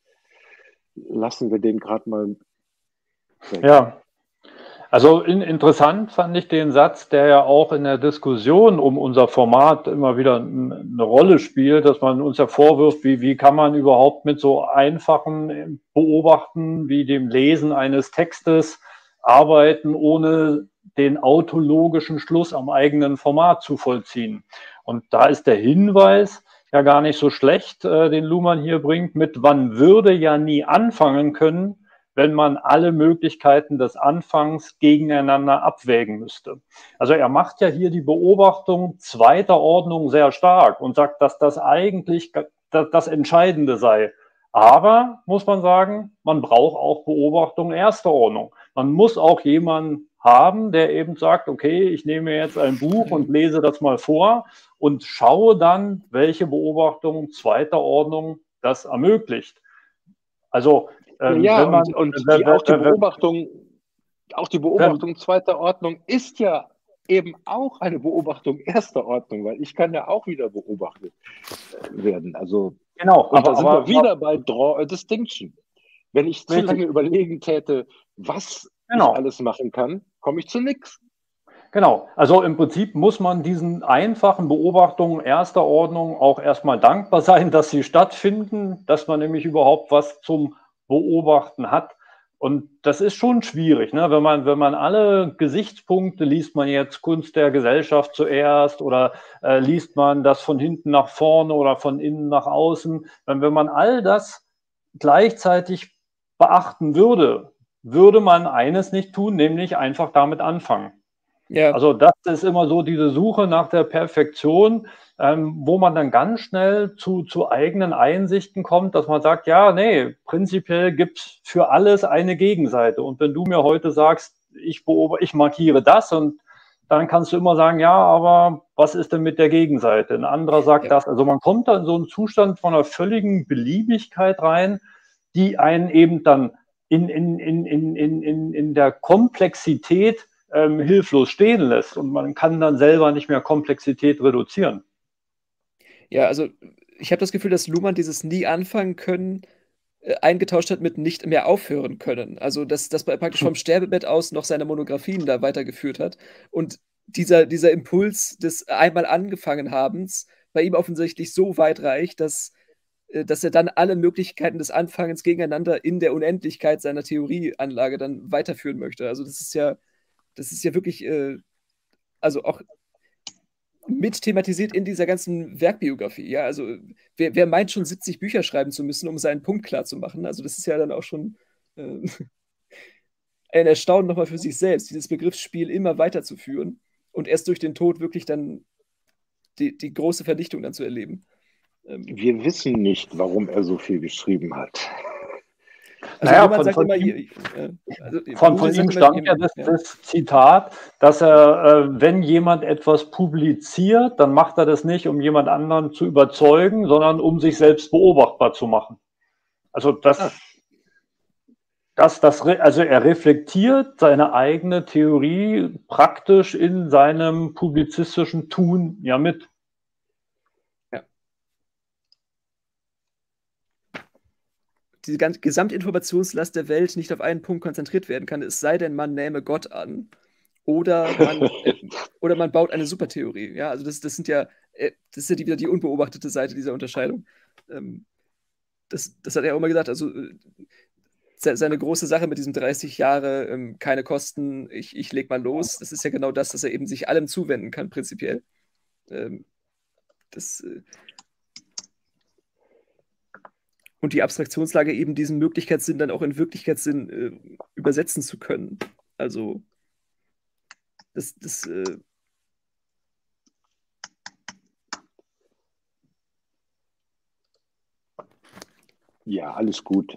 Speaker 1: lassen wir den gerade mal weg.
Speaker 3: Ja, also interessant fand ich den Satz, der ja auch in der Diskussion um unser Format immer wieder eine Rolle spielt, dass man uns ja vorwirft, wie kann man überhaupt mit so einfachen Beobachten wie dem Lesen eines Textes arbeiten, ohne den autologischen Schluss am eigenen Format zu vollziehen. Und da ist der Hinweis ja gar nicht so schlecht, den Luhmann hier bringt, mit man würde ja nie anfangen können, wenn man alle Möglichkeiten des Anfangs gegeneinander abwägen müsste. Also er macht ja hier die Beobachtung zweiter Ordnung sehr stark und sagt, dass das eigentlich das Entscheidende sei. Aber, muss man sagen, man braucht auch Beobachtung erster Ordnung. Man muss auch jemanden haben, der eben sagt, okay, ich nehme jetzt ein Buch und lese das mal vor und schaue dann, welche Beobachtung zweiter Ordnung das ermöglicht. Also
Speaker 1: ja, auch die Beobachtung zweiter Ordnung ist ja eben auch eine Beobachtung erster Ordnung, weil ich kann ja auch wieder beobachtet werden. Also
Speaker 3: genau,
Speaker 1: und da sind wir wieder bei Draw a Distinction. Wenn ich zu lange überlegen täte, was ich alles machen kann, komme ich zu nichts.
Speaker 3: Genau, also im Prinzip muss man diesen einfachen Beobachtungen erster Ordnung auch erstmal dankbar sein, dass sie stattfinden, dass man nämlich überhaupt was zum Beobachten hat. Und das ist schon schwierig, ne? Wenn man alle Gesichtspunkte, liest man jetzt Kunst der Gesellschaft zuerst oder liest man das von hinten nach vorne oder von innen nach außen. Wenn man all das gleichzeitig beachten würde, würde man eines nicht tun, nämlich einfach damit anfangen. Ja. Also das ist immer so diese Suche nach der Perfektion, wo man dann ganz schnell zu eigenen Einsichten kommt, dass man sagt, ja, nee, prinzipiell gibt es für alles eine Gegenseite. Und wenn du mir heute sagst, ich markiere das und dann kannst du immer sagen, ja, aber was ist denn mit der Gegenseite? Ein anderer sagt das. Also man kommt da in so einen Zustand von einer völligen Beliebigkeit rein, die einen eben dann in der Komplexität hilflos stehen lässt und man kann dann selber nicht mehr Komplexität reduzieren.
Speaker 2: Ja, also ich habe das Gefühl, dass Luhmann dieses nie anfangen können eingetauscht hat mit nicht mehr aufhören können. Also dass er praktisch vom Sterbebett aus noch seine Monographien da weitergeführt hat und dieser Impuls des einmal angefangen habens bei ihm offensichtlich so weit reicht, dass er dann alle Möglichkeiten des Anfangens gegeneinander in der Unendlichkeit seiner Theorieanlage dann weiterführen möchte. Also das ist ja wirklich, also auch mit thematisiert in dieser ganzen Werkbiografie. Ja, also wer meint schon 70 Bücher schreiben zu müssen, um seinen Punkt klar zu machen? Also das ist ja dann auch schon ein Erstaunen nochmal für sich selbst, dieses Begriffsspiel immer weiterzuführen und erst durch den Tod wirklich dann die große Verdichtung dann zu erleben.
Speaker 3: Wir wissen nicht, warum er so viel geschrieben hat.
Speaker 2: Also
Speaker 3: von ihm stammt ja das Zitat, dass er, wenn jemand etwas publiziert, dann macht er das nicht, um jemand anderen zu überzeugen, sondern um sich selbst beobachtbar zu machen. Also also er reflektiert seine eigene Theorie praktisch in seinem publizistischen Tun ja mit.
Speaker 2: Die ganze Gesamtinformationslast der Welt nicht auf einen Punkt konzentriert werden kann, es sei denn, man nähme Gott an. Oder man baut eine Supertheorie. Ja, also das ist ja wieder die unbeobachtete Seite dieser Unterscheidung. Das hat er auch immer gesagt. Also seine große Sache mit diesem 30 Jahre, keine Kosten, ich leg mal los, das ist ja genau das, dass er eben sich allem zuwenden kann, prinzipiell. Und die Abstraktionslage eben diesen Möglichkeitssinn dann auch in Wirklichkeitssinn übersetzen zu können. Also
Speaker 1: Ja, alles gut.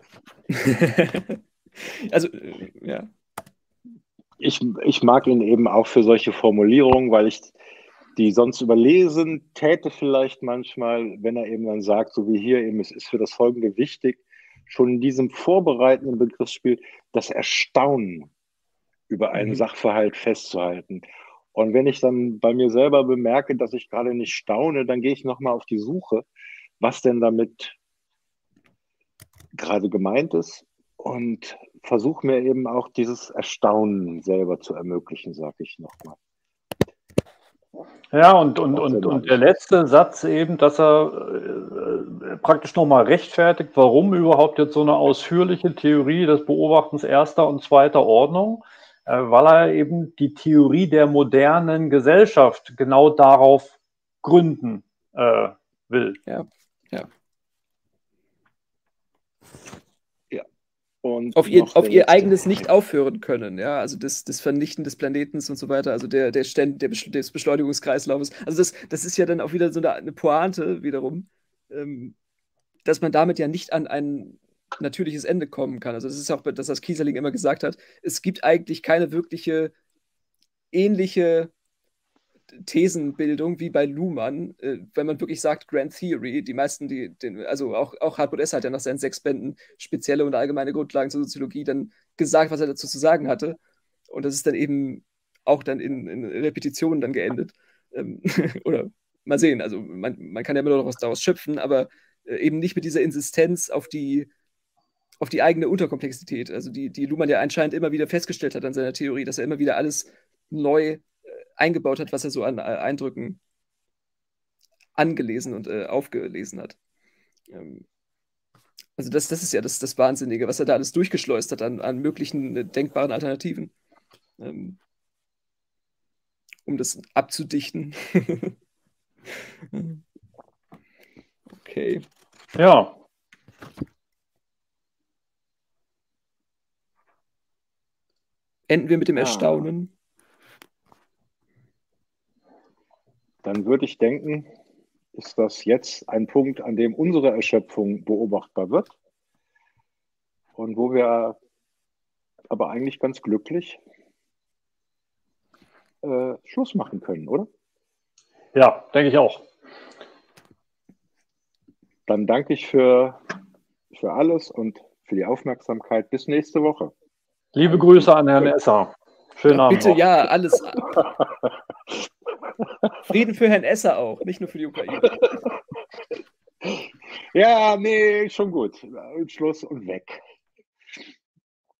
Speaker 2: Also, ja.
Speaker 1: Ich mag ihn eben auch für solche Formulierungen, weil ich die sonst überlesen täte vielleicht manchmal, wenn er eben dann sagt, so wie hier eben, es ist für das Folgende wichtig, schon in diesem vorbereitenden Begriffsspiel das Erstaunen über einen Sachverhalt festzuhalten. Und wenn ich dann bei mir selber bemerke, dass ich gerade nicht staune, dann gehe ich nochmal auf die Suche, was denn damit gerade gemeint ist und versuche mir eben auch dieses Erstaunen selber zu ermöglichen, sage ich nochmal.
Speaker 3: Ja, und der letzte Satz eben, dass er praktisch nochmal rechtfertigt, warum überhaupt jetzt so eine ausführliche Theorie des Beobachtens erster und zweiter Ordnung, weil er eben die Theorie der modernen Gesellschaft genau darauf gründen will.
Speaker 2: Ja.
Speaker 1: Und
Speaker 2: auf ihr eigenes nicht aufhören können, ja, also das Vernichten des Planetens und so weiter, also des Beschleunigungskreislaufes. Also das ist ja dann auch wieder so eine Pointe wiederum, dass man damit ja nicht an ein natürliches Ende kommen kann. Also das ist auch das, was Kieserling immer gesagt hat. Es gibt eigentlich keine wirkliche ähnliche Thesenbildung wie bei Luhmann, wenn man wirklich sagt Grand Theory, die meisten, also auch Hartmut Esser hat ja nach seinen 6 Bänden spezielle und allgemeine Grundlagen zur Soziologie dann gesagt, was er dazu zu sagen hatte. Und das ist dann eben auch dann in Repetitionen dann geendet. Oder mal sehen, also man kann ja immer noch was daraus schöpfen, aber eben nicht mit dieser Insistenz auf die eigene Unterkomplexität, also die Luhmann ja anscheinend immer wieder festgestellt hat an seiner Theorie, dass er immer wieder alles neu eingebaut hat, was er so an Eindrücken angelesen und aufgelesen hat. Also das ist ja das Wahnsinnige, was er da alles durchgeschleust hat an möglichen denkbaren Alternativen, um das abzudichten. Okay.
Speaker 3: Ja.
Speaker 2: Enden wir mit dem Erstaunen.
Speaker 1: Dann würde ich denken, ist das jetzt ein Punkt, an dem unsere Erschöpfung beobachtbar wird und wo wir aber eigentlich ganz glücklich Schluss machen können, oder?
Speaker 3: Ja, denke ich auch.
Speaker 1: Dann danke ich für alles und für die Aufmerksamkeit. Bis nächste Woche.
Speaker 3: Liebe Grüße an Herrn Esser. Schönen Abend.
Speaker 2: Bitte, ja, alles. Frieden für Herrn Esser auch, nicht nur für die Ukraine.
Speaker 1: Ja, nee, schon gut. Schluss und weg.